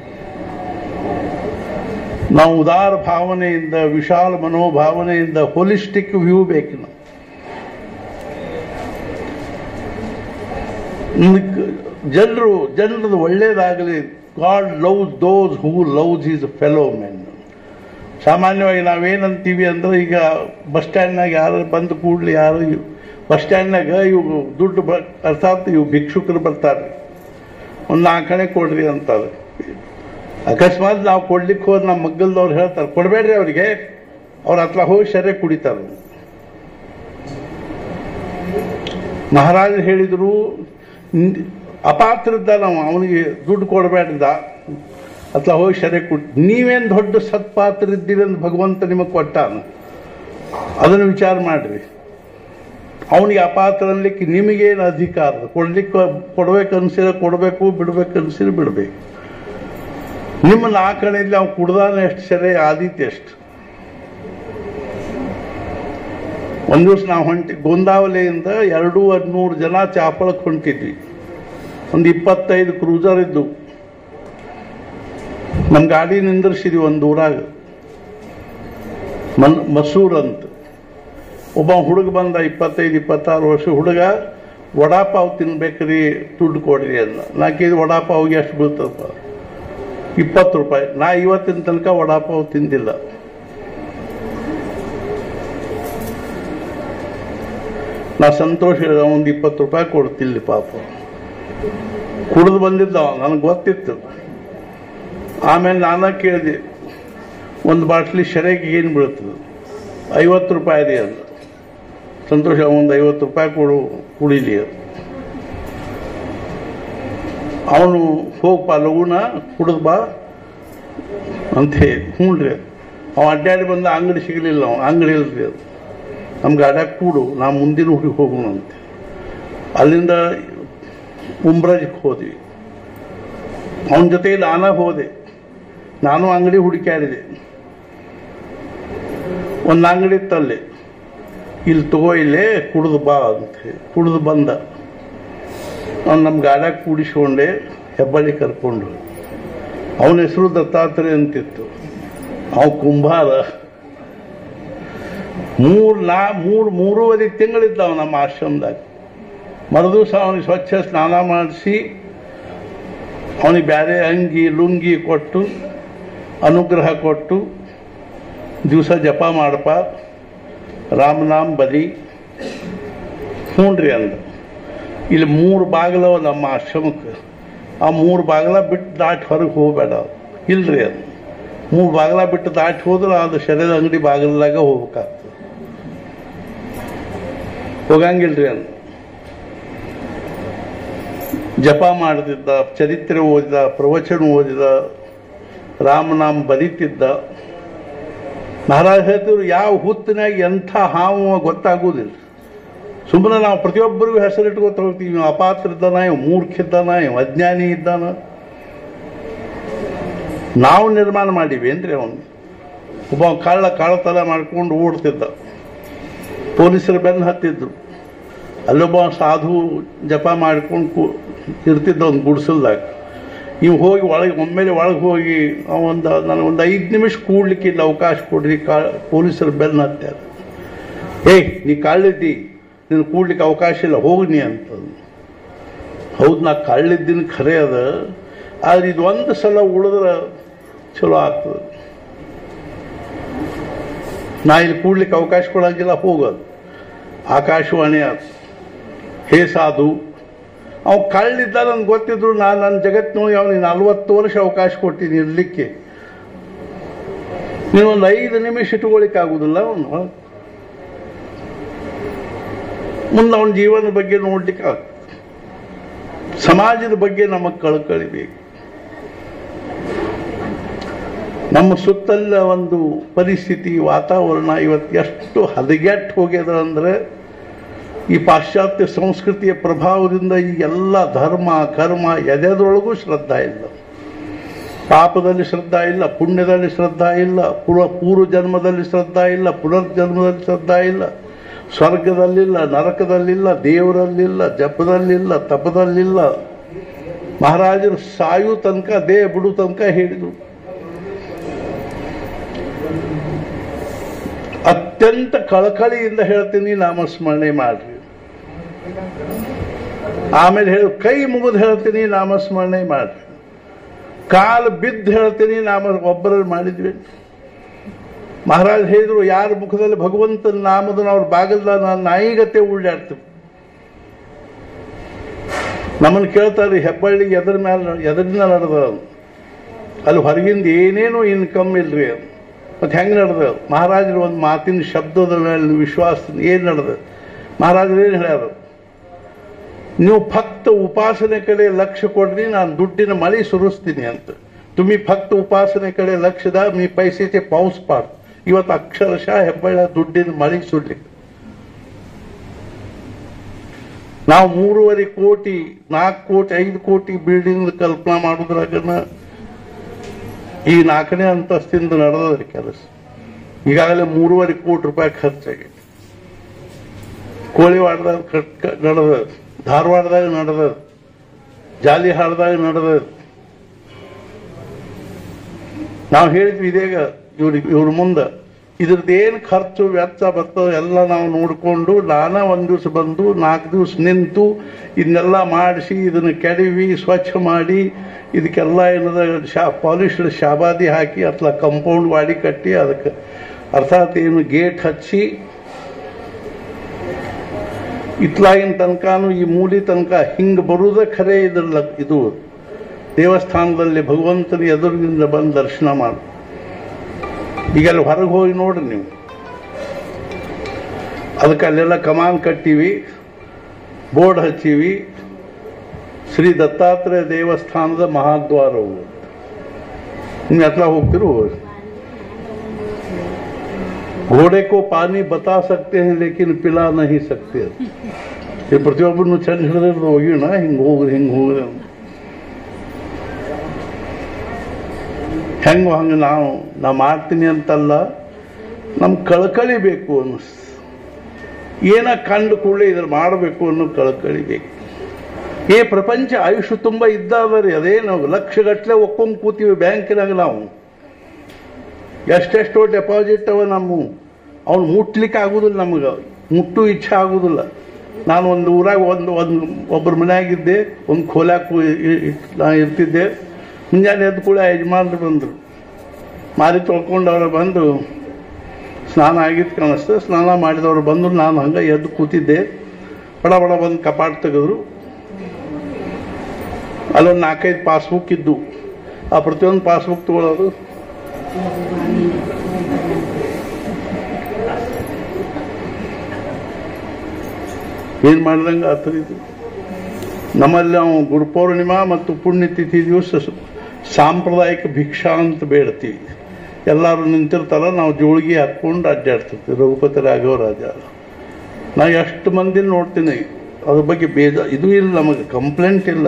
ನಾವು ಉದಾರ ಭಾವನೆಯಿಂದ ವಿಶಾಲ ಮನೋಭಾವನೆಯಿಂದ ಹೋಲಿಸ್ಟಿಕ್ ವ್ಯೂ ಬೇಕು. ಜನರದು ಒಳ್ಳೇದಾಗಲಿ. God loves those who loves his fellow men. ಸಾಮಾನ್ಯವಾಗಿ ನಾವೇನಂತೀವಿ ಅಂದ್ರೆ, ಈಗ ಬಸ್ ಸ್ಟ್ಯಾಂಡ್ನಾಗ ಯಾರು ಬಂದು ಕೂಡಲಿ, ಯಾರು ಬಸ್ ಸ್ಟ್ಯಾಂಡ್ನಾಗ ಇವು ದುಡ್ಡು ಅರ್ಥಾತ್ ಇವು ಭಿಕ್ಷುಕರು ಬರ್ತಾರೆ, ಒಂದು 4 ಆಣೆ ಕೊಡ್ರಿ ಅಂತಾರೆ. ಅಕಸ್ಮಾತ್ ನಾವು ಕೊಡ್ಲಿಕ್ಕೆ ಹೋದ್ರೆ ನಮ್ಮ ಮಗ್ಗಲ್ದವ್ರು ಹೇಳ್ತಾರೆ ಕೊಡಬೇಡ್ರಿ ಅವರಿಗೆ, ಅವ್ರ ಹತ್ರ ಹೋಗಿ ಸೆರೆ ಕುಡಿತಾರೆ. ಮಹಾರಾಜ ಹೇಳಿದ್ರು, ಅಪಾತ್ರ ಇದ್ದ ನಾವು ಅವನಿಗೆ ದುಡ್ಡು ಕೊಡಬೇಡ್ದ ಅಥವಾ ಹೋಗಿ ಸೆರೆ ಕುಡಿ. ನೀವೇನು ದೊಡ್ಡ ಸತ್ಪಾತ್ರ ಇದ್ದೀರಿ ಅಂತ ಭಗವಂತ ನಿಮಗೆ ಕೊಟ್ಟಾನ, ಅದನ್ನು ವಿಚಾರ ಮಾಡ್ರಿ. ಅವನಿಗೆ ಅಪಾತ್ರ ಅನ್ಲಿಕ್ಕೆ ನಿಮಗೇನು ಅಧಿಕಾರ? ಕೊಡ್ಲಿಕ್ಕೆ ಕೊಡ್ಬೇಕು ಅನ್ಸಿದ್ರೆ ಕೊಡಬೇಕು, ಬಿಡ್ಬೇಕು ಅನ್ಸಿದ್ರೆ ಬಿಡ್ಬೇಕು. ನಿಮ್ಮ 4 ಆಣೆಯಲ್ಲಿ ಅವ್ನು ಕುಡ್ದಾನ ಎಷ್ಟು ಸೆರೆ ಆದೀತಿ ಎಷ್ಟು. ಒಂದು ದಿವಸ ನಾವು ಗೋಂದಾವಲೆಯಿಂದ 200 ಜನ ಚಾಪಳಕ್ಕೆ ಹೊಂಟಿದ್ವಿ. ಒಂದು 25 ಕ್ರೂಸರ್ ಇದ್ದು ನಮ್ಮ ಗಾಡಿ ನಿಂದಿರ್ಸಿದ್ವಿ ಒಂದು ಊರಾಗ, ಮಸೂರ್ ಅಂತ. ಒಬ್ಬ ಹುಡುಗ ಬಂದ, 25-26 ವರ್ಷ ಹುಡುಗ. ವಡಾಪಾವ್ ತಿನ್ಬೇಕ್ರಿ, ದುಡ್ಡು ಕೊಡ್ರಿ ಅಂದ. 4 ವಡಾಪಾವ್ಗೆ ಎಷ್ಟು ಬೀಳ್ತಪ್ಪ? 20 ರೂಪಾಯಿ. ನಾ ಇವತ್ತಿನ ತನಕ ವಡಾಪಾವ್ ತಿಂದಿಲ್ಲ. ನಾ ಸಂತೋಷ ಒಂದು 20 ರೂಪಾಯಿ ಕೊಡ್ತಿಲ್ಲ ಪಾಪ. ಕುಡಿದು ಬಂದಿದ್ದ, ನನಗೆ ಗೊತ್ತಿತ್ತು. ಆಮೇಲೆ ನಾನ ಕೇಳಿದೆ, ಒಂದು ಬಾಟ್ಲಿ ಶೆರೆಗೆ ಏನು ಬೀಳ್ತದೆ? 50 ರೂಪಾಯಿ ರೀ ಅಂದ. ಸಂತೋಷ, ಒಂದು 50 ರೂಪಾಯಿ ಕೊಡು, ಕುಡಿಲಿ ಅದು. ಅವನು ಹೋಗಪ್ಪ ಲಗುನ ಕುಡಿದು ಬಾ ಅಂತ ಹೇಳಿ. ಹ್ಞೂ ರೀ. ಅವ ಅಡ್ಡಾಡಿ ಬಂದ, ಅಂಗಡಿ ಸಿಗಲಿಲ್ಲ. ಅವ ಅಂಗಡಿ ಇಲ್ರಿ, ಅದು ನಮ್ಮ ಗಾಡ್ಯಾಗ ಕೂಡು, ನಾ ಮುಂದಿನ ಹುಡುಗಿ ಹೋಗೋಣಂತೆ. ಅಲ್ಲಿಂದ ಉಮ್ರಾಜ್ಗೆ ಹೋದ್ವಿ. ಅವನ ಜೊತೆ ನಾನ ಹೋದೆ. ನಾನು ಅಂಗಡಿ ಹುಡುಕಾಡಿದೆ. ಒಂದು ಅಂಗಡಿ ಇತ್ತಲ್ಲಿ, ಇಲ್ಲಿ ತಗೋ, ಇಲ್ಲೇ ಕುಡಿದು ಬಾ ಅಂತ ಹೇಳಿ. ಕುಡಿದು ಬಂದ. ಅವ್ನು ನಮ್ಮ ಗಾಡ್ಯಾಗ ಕೂಡಿಸ್ಕೊಂಡೆ, ಹೆಬ್ಬಳ್ಳಿ ಕರ್ಕೊಂಡು. ಅವನ ಹೆಸರು ದತ್ತಾತ್ರೇಯ ಅಂತಿತ್ತು. ಅವ ಕುಂಭಾರ. 3-3.5 ತಿಂಗಳಿದ್ದಾವ ನಮ್ಮ ಆಶ್ರಮದಾಗ. ಮರುದಿವಸ ಅವನಿಗೆ ಸ್ವಚ್ಛ ಸ್ನಾನ ಮಾಡಿಸಿ, ಅವನಿಗೆ ಬೇರೆ ಅಂಗಿ ಲುಂಗಿ ಕೊಟ್ಟು, ಅನುಗ್ರಹ ಕೊಟ್ಟು, ದಿವಸ ಜಪ ಮಾಡಪ್ಪ, ರಾಮನಾಮ್ ಬಲಿ. ಹ್ಞೂನ್ರಿ ಅಂದ. ಇಲ್ಲಿ 3 ಬಾಗಿಲವ ನಮ್ಮ ಆಶ್ರಮಕ್ಕೆ. ಆ 3 ಬಾಗಿಲ ಬಿಟ್ಟು ದಾಟಿ ಹೊರಗೆ ಹೋಗಬೇಡ. ಇಲ್ರಿ ಅದು 3 ಬಾಗಿಲ ಬಿಟ್ಟು ದಾಟಿ ಹೋದ್ರೆ ಅದು ಶರೀರದ ಅಂಗಡಿ ಬಾಗಿಲದಾಗ ಹೋಗ್ಬೇಕಾಗ್ತದೆ. ಹೋಗಂಗಿಲ್ರಿ ಅಂದ. ಜಪ ಮಾಡ್ತಿದ್ದ, ಚರಿತ್ರೆ ಓದಿದ, ಪ್ರವಚನ ಓದಿದ, ರಾಮನಾಮ ಬರೀತಿದ್ದ. ಮಹಾರಾಜ ಹೇಳ್ತಿದ್ರು, ಯಾವ ಹುತ್ತಿನಾಗ ಎಂಥ ಹಾವು ಗೊತ್ತಾಗುವುದಿಲ್ಲ. ಸುಮ್ಮನೆ ನಾವು ಪ್ರತಿಯೊಬ್ಬರಿಗೂ ಹೆಸರಿಟ್ಕೋತ ಹೋಗ್ತೀವಿ. ಇವ್ ಅಪಾತ್ರ ಇದ್ದಾನ, ಇವ್ ಮೂರ್ಖ ಇದ್ದಾನ, ಇವ್ ಅಜ್ಞಾನಿ ಇದ್ದಾನ. ನಾವು ನಿರ್ಮಾಣ ಮಾಡೀವಿ ಏನ್ರಿ ಅವನು. ಒಬ್ಬ ಕಳ್ಳತನ ಮಾಡ್ಕೊಂಡು ಓಡ್ತಿದ್ದ. ಪೊಲೀಸರು ಬೆನ್ನು ಹತ್ತಿದ್ರು. ಅಲ್ಲೊಬ್ಬ ಸಾಧು ಜಪ ಮಾಡ್ಕೊಂಡು ಇರ್ತಿದ್ದ ಒಂದು ಗುಡಿಸಲ್ದಾಗ. ನೀವು ಹೋಗಿ ಒಳಗೆ ಒಮ್ಮೆಲೆ ಒಳಗೆ ಹೋಗಿ ನನಗೊಂದು 5 ನಿಮಿಷ ಕೂಡ್ಲಿಕ್ಕೆ ಇಲ್ಲಿ ಅವಕಾಶ ಕೊಡ್ರಿ, ಪೊಲೀಸರು ಬೆನ್ನು ಹತ್ಯಾರ. ನೀ ಕಳ್ಳಿದ್ದಿ, ನೀನು ಕೂಡ್ಲಿಕ್ಕೆ ಅವಕಾಶ ಇಲ್ಲ, ಹೋಗ್ನಿ ಅಂತಂದು. ಹೌದು, ನಾ ಕಳ್ಳಿದ್ದೀನಿ ಖರೆ ಅದ, ಆದ್ರೆ ಇದು ಒಂದು ಸಲ ಉಳಿದ್ರೆ ಚಲೋ ಆಗ್ತದೆ. ನಾ ಇಲ್ಲಿ ಕೂಡ್ಲಿಕ್ಕೆ ಅವಕಾಶ ಕೊಡಂಗಿಲ್ಲ, ಹೋಗೋದು. ಆಕಾಶವಾಣಿ ಆಯ್ತು. ಹೇ ಸಾಧು, ಅವ ಕಳ್ಳಿದ್ದ ನನಗೆ ಗೊತ್ತಿದ್ರು. ನಾನು ನನ್ನ ಜಗತ್ತಿನೊಳಗೆ ಅವನಿಗೆ 40 ವರ್ಷ ಅವಕಾಶ ಕೊಟ್ಟಿದ್ದೀನಿ ಇರಲಿಕ್ಕೆ. ನೀವೊಂದು 5 ನಿಮಿಷ ಇಟ್ಕೊಳ್ಳಿಕ್ಕೆ ಆಗುದಿಲ್ಲ. ಅವನು ಮುಂದೆ ಅವನ ಜೀವನದ ಬಗ್ಗೆ ನೋಡ್ಲಿಕ್ಕೆ ಆಗ. ಸಮಾಜದ ಬಗ್ಗೆ ನಮಗೆ ಕಳಕಳಿಬೇಕು. ನಮ್ಮ ಸುತ್ತಲ ಒಂದು ಪರಿಸ್ಥಿತಿ, ವಾತಾವರಣ ಇವತ್ತು ಎಷ್ಟು ಹದಗೆಟ್ಟು ಹೋಗ್ಯದ ಅಂದ್ರೆ ಈ ಪಾಶ್ಚಾತ್ಯ ಸಂಸ್ಕೃತಿಯ ಪ್ರಭಾವದಿಂದ ಈ ಎಲ್ಲ ಧರ್ಮ ಕರ್ಮ ಎದೆದ್ರೊಳಗೂ ಶ್ರದ್ಧಾ ಇಲ್ಲ. ಪಾಪದಲ್ಲಿ ಶ್ರದ್ಧಾ ಇಲ್ಲ, ಪುಣ್ಯದಲ್ಲಿ ಶ್ರದ್ಧಾ ಇಲ್ಲ, ಪೂರ್ವ ಜನ್ಮದಲ್ಲಿ ಶ್ರದ್ಧಾ ಇಲ್ಲ, ಪುನರ್ಜನ್ಮದಲ್ಲಿ ಶ್ರದ್ಧಾ ಇಲ್ಲ, ಸ್ವರ್ಗದಲ್ಲಿಲ್ಲ, ನರಕದಲ್ಲಿಲ್ಲ, ದೇವರಲ್ಲಿಲ್ಲ, ಜಪದಲ್ಲಿಲ್ಲ, ತಪದಲ್ಲಿಲ್ಲ. ಮಹಾರಾಜರು ಸಾಯು ತನಕ ದೇಹ ಬಿಡು ತನಕ ಹೇಳಿದರು, ಅತ್ಯಂತ ಕಳಕಳಿಯಿಂದ ಹೇಳ್ತೀನಿ ನಾಮಸ್ಮರಣೆ ಮಾಡ್ರಿ. ಆಮೇಲೆ ಹೇಳಿ ಕೈ ಮುಗಿದು ಹೇಳ್ತೀನಿ ನಾಮಸ್ಮರಣೆ ಮಾಡ್ರಿ. ಕಾಲು ಬಿದ್ದು ಹೇಳ್ತೀನಿ ಒಬ್ಬರಲ್ಲಿ ಮಾಡಿದ್ವಿ. ಮಹಾರಾಜ್ ಹೇಳಿದ್ರು, ಯಾರ ಮುಖದಲ್ಲಿ ಭಗವಂತನ ನಾಮದನ್ನ ಅವ್ರ ಬಾಗಲ್ದ ನಾನು ನಾಯಿಗತೆ ಉಳ್ಳಾಡ್ತೀವಿ. ನಮ್ಮನ್ನು ಕೇಳ್ತಾರೆ, ಹೆಬ್ಬಳ್ಳಿ ಎದರಿನ ನಡೆದ ಅಲ್ಲಿ ಹೊರಗಿಂದ ಏನೇನು ಇನ್ಕಮ್ ಇಲ್ರಿ. ಮತ್ತೆ ಹೆಂಗೆ ನಡೆದ? ಮಹಾರಾಜರು ಒಂದು ಮಾತಿನ ಶಬ್ದದ ಮೇಲೆ ವಿಶ್ವಾಸ ಏನು ನಡೆದ? ಮಹಾರಾಜರು ಏನು ಹೇಳ್ಯಾರ? ನೀವು ಫಕ್ತ ಉಪಾಸನೆ ಕಡೆ ಲಕ್ಷ್ಯ ಕೊಡ್ರಿ, ನಾನು ದುಡ್ಡಿನ ಮಳೆ ಸುರಿಸ್ತೀನಿ ಅಂತ. तुम्ही फक्त उपासनेकडे लक्ष द्या, मी पैसेचे पाऊस पाड. ಇವತ್ತು ಅಕ್ಷರಶಃ ಹೆಬ್ಬಳ್ಳ ದುಡ್ಡಿನ ಮಳೆ ಸುಡ್ಲಿ. ನಾವು 3.5 ಕೋಟಿ 4 ಕೋಟಿ 5 ಕೋಟಿ ಬಿಲ್ಡಿಂಗ್ ಕಲ್ಪನಾ ಮಾಡೋದ್ರಾಗನ ಈ 4ನೇ ಅಂತಸ್ತಿಂದ ನಡೆದದ್ರಿ ಕೆಲಸ. ಈಗಾಗಲೇ 3.5 ಕೋಟಿ ರೂಪಾಯಿ ಖರ್ಚಾಗಿದೆ. ಕೋಳಿವಾಡದಾಗ ನಡೆದ, ಧಾರವಾಡದಾಗ ನಡೆದ, ಜಾಲಿಹಾಳದಾಗ ನಡೆದ. ನಾವು ಹೇಳಿದ್ವಿ ಇದೇಗ ಇವ್ರ ಮುಂದೆ ಇದ್ರದ್ದೇನು ಖರ್ಚು ವೆಚ್ಚ ಬರ್ತದೆ ಎಲ್ಲ ನಾವು ನೋಡಿಕೊಂಡು, ನಾನಾ ಒಂದು ದಿವಸ ಬಂದು 4 ದಿವಸ ನಿಂತು ಇದನ್ನೆಲ್ಲ ಮಾಡಿಸಿ ಇದನ್ನು ಕೆಡವಿ ಸ್ವಚ್ಛ ಮಾಡಿ ಇದಕ್ಕೆಲ್ಲ ಏನದ ಪಾಲಿಶ್ಡ್ ಶಾಬಾದಿ ಹಾಕಿ ಅಥವಾ ಕಂಪೌಂಡ್ ವಾಡಿ ಕಟ್ಟಿ ಅದಕ್ಕೆ ಅರ್ಥಾತ್ ಏನು ಗೇಟ್ ಹಚ್ಚಿ ಇತ್ಲಾಗಿನ ತನಕನೂ ಈ ಮೂಲಿ ತನಕ ಹಿಂಗೆ ಬರುವುದೇ ಖರೆ. ಇದು ದೇವಸ್ಥಾನದಲ್ಲಿ ಭಗವಂತನ ಎದುರಿನಿಂದ ಬಂದು ದರ್ಶನ ಮಾಡು. ಈಗೆಲ್ಲ ಹೊರಗೆ ಹೋಗಿ ನೋಡ್ರಿ ನೀವು, ಅದಕ್ಕೆ ಅಲ್ಲೆಲ್ಲ ಕಮಾನ್ ಕಟ್ಟಿವಿ, ಬೋರ್ಡ್ ಹಚ್ಚಿವಿ, ಶ್ರೀ ದತ್ತಾತ್ರೇಯ ದೇವಸ್ಥಾನದ ಮಹಾದ್ವಾರವು. ನೀವು ಎತ್ಲ ಹೋಗ್ತಿರು, घोड़े को पानी बता सकते हैं लेकिन पिला नहीं सकते. ये ಪ್ರತಿಯೊಬ್ಬರನ್ನು ಚೆಂದ ಹಿಡಿದ್ರೆ ಹೋಗಿಣ ಹಿಂಗೆ ಹೋಗ್ರಿ ಹಿಂಗೆ ಹೋಗ್ರಿ ಹೆಂಗೋ ಹಂಗೆ ನಾ ಮಾಡ್ತೀನಿ ಅಂತಲ್ಲ, ನಮ್ಗೆ ಕಳಕಳಿ ಬೇಕು ಅನ್ನಿಸ್. ಏನ ಕಂಡು ಕೂಡಲೇ ಇದ್ರ ಮಾಡಬೇಕು ಅನ್ನೋ ಕಳಕಳಿ ಬೇಕು. ಏ ಪ್ರಪಂಚ ಆಯುಷ್ಯ ತುಂಬ ಇದ್ದಾವ್ರಿ, ಅದೇ ನಾವು ಲಕ್ಷಗಟ್ಟಲೆ ಒಕ್ಕೊಂಡ್ ಕೂತೀವಿ ಬ್ಯಾಂಕಿನಾಗ. ನಾವು ಎಷ್ಟೆಷ್ಟೋ ಡೆಪಾಸಿಟ್ ಅವ ಅವ್ನು ಮುಟ್ಲಿಕ್ಕೆ ಆಗುದಿಲ್ಲ, ನಮಗೆ ಮುಟ್ಟು ಇಚ್ಛೆ ಆಗುದಿಲ್ಲ. ನಾನು ಒಂದು ಊರಾಗ ಒಬ್ಬರ ಮನೆಯಾಗಿದ್ದೆ, ಒಂದು ಖೋಲಾಕು ಇರ್ತಿದ್ದೆ. ಮುಂಜಾನೆ ಎದ್ದು ಕೂಡ ಯಜಮಾನ್ರು ಬಂದರು, ಮಾರಿ ತೊಳ್ಕೊಂಡು ಅವರು ಬಂದು ಸ್ನಾನ ಆಗಿತ್ತು ಕಾಣಿಸ್ತು. ಸ್ನಾನ ಮಾಡಿದವರು ಬಂದು ನಾನು ಹಂಗೆ ಎದ್ದು ಕೂತಿದ್ದೆ. ಬಡ ಬಡ ಬಂದು ಕಪಾಟ್ ತೆಗೆದ್ರು. ಅಲ್ಲೊಂದು 4-5 ಪಾಸ್ಬುಕ್ ಇದ್ದು. ಆ ಪ್ರತಿಯೊಂದು ಪಾಸ್ಬುಕ್ ತಗೊಳ್ಳೋದು, ಏನು ಮಾಡಿದಂಗೆ ಆತರಿದ್ದು. ನಮ್ಮಲ್ಲಿ ನಾವು ಗುರುಪೌರ್ಣಿಮಾ ಮತ್ತು ಪುಣ್ಯತಿಥಿ ದಿವಸ ಸಾಂಪ್ರದಾಯಿಕ ಭಿಕ್ಷಾ ಅಂತ ಬೇಡ್ತೀವಿ. ಎಲ್ಲರೂ ನಿಂತಿರ್ತಾರ, ನಾವು ಜೋಳಿಗೆ ಹಾಕ್ಕೊಂಡು ಅಡ್ಡಾಡ್ತಿರ್ತೀವಿ. ರಘುಪತಿ ರಾಘವ ರಾಜ, ನಾವು ಎಷ್ಟು ಮಂದಿ ನೋಡ್ತೀನಿ. ಅದ್ರ ಬಗ್ಗೆ ಇದು ಇಲ್ಲ, ನಮಗೆ ಕಂಪ್ಲೇಂಟ್ ಇಲ್ಲ.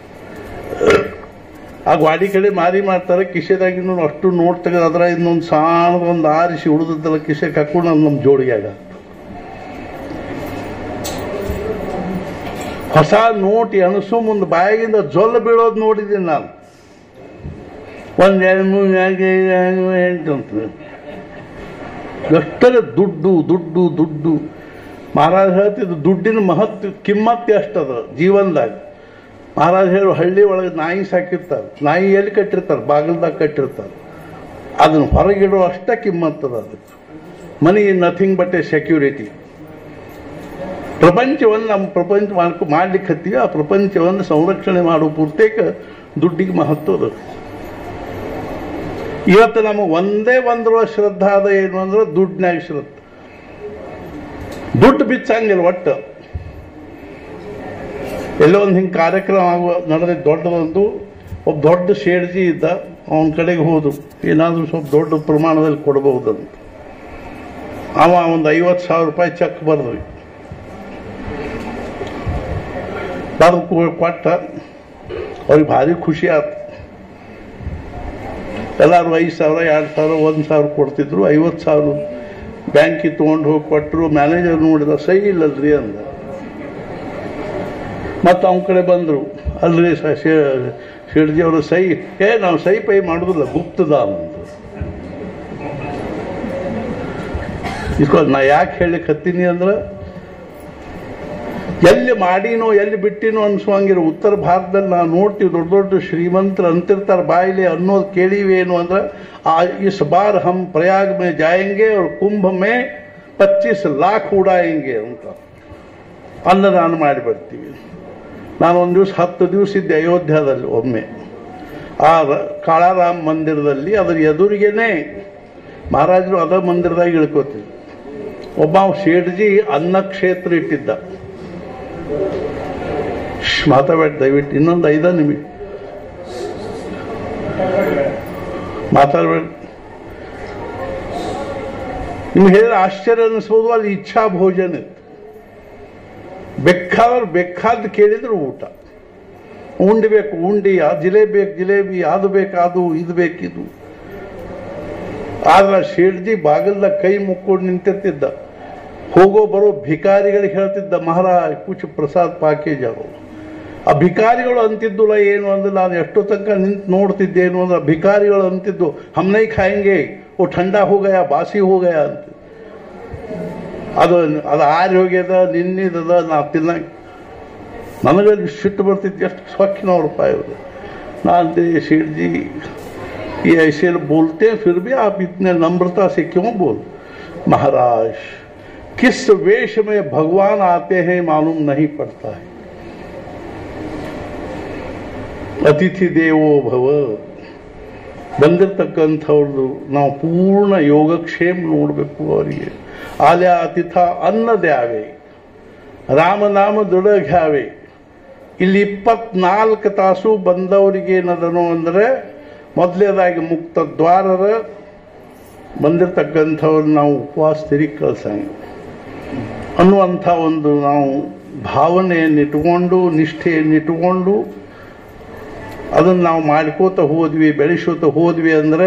ಆ ಗಾಡಿ ಕಡೆ ಮಾರಿ ಮಾಡ್ತಾರೆ, ಕಿಸೆದಾಗಿನ ಅಷ್ಟು ನೋಟ್ ತೆಗೆದು ಅದ್ರ ಇನ್ನೊಂದು ಸಾಣದೊಂದು ಆರಿಸಿ ಉಳಿದದ್ದೆಲ್ಲ ಕಿಸೆಗೆ ಹಾಕೊಂಡು ನಮ್ಮ ಜೋಳಿಗೆ ಆಗ ಹೊಸ ನೋಟ್ ಎಣಸು ಮುಂದೆ ಬಾಯಿಗಿಂದ ಜೊಲ್ಲ ಬೀಳೋದು ನೋಡಿದ್ದೀನಿ ನಾನು. 1 2 3 4 5 6 7 8 ಎಷ್ಟರ ದುಡ್ಡು ದುಡ್ಡು ದುಡ್ಡು. ಮಹಾರಾಜ್ ಹೇಳ್ತಿದ್ದು ದುಡ್ಡಿನ ಮಹತ್ವ ಕಿಮ್ಮತ್ತು ಎಷ್ಟದ ಜೀವನದಾಗ. ಮಹಾರಾಜ್ ಹೇಳು, ಹಳ್ಳಿ ಒಳಗೆ ನಾಯಿ ಸಾಕಿರ್ತಾರೆ, ನಾಯಿ ಎಲ್ಲಿ ಕಟ್ಟಿರ್ತಾರೆ? ಬಾಗಿಲ್ದಾಗ ಕಟ್ಟಿರ್ತಾರೆ. ಅದನ್ನು ಹೊರಗಿಡೋ ಅಷ್ಟೇ ಕಿಮ್ಮತ್ತದ ಅದಕ್ಕೆ. Money nothing but a security. ಪ್ರಪಂಚವನ್ನು ನಮ್ಮ ಪ್ರಪಂಚ ಮಾಡ್ಲಿಕ್ಕೆ ಹತ್ತೀವಿ. ಆ ಪ್ರಪಂಚವನ್ನು ಸಂರಕ್ಷಣೆ ಮಾಡುವ ಪೂರ್ತೇಕ ದುಡ್ಡಿಗೆ ಮಹತ್ವದ. ಇವತ್ತು ನಮಗೆ ಒಂದೇ ಒಂದರೊಳಗೆ ಶ್ರದ್ಧಾ ಅದ ಏನು ಅಂದ್ರೆ ದುಡ್ಡಿನಾಗ ಶ್ರದ್ಧೆ. ದುಡ್ಡು ಬಿಚ್ಚಂಗಿಲ್ಲ ಒಟ್ಟು. ಎಲ್ಲೋ ಒಂದು ಹಿಂಗೆ ಕಾರ್ಯಕ್ರಮ ನಡೆದಿದ್ದು ದೊಡ್ಡದೊಂದು, ಒಬ್ಬ ದೊಡ್ಡ ಶೇಡ್ಜಿ ಇದ್ದ, ಅವನ ಕಡೆಗೆ ಹೋದು ಏನಾದರೂ ಸ್ವಲ್ಪ ದೊಡ್ಡ ಪ್ರಮಾಣದಲ್ಲಿ ಕೊಡಬಹುದಂತ. ಅವ ಒಂದು 50,000 ರೂಪಾಯಿ ಚೆಕ್ ಬರೆದ್ವಿ. ಬರೆದು ಕೊಟ್ಟ. ಅವ್ರಿಗೆ ಭಾರಿ ಖುಷಿ ಆಯ್ತು. ಎಲ್ಲರೂ 5,000, 2,000, 1,000 ಕೊಡ್ತಿದ್ರು. 50,000 ಬ್ಯಾಂಕಿಗೆ ತೊಗೊಂಡು ಹೋಗಿ ಕೊಟ್ಟರು. ಮ್ಯಾನೇಜರ್ ನೋಡಿದ, ಸಹಿ ಇಲ್ಲಲ್ರಿ ಅಂದ. ಮತ್ತು ಅವನ ಕಡೆ ಬಂದರು, ಅಲ್ರಿ ಶೇಡ್ಜಿ ಅವರು ಸಹಿ, ನಾವು ಸಹಿ ಪೈ ಮಾಡೋದಿಲ್ಲ, ಗುಪ್ತದ ಅಂತ. ನಾ ಯಾಕೆ ಹೇಳಿಕ್ಕೆ ಹತ್ತೀನಿ ಅಂದ್ರೆ, ಎಲ್ಲಿ ಮಾಡಿನೋ ಎಲ್ಲಿ ಬಿಟ್ಟಿನೋ ಅನ್ಸುವಂಗಿರೋ ಉತ್ತರ ಭಾರತದಲ್ಲಿ ನಾವು ನೋಡ್ತೀವಿ, ದೊಡ್ಡ ದೊಡ್ಡ ಶ್ರೀಮಂತರು ಅಂತಿರ್ತಾರೆ ಬಾಯಿಲೆ ಅನ್ನೋದು ಕೇಳಿವೇನು ಅಂದ್ರೆ, ಇಸ್ ಬಾರ್ ಹಮ್ ಪ್ರಯಾಗ್ ಮೇ ಜಾಯಂಗೆ ಅವ್ರ ಕುಂಭ ಮೇ 25 लाख ಉಡಾಯಂಗೆ ಅಂತ ಅನ್ನದಾನ ಮಾಡಿಬಿಡ್ತೀವಿ. ನಾನು ಒಂದು ದಿವಸ 10 ದಿವಸ ಇದ್ದೆ ಅಯೋಧ್ಯದಲ್ಲಿ. ಒಮ್ಮೆ ಆ ಕಾಳಾರಾಮ್ ಮಂದಿರದಲ್ಲಿ ಅದರ ಎದುರಿಗೇನೆ ಮಹಾರಾಜರು ಅದ ಮಂದಿರದಾಗ ಇಳ್ಕೋತಿದ್ರು. ಒಬ್ಬ ಶೇಠ್ಜಿ ಅನ್ನಕ್ಷೇತ್ರ ಇಟ್ಟಿದ್ದ. ಮಾತಾಡ ದಯವಿಟ್ಟು, ಇನ್ನೊಂದು 5 ನಿಮಿಷ ಮಾತಾಡಬೇಡ. ನಿಮ್ಗೆ ಹೇಳಿದ್ರೆ ಆಶ್ಚರ್ಯ ಅನ್ನಿಸ್ಬೋದು, ಅಲ್ಲಿ ಇಚ್ಛಾ ಭೋಜನ ಇತ್ತು. ಬೇಕಾದ್ದು ಕೇಳಿದ್ರು ಊಟ. ಉಂಡಿ ಬೇಕು ಉಂಡಿ, ಜಿಲೇಬಿ ಬೇಕು ಜಿಲೇಬಿ, ಅದು ಬೇಕು ಅದು, ಇದು ಬೇಕಿದು. ಆದ್ರೆ ಶೇಠ್ಜಿ ಬಾಗಿಲ್ದಾಗ ಕೈ ಮುಕ್ಕೊಂಡು ನಿಂತಿರ್ತಿದ್ದ. ಹೋಗೋ ಬರೋ ಭಿಕಾರಿಗಳಿಗೆ ಹೇಳ್ತಿದ್ದ, ಮಹಾರಾಜ್ ಕುಚ್ ಪ್ರಸಾದ್ ಪ್ಯಾಕೇಜ್ ಆಗೋ. ಆ ಭಿಕಾರಿಗಳು ಅಂತಿದ್ದುಲ್ಲ ಏನು ಅಂದ್ರೆ, ನಾನು ಎಷ್ಟೋ ತನಕ ನಿಂತು ನೋಡ್ತಿದ್ದೇನು ಅಂದ್ರೆ, ಭಿಕಾರಿಗಳು ಅಂತಿದ್ದು ಹಮ್ ನೈ ಖಾಯಂಗೆ, ಓ ठंडा हो गया, ಬಾಸಿ हो गया ಅಂತ. ಅದು ಆರಿ ಹೋಗ್ಯದ, ನಿನ್ನಿದದ, ನಾ ತಿನ್ನ. ನನಗಲ್ಲಿ ಸಿಟ್ಟು ಬರ್ತಿತ್ತು, ಎಷ್ಟು ಸ್ವಚ್ಛನವ್ರು ರೂಪಾಯಿ ಅವರು. ನಾನು शेठ जी ये ऐसे बोलते हैं, फिर भी आप इतने नम्रता से क्यों बोल? महाराज किस वेश में भगवान आते हैं मालूम नहीं पड़ता है. ಅತಿಥಿ ದೇವೋ ಭವ. ಬಂದಿರ್ತಕ್ಕಂಥವ್ರದ್ದು ನಾವು ಪೂರ್ಣ ಯೋಗಕ್ಷೇಮ ನೋಡಬೇಕು. ಅವರಿಗೆ ಆಲ್ಯ ಅತಿಥ ಅನ್ನ ದ್ಯಾವೆ, ರಾಮನಾಮ ದೃಢ ಘ್ಯಾವೆ. ಇಲ್ಲಿ 24 ತಾಸು ಬಂದವರಿಗೆ ಏನದನೋ ಅಂದರೆ, ಮೊದಲೇದಾಗಿ ಮುಕ್ತ ದ್ವಾರರ ಬಂದಿರತಕ್ಕಂಥವ್ರು ನಾವು ಉಪವಾಸ ತಿರುಗಿ ಕಳ್ಸಂಗ ಅನ್ನುವಂಥ ಒಂದು ನಾವು ಭಾವನೆಯನ್ನಿಟ್ಟುಕೊಂಡು, ನಿಷ್ಠೆಯನ್ನಿಟ್ಟುಕೊಂಡು ಅದನ್ನು ನಾವು ಮಾಡ್ಕೋತ ಹೋದ್ವಿ, ಬೆಳೆಸೋತ ಹೋದ್ವಿ ಅಂದರೆ.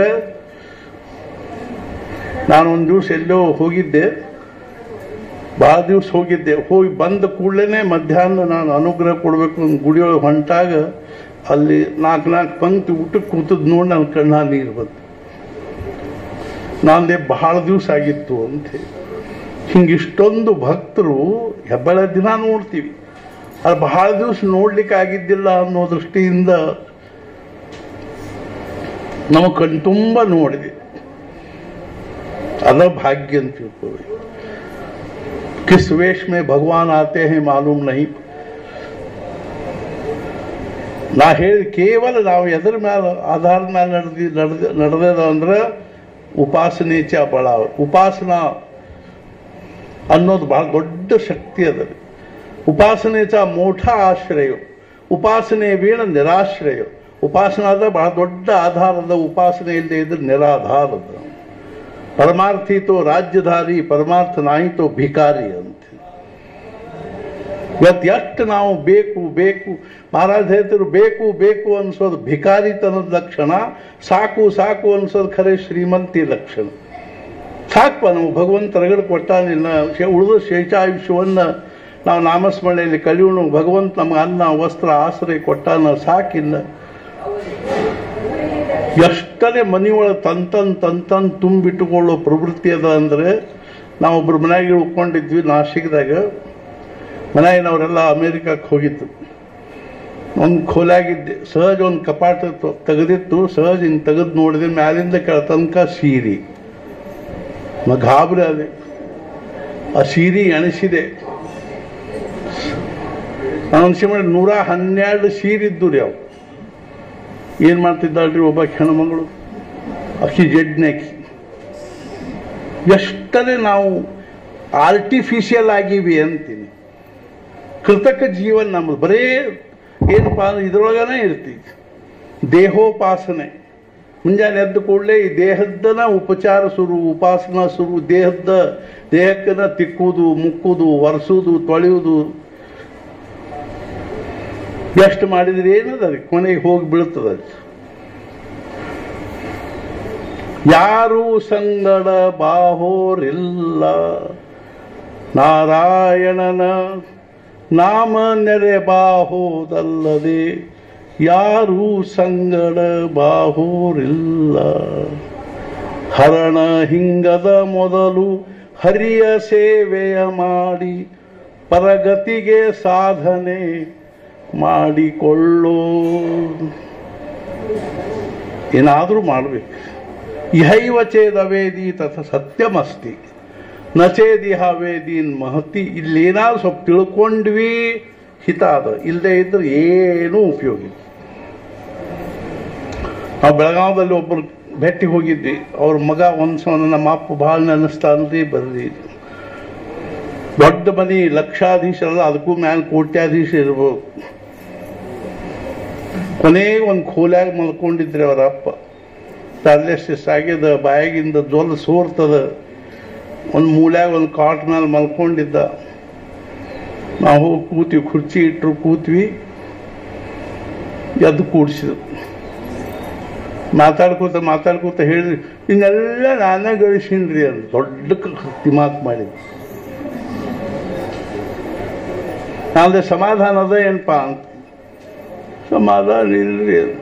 ನಾನೊಂದು ದಿವಸ ಎಲ್ಲೋ ಹೋಗಿದ್ದೆ, ಭಾಳ ದಿವಸ ಹೋಗಿದ್ದೆ. ಹೋಗಿ ಬಂದ ಕೂಡಲೇ ಮಧ್ಯಾಹ್ನ ನಾನು ಅನುಗ್ರಹ ಕೊಡಬೇಕು ಒಂದು ಗುಡಿಯೊಳಗೆ ಹೊಂಟಾಗ, ಅಲ್ಲಿ 4 ಪಂಕ್ತಿ ಊಟಕ್ಕೆ ಕೂತದ್ದು ನೋಡಿ ನನ್ನ ಕಣ್ಣ ನೀರು ಬಂತು. ನಾನಂದೆ ಬಹಳ ದಿವಸ ಆಗಿತ್ತು ಅಂತ. ಹಿಂಗಿಷ್ಟೊಂದು ಭಕ್ತರು ಹೆಬ್ಬಳ ದಿನ ನೋಡ್ತೀವಿ, ಅದು ಬಹಳ ದಿವಸ ನೋಡ್ಲಿಕ್ಕೆ ಆಗಿದ್ದಿಲ್ಲ ಅನ್ನೋ ದೃಷ್ಟಿಯಿಂದ ನಮ್ಮ ಕಣ್ ತುಂಬ ನೋಡಿದೆ. ಅದ ಭಾಗ್ಯ ಅಂತ ತಿಳ್ಕೋಬೇಕು. किस वेश में भगवान आते हैं मालूम नहीं. ನಾ ಹೇಳಿ ಕೇವಲ ನಾವು ಎದರ ಮೇಲೆ ಆಧಾರದ ಮೇಲೆ ನಡೆದ ಅಂದ್ರೆ ಉಪಾಸನೇಚ ಬಳ. ಉಪಾಸನಾ ಅನ್ನೋದು ಬಹಳ ದೊಡ್ಡ ಶಕ್ತಿ ಅದ. ಉಪಾಸನೇಚ ಮೋಠ ಆಶ್ರಯ, ಉಪಾಸನೆ ವೀಣ ನಿರಾಶ್ರಯ. ಉಪಾಸನಾದ ಬಹಳ ದೊಡ್ಡ ಆಧಾರದ. ಉಪಾಸನೆ ಇಲ್ಲದೆ ಇದ್ರೆ ನಿರಾಧಾರದ. ಪರಮಾರ್ಥಿ ತೋ ರಾಜ್ಯಧಾರಿ, ಪರಮಾರ್ಥ ನಾಯಿ ತೋ ಭಿಕಾರಿ ಅಂತ. ಇವತ್ತು ಎಷ್ಟು ನಾವು ಬೇಕು ಬೇಕು, ಮಹಾರಾಜ್ ಹೇಳ್ತಿರು ಬೇಕು ಬೇಕು ಅನ್ಸೋದು ಭಿಕಾರಿತನದ ಲಕ್ಷಣ, ಸಾಕು ಸಾಕು ಅನ್ಸೋದು ಖರೆ ಶ್ರೀಮಂತಿ ಲಕ್ಷಣ. ಸಾಕಪ್ಪ, ನಾವು ಭಗವಂತ ರಗಡ ಕೊಟ್ಟಾನಿಲ್ಲ, ಉಳಿದ ಶೇಷಾಯುಷ್ಯವನ್ನು ನಾವು ನಾಮಸ್ಮರಣೆಯಲ್ಲಿ ಕಲಿಯೋಣ. ಭಗವಂತ ನಮ್ಗೆ ಅನ್ನ ವಸ್ತ್ರ ಆಶ್ರಯ ಕೊಟ್ಟಾನ, ಸಾಕಿಲ್ಲ. ಎಷ್ಟನೇ ಮನೆಯೊಳಗೆ ತಂತನ್ ತುಂಬಿಟ್ಟುಕೊಳ್ಳೋ ಪ್ರವೃತ್ತಿ ಅದ ಅಂದರೆ, ನಾವೊಬ್ಬರು ಮನೆಯಾಗಿ ಉಳ್ಕೊಂಡಿದ್ವಿ ನಾಶಿಕದಾಗ. ಮನೆಯವರೆಲ್ಲ ಅಮೇರಿಕಕ್ಕೆ ಹೋಗಿತ್ತು. ಒಂದು ಖೋಲಾಗಿದ್ದೆ, ಸಹಜ ಒಂದು ಕಪಾಟ ತೆಗೆದಿತ್ತು. ಸಹಜ ಹಿಂಗೆ ತೆಗೆದು ನೋಡಿದೆ, ಮ್ಯಾಲಿಂದ ಕೆಳ ತನಕ ಸೀರೆ. ಗಾಬರಿ ಅದೇ. ಆ ಸೀರೆ ಎಣಿಸಿದೆ, ಅನಿಸಿ ಮಾಡಿ 112 ಸೀರೆ ಇದ್ದು ರೀ. ಅವು ಏನು ಮಾಡ್ತಿದ್ದಾಳ್ರಿ ಒಬ್ಬ ಹೆಣ್ಮಗಳು. ಅಕ್ಕಿ ಜಡ್ನಾಕಿ ಎಷ್ಟರೇ ನಾವು ಆರ್ಟಿಫಿಷಿಯಲ್ ಆಗಿವಿ ಅಂತೀನಿ. ಕೃತಕ ಜೀವನ ನಮ್ಮದು ಬರೇ ಏನಪ್ಪ ಇದ್ರೊಳಗನೇ ಇರ್ತೀವಿ. ದೇಹೋಪಾಸನೆ ಮುಂಜಾನೆ ಎದ್ದು ಕೂಡಲೇ ಈ ದೇಹದ್ದನ ಉಪಚಾರ ಶುರು, ಉಪಾಸನಾ ಶುರು. ದೇಹಕ್ಕನ ತಿಕ್ಕುವುದು, ಮುಕ್ಕುವುದು, ಒರೆಸುವುದು, ತೊಳೆಯುವುದು ಎಷ್ಟು ಮಾಡಿದ್ರೆ ಏನದ ಕೊನೆಗೆ ಹೋಗಿ ಬೀಳ್ತದ. ಯಾರೂ ಸಂಗಡ ಬಾಹೋರಿಲ್ಲ, ನಾರಾಯಣನ ನಾಮ ನೆರೆ ಬಾಹೋದಲ್ಲದೆ ಯಾರೂ ಸಂಗಡ ಬಾಹೋರಿಲ್ಲ. ಹರಣ ಹಿಂಗದ ಮೊದಲು ಹರಿಯ ಸೇವೆಯ ಮಾಡಿ ಪರಗತಿಗೆ ಸಾಧನೆ ಮಾಡಿಕೊಳ್ಳೋ. ಏನಾದರೂ ಮಾಡಬೇಕು. ಇಹೈವ ಚೇದವೇದಿ ತಥ ಸತ್ಯಮಸ್ತಿ ನಚೇದಿಹ ವೇದೀನ್ ಮಹತಿ. ಇಲ್ಲೇನಾದ್ರು ಸ್ವಲ್ಪ ತಿಳ್ಕೊಂಡ್ವಿ ಹಿತ ಅದ, ಇಲ್ಲದೆ ಇದ್ರೆ ಏನೂ ಉಪಯೋಗ ಇಲ್ಲ. ನಾವು ಬೆಳಗಾವದಲ್ಲಿ ಒಬ್ಬರು ಭೇಟಿ ಹೋಗಿದ್ವಿ. ಅವ್ರ ಮಗ ಒಂದ್ಸಲ ನಮ್ಮ ಅಪ್ಪ ಭಾಳ ನೆನೆಸ್ತಾನ್ರಿ ಬರ್ರಿ, ದೊಡ್ಡ ಮನಿ ಲಕ್ಷಾಧೀಶರಲ್ಲ, ಅದಕ್ಕೂ ಮ್ಯಾಲ ಕೋಟ್ಯಾಧೀಶ ಇರ್ಬೋದು. ಕೊನೆಗೆ ಒಂದು ಖೋಲ್ಯಾಗ ಮಲ್ಕೊಂಡಿದ್ರಿ ಅವರ ಅಪ್ಪ. ಪ್ಯಾರಲಿಸಿಸ್ ಆಗ್ಯದ, ಬಾಯಾಗಿಂದ ಜೊಲ್ ಸೋರ್ತದ. ಒಂದು ಮೂಲ್ಯಾಗ ಒಂದು ಕಾಟ್ ಮೇಲೆ ಮಲ್ಕೊಂಡಿದ್ದ. ನಾವು ಹೋಗಿ ಕೂತೀವಿ, ಕುರ್ಚಿ ಇಟ್ಟರು ಕೂತ್ವಿ. ಎದ್ದು ಕೂಡಿಸಿದ್ರು. ಮಾತಾಡ್ಕೋತ ಹೇಳಿದ್ರಿ, ಇನ್ನೆಲ್ಲ ನಾನೇ ಗಳಿಸೀನ್ರಿ ಅಂತ ದೊಡ್ಡ ದಿಮಾಕ್ ಮಾಡಿದ್ವಿ. ನಾಳೆ ಸಮಾಧಾನ ಅದ ಏನಪ್ಪ ಅಂತ. ಸಮಾಧಾನ ಇಲ್ರಿ ಅಂತ.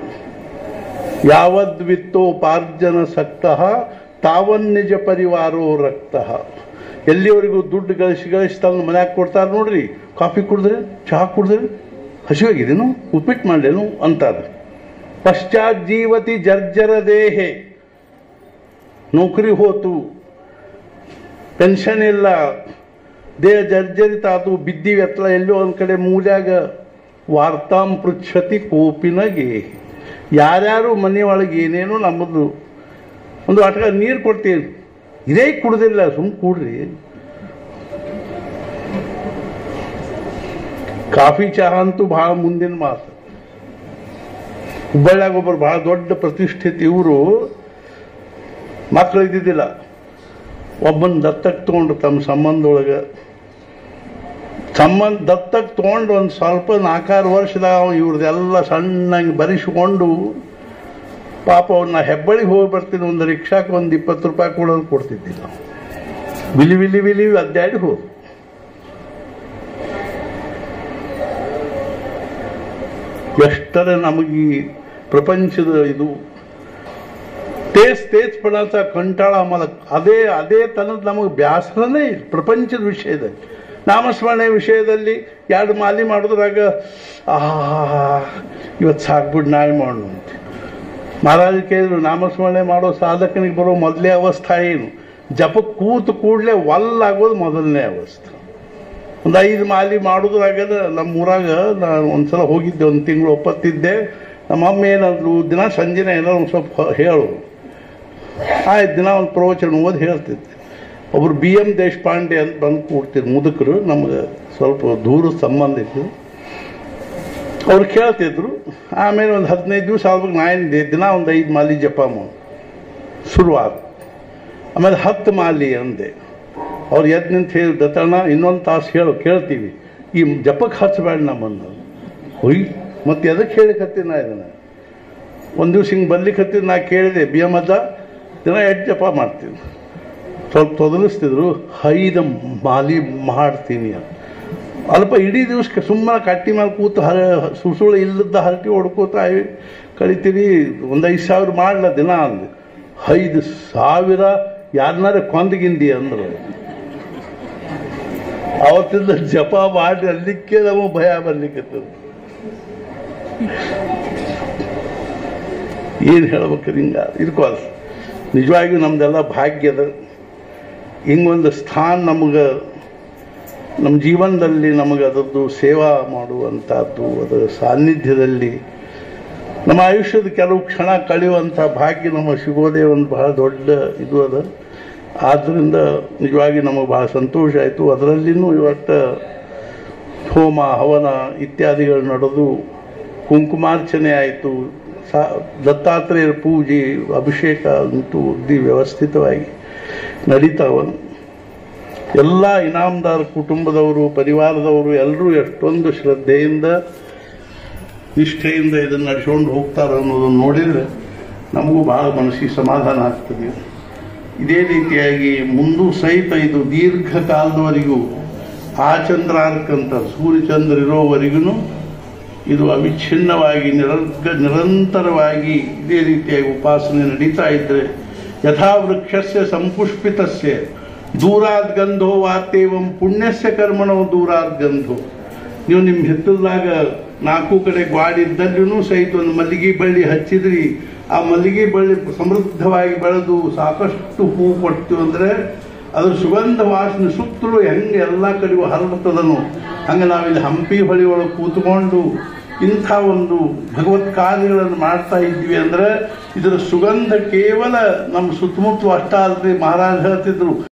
ಯಾವದ್ವಿತ್ತೋಪಾರ್ಜನ ಸಕ್ತಃ ತಾವನ್ನಿಜ ಪರಿವಾರೋ ರಕ್ತಃ. ಎಲ್ಲಿವರೆಗೂ ದುಡ್ಡು ಗಳಿಸಿ ತಂದು ಮನ್ಯಾಗ ಕೊಡ್ತಾರೆ ನೋಡ್ರಿ. ಕಾಫಿ ಕುಡಿದ್ರೆ, ಚಹಾ ಕುಡಿದ್ರೆ, ಹಸಿವಾಗಿದೇನು, ಉಪ್ಪಿಟ್ಟು ಮಾಡಲೇನು ಅಂತಾರೆ. ಪಶ್ಚಾತ್ ಜೀವತಿ ಜರ್ಜರ ದೇಹೆ. ನೌಕರಿ ಹೋತು, ಪೆನ್ಷನ್ ಇಲ್ಲ, ದೇಹ ಜರ್ಜರಿತ ಆತು, ಬಿದ್ದಿವಿ ಎತ್ತಲ ಎಲ್ಲೋ ಒಂದು ಕಡೆ ಮೂಲ್ಯಾಗ. ವಾರ್ತಾಂ ಪೃಚ್ಛತಿ ಕೋಪಿನಗೆ. ಯಾರ್ಯಾರು ಮನೆಯೊಳಗೆ ಏನೇನೋ ನಮ್ಮದು ಒಂದು ಆಟಗ ನೀರು ಕೊಡ್ತೀವಿ, ಇದೇ ಕುಡ್ದಿಲ್ಲ, ಸುಮ್ಮನೆ ಕೂಡ್ರಿ. ಕಾಫಿ ಚಹಾ ಅಂತೂ ಭಾಳ ಮುಂದಿನ ಮಾತು. ಹುಬ್ಬಳ್ಳಿಯಾಗ ಒಬ್ಬರು ಭಾಳ ದೊಡ್ಡ ಪ್ರತಿಷ್ಠಿತ ಇವರು ಮಕ್ಕಳು ಇದ್ದಿದ್ದಿಲ್ಲ. ಒಬ್ಬನ ದತ್ತಕ್ಕೆ ತೊಗೊಂಡ್ರು ತಮ್ಮ ಸಂಬಂಧದೊಳಗೆ. ದತ್ತಕ್ಕೆ ತೊಗೊಂಡು ಒಂದು ಸ್ವಲ್ಪ 4-6 ವರ್ಷದಾಗ ಇವ್ರದ್ದೆಲ್ಲ ಸಣ್ಣಂಗೆ ಬರೆಸ್ಕೊಂಡು ಪಾಪ ಅವ್ರನ್ನ ಹೆಬ್ಬಳ್ಳಿಗೆ ಹೋಗಿ ಬರ್ತೀನಿ, ಒಂದು ರಿಕ್ಷಾಕ್ಕೆ ಒಂದು 20 ರೂಪಾಯಿ ಕೊಡೋದು ಕೊಡ್ತಿದ್ದಿಲ್ಲ. ವಿಲಿ ಅಡ್ಡಾಡಿ ಹೋದು. ಎಷ್ಟರ ನಮಗೆ ಪ್ರಪಂಚದ ಇದು ತೇಜ್ ಪಡಂತ ಕಂಟಾಳ ಮೂಲಕ ಅದೇ ತನದ ನಮಗೆ ಬ್ಯಾಸರನೇ ಇಲ್ಲ. ಪ್ರಪಂಚದ ವಿಷಯದಲ್ಲಿ, ನಾಮಸ್ಮರಣೆ ವಿಷಯದಲ್ಲಿ 2 ಮಾಲಿ ಮಾಡೋದ್ರಾಗ ಇವತ್ತು ಸಾಕ್ಬಿಟ್ಟು ನಾಳೆ ಮಾಡೋಣ ಅಂತ ಮಹಾರಾಜ ಕೇಳಿದ್ರು. ನಾಮಸ್ಮರಣೆ ಮಾಡೋ ಸಾಧಕನಿಗೆ ಬರೋ ಮೊದಲೇ ಅವಸ್ಥೆ ಏನು? ಜಪಕ್ಕೆ ಕೂಡಲೇ ಒಲ್ಲಾಗೋದು ಮೊದಲನೇ ಅವಸ್ಥೆ. ಒಂದು 5 ಮಾಲಿ ಮಾಡೋದ್ರಾಗ ನಮ್ಮೂರಾಗ ನಾನು ಒಂದ್ಸಲ ಹೋಗಿದ್ದೆ, ಒಂದು ತಿಂಗಳು ಒಪ್ಪತ್ತಿದ್ದೆ. ನಮ್ಮಮ್ಮ ಏನಂದ್ರು, ದಿನ ಸಂಜೆನ ಏನೋ ಒಂದು ಸ್ವಲ್ಪ ಹೇಳು. ಆಯ್ತು, ದಿನ ಒಂದು ಪ್ರವಚನ ಓದಿ ಹೇಳ್ತಿದ್ದೆ. ಒಬ್ರು BM ದೇಶಪಾಂಡೆ ಅಂತ ಬಂದು ಕೂಡ್ತಿದ್ರು, ಮುದುಕರು, ನಮ್ಗೆ ಸ್ವಲ್ಪ ದೂರ ಸಂಬಂಧ ಇತ್ತು. ಅವ್ರು ಕೇಳ್ತಿದ್ರು. ಆಮೇಲೆ ಒಂದು 15 ದಿವಸ ಆಗ್ಬೇಕು ನಾನಿದ್ದೆ, ದಿನ ಒಂದು 5 ಮಾಲಿ ಜಪ ಮಾಡಿ ಶುರುವಾದ. ಆಮೇಲೆ 10 ಮಾಲಿ ಅಂದೆ. ಅವ್ರು ಎದ್ದು ನಿಂತು ಹೇಳಿ, ದತ್ತಣ್ಣ ಇನ್ನೊಂದು ತಾಸು ಕೇಳ್ತೀವಿ, ಈ ಜಪಕ್ಕೆ ಹಚ್ಚಬೇಡ ನಮ್ಮನ್ನು. ಹೊಯ್ ಮತ್ತೆ ಎದಕ್ಕೆ ಹೇಳಿಕತ್ತೀನಿ ನಾ ಇದನ್ನು. ಒಂದು ದಿವ್ಸ ಹಿಂಗೆ ಬರ್ಲಿಕ್ಕೆ ಹತ್ತಿದ್ದು ನಾ ಕೇಳಿದೆ, BM ಅಜ್ಜ ದಿನ 8 ಜಪ ಮಾಡ್ತೀನಿ. ಸ್ವಲ್ಪ ತೊದಲಿಸ್ತಿದ್ರು, 5 ಮಾಲಿ ಮಾಡ್ತೀನಿ ಅಂತ. ಅಲ್ಪ ಇಡೀ ದಿವಸಕ್ಕೆ ಸುಮ್ಮನೆ ಕಟ್ಟಿ ಮೇಲೆ ಕೂತು ಸುಸುಳು ಇಲ್ಲದ ಹರಟಿ ಹೊಡ್ಕೋತ ಕಳಿತೀರಿ. ಒಂದು 5,000 ಮಾಡಲ ದಿನ ಅಂದೆ. 5,000 ಯಾರನ್ನಾರ ಕೊಂದಗಿಂದಿ ಅಂದ್ರು. ಅವತ್ತಿಂದ ಜಪ ಮಾಡಿ ಅಲ್ಲಿಕ್ಕೆ ನಮಗೆ ಭಯ ಬರ್ಲಿಕ್ಕೆ. ಏನು ಹೇಳ್ಬೇಕು ಹಿಂಗ ಇದಕ್ಕೋ. ನಿಜವಾಗಿಯೂ ನಮ್ದೆಲ್ಲ ಭಾಗ್ಯದ ಹಿಂಗೊಂದು ಸ್ಥಾನ ನಮಗೆ ನಮ್ಮ ಜೀವನದಲ್ಲಿ ನಮಗೆ ಅದರದ್ದು ಸೇವಾ ಮಾಡುವಂಥದ್ದು, ಅದರ ಸಾನ್ನಿಧ್ಯದಲ್ಲಿ ನಮ್ಮ ಆಯುಷ್ಯದ ಕೆಲವು ಕ್ಷಣ ಕಳೆಯುವಂಥ ಭಾಗ್ಯ ನಮಗೆ ಸಿಗೋದೇ ಒಂದು ಬಹಳ ದೊಡ್ಡ ಇದು ಅದ. ಆದ್ದರಿಂದ ನಿಜವಾಗಿ ನಮಗೆ ಬಹಳ ಸಂತೋಷ ಆಯಿತು. ಅದರಲ್ಲಿನೂ ಇವತ್ತು ಹೋಮ ಹವನ ಇತ್ಯಾದಿಗಳು ನಡೆದು ಕುಂಕುಮಾರ್ಚನೆ ಆಯಿತು, ದತ್ತಾತ್ರೇಯರ ಪೂಜೆ ಅಭಿಷೇಕ ಅಂತೂ ಅಗ್ದಿ ವ್ಯವಸ್ಥಿತವಾಗಿ ನಡೀತಾವ. ಎಲ್ಲ ಇನಾಮದಾರ ಕುಟುಂಬದವರು ಪರಿವಾರದವರು ಎಲ್ಲರೂ ಎಷ್ಟೊಂದು ಶ್ರದ್ಧೆಯಿಂದ ನಿಷ್ಠೆಯಿಂದ ಇದನ್ನು ನಡೆಸ್ಕೊಂಡು ಹೋಗ್ತಾರೆ ಅನ್ನೋದನ್ನು ನೋಡಿದರೆ ನಮಗೂ ಬಹಳ ಮನಸ್ಸಿಗೆ ಸಮಾಧಾನ ಆಗ್ತದೆ. ಇದೇ ರೀತಿಯಾಗಿ ಮುಂದೂ ಸಹಿತ ಇದು ದೀರ್ಘಕಾಲದವರೆಗೂ ಆಚಂದ್ರಾರ್ಕಂತ ಸೂರ್ಯಚಂದ್ರ ಇರೋವರೆಗೂ ಇದು ಅವಿಚ್ಛಿನ್ನವಾಗಿ ನಿರಂತರವಾಗಿ ಇದೇ ರೀತಿಯಾಗಿ ಉಪಾಸನೆ ನಡೀತಾ ಇದ್ದರೆ ಯಥಾ ವೃಕ್ಷಸ್ಯ ಸಂಪುಷ್ಪಿತಸ್ಯ ದೂರಾದ್ ಗಂಧೋ ವಾತೇವಂ ಪುಣ್ಯಸ್ಯ ಕರ್ಮಣೋ ದೂರಾದ್ ಗಂಧೋ. ನೀವು ನಿಮ್ಮ ಹಿತ್ತಲದಾಗ 4 ಕಡೆ ಗ್ವಾಡಿದ್ದಲ್ಲೂ ಸಹಿತ ಒಂದು ಮಲ್ಲಿಗೆ ಬಳ್ಳಿ ಹಚ್ಚಿದ್ರಿ, ಆ ಮಲ್ಲಿಗೆ ಬಳ್ಳಿ ಸಮೃದ್ಧವಾಗಿ ಬೆಳೆದು ಸಾಕಷ್ಟು ಹೂ ಕೊಡ್ತೀವಿ ಅಂದರೆ ಅದ್ರ ಸುಗಂಧ ವಾಸನೆ ಸುತ್ತಲೂ ಹೆಂಗೆ ಎಲ್ಲ ಕಡೆಗೂ ಹರಡುತ್ತದನು. ಹಂಗೆ ನಾವಿಲ್ಲಿ ಹಂಪಿ ಹೊಳಿ ಒಳಗೆ ಕೂತ್ಕೊಂಡು ಇಂಥ ಒಂದು ಭಗವತ್ ಕಾರ್ಯಗಳನ್ನು ಮಾಡ್ತಾ ಇದ್ವಿ ಅಂದರೆ ಇದರ ಸುಗಂಧ ಕೇವಲ ನಮ್ಮ ಸುತ್ತಮುತ್ತ ಅಷ್ಟ ಅಲ್ಲದೆ ಮಹಾರಾಜ ಹೇಳ್ತಿದ್ರು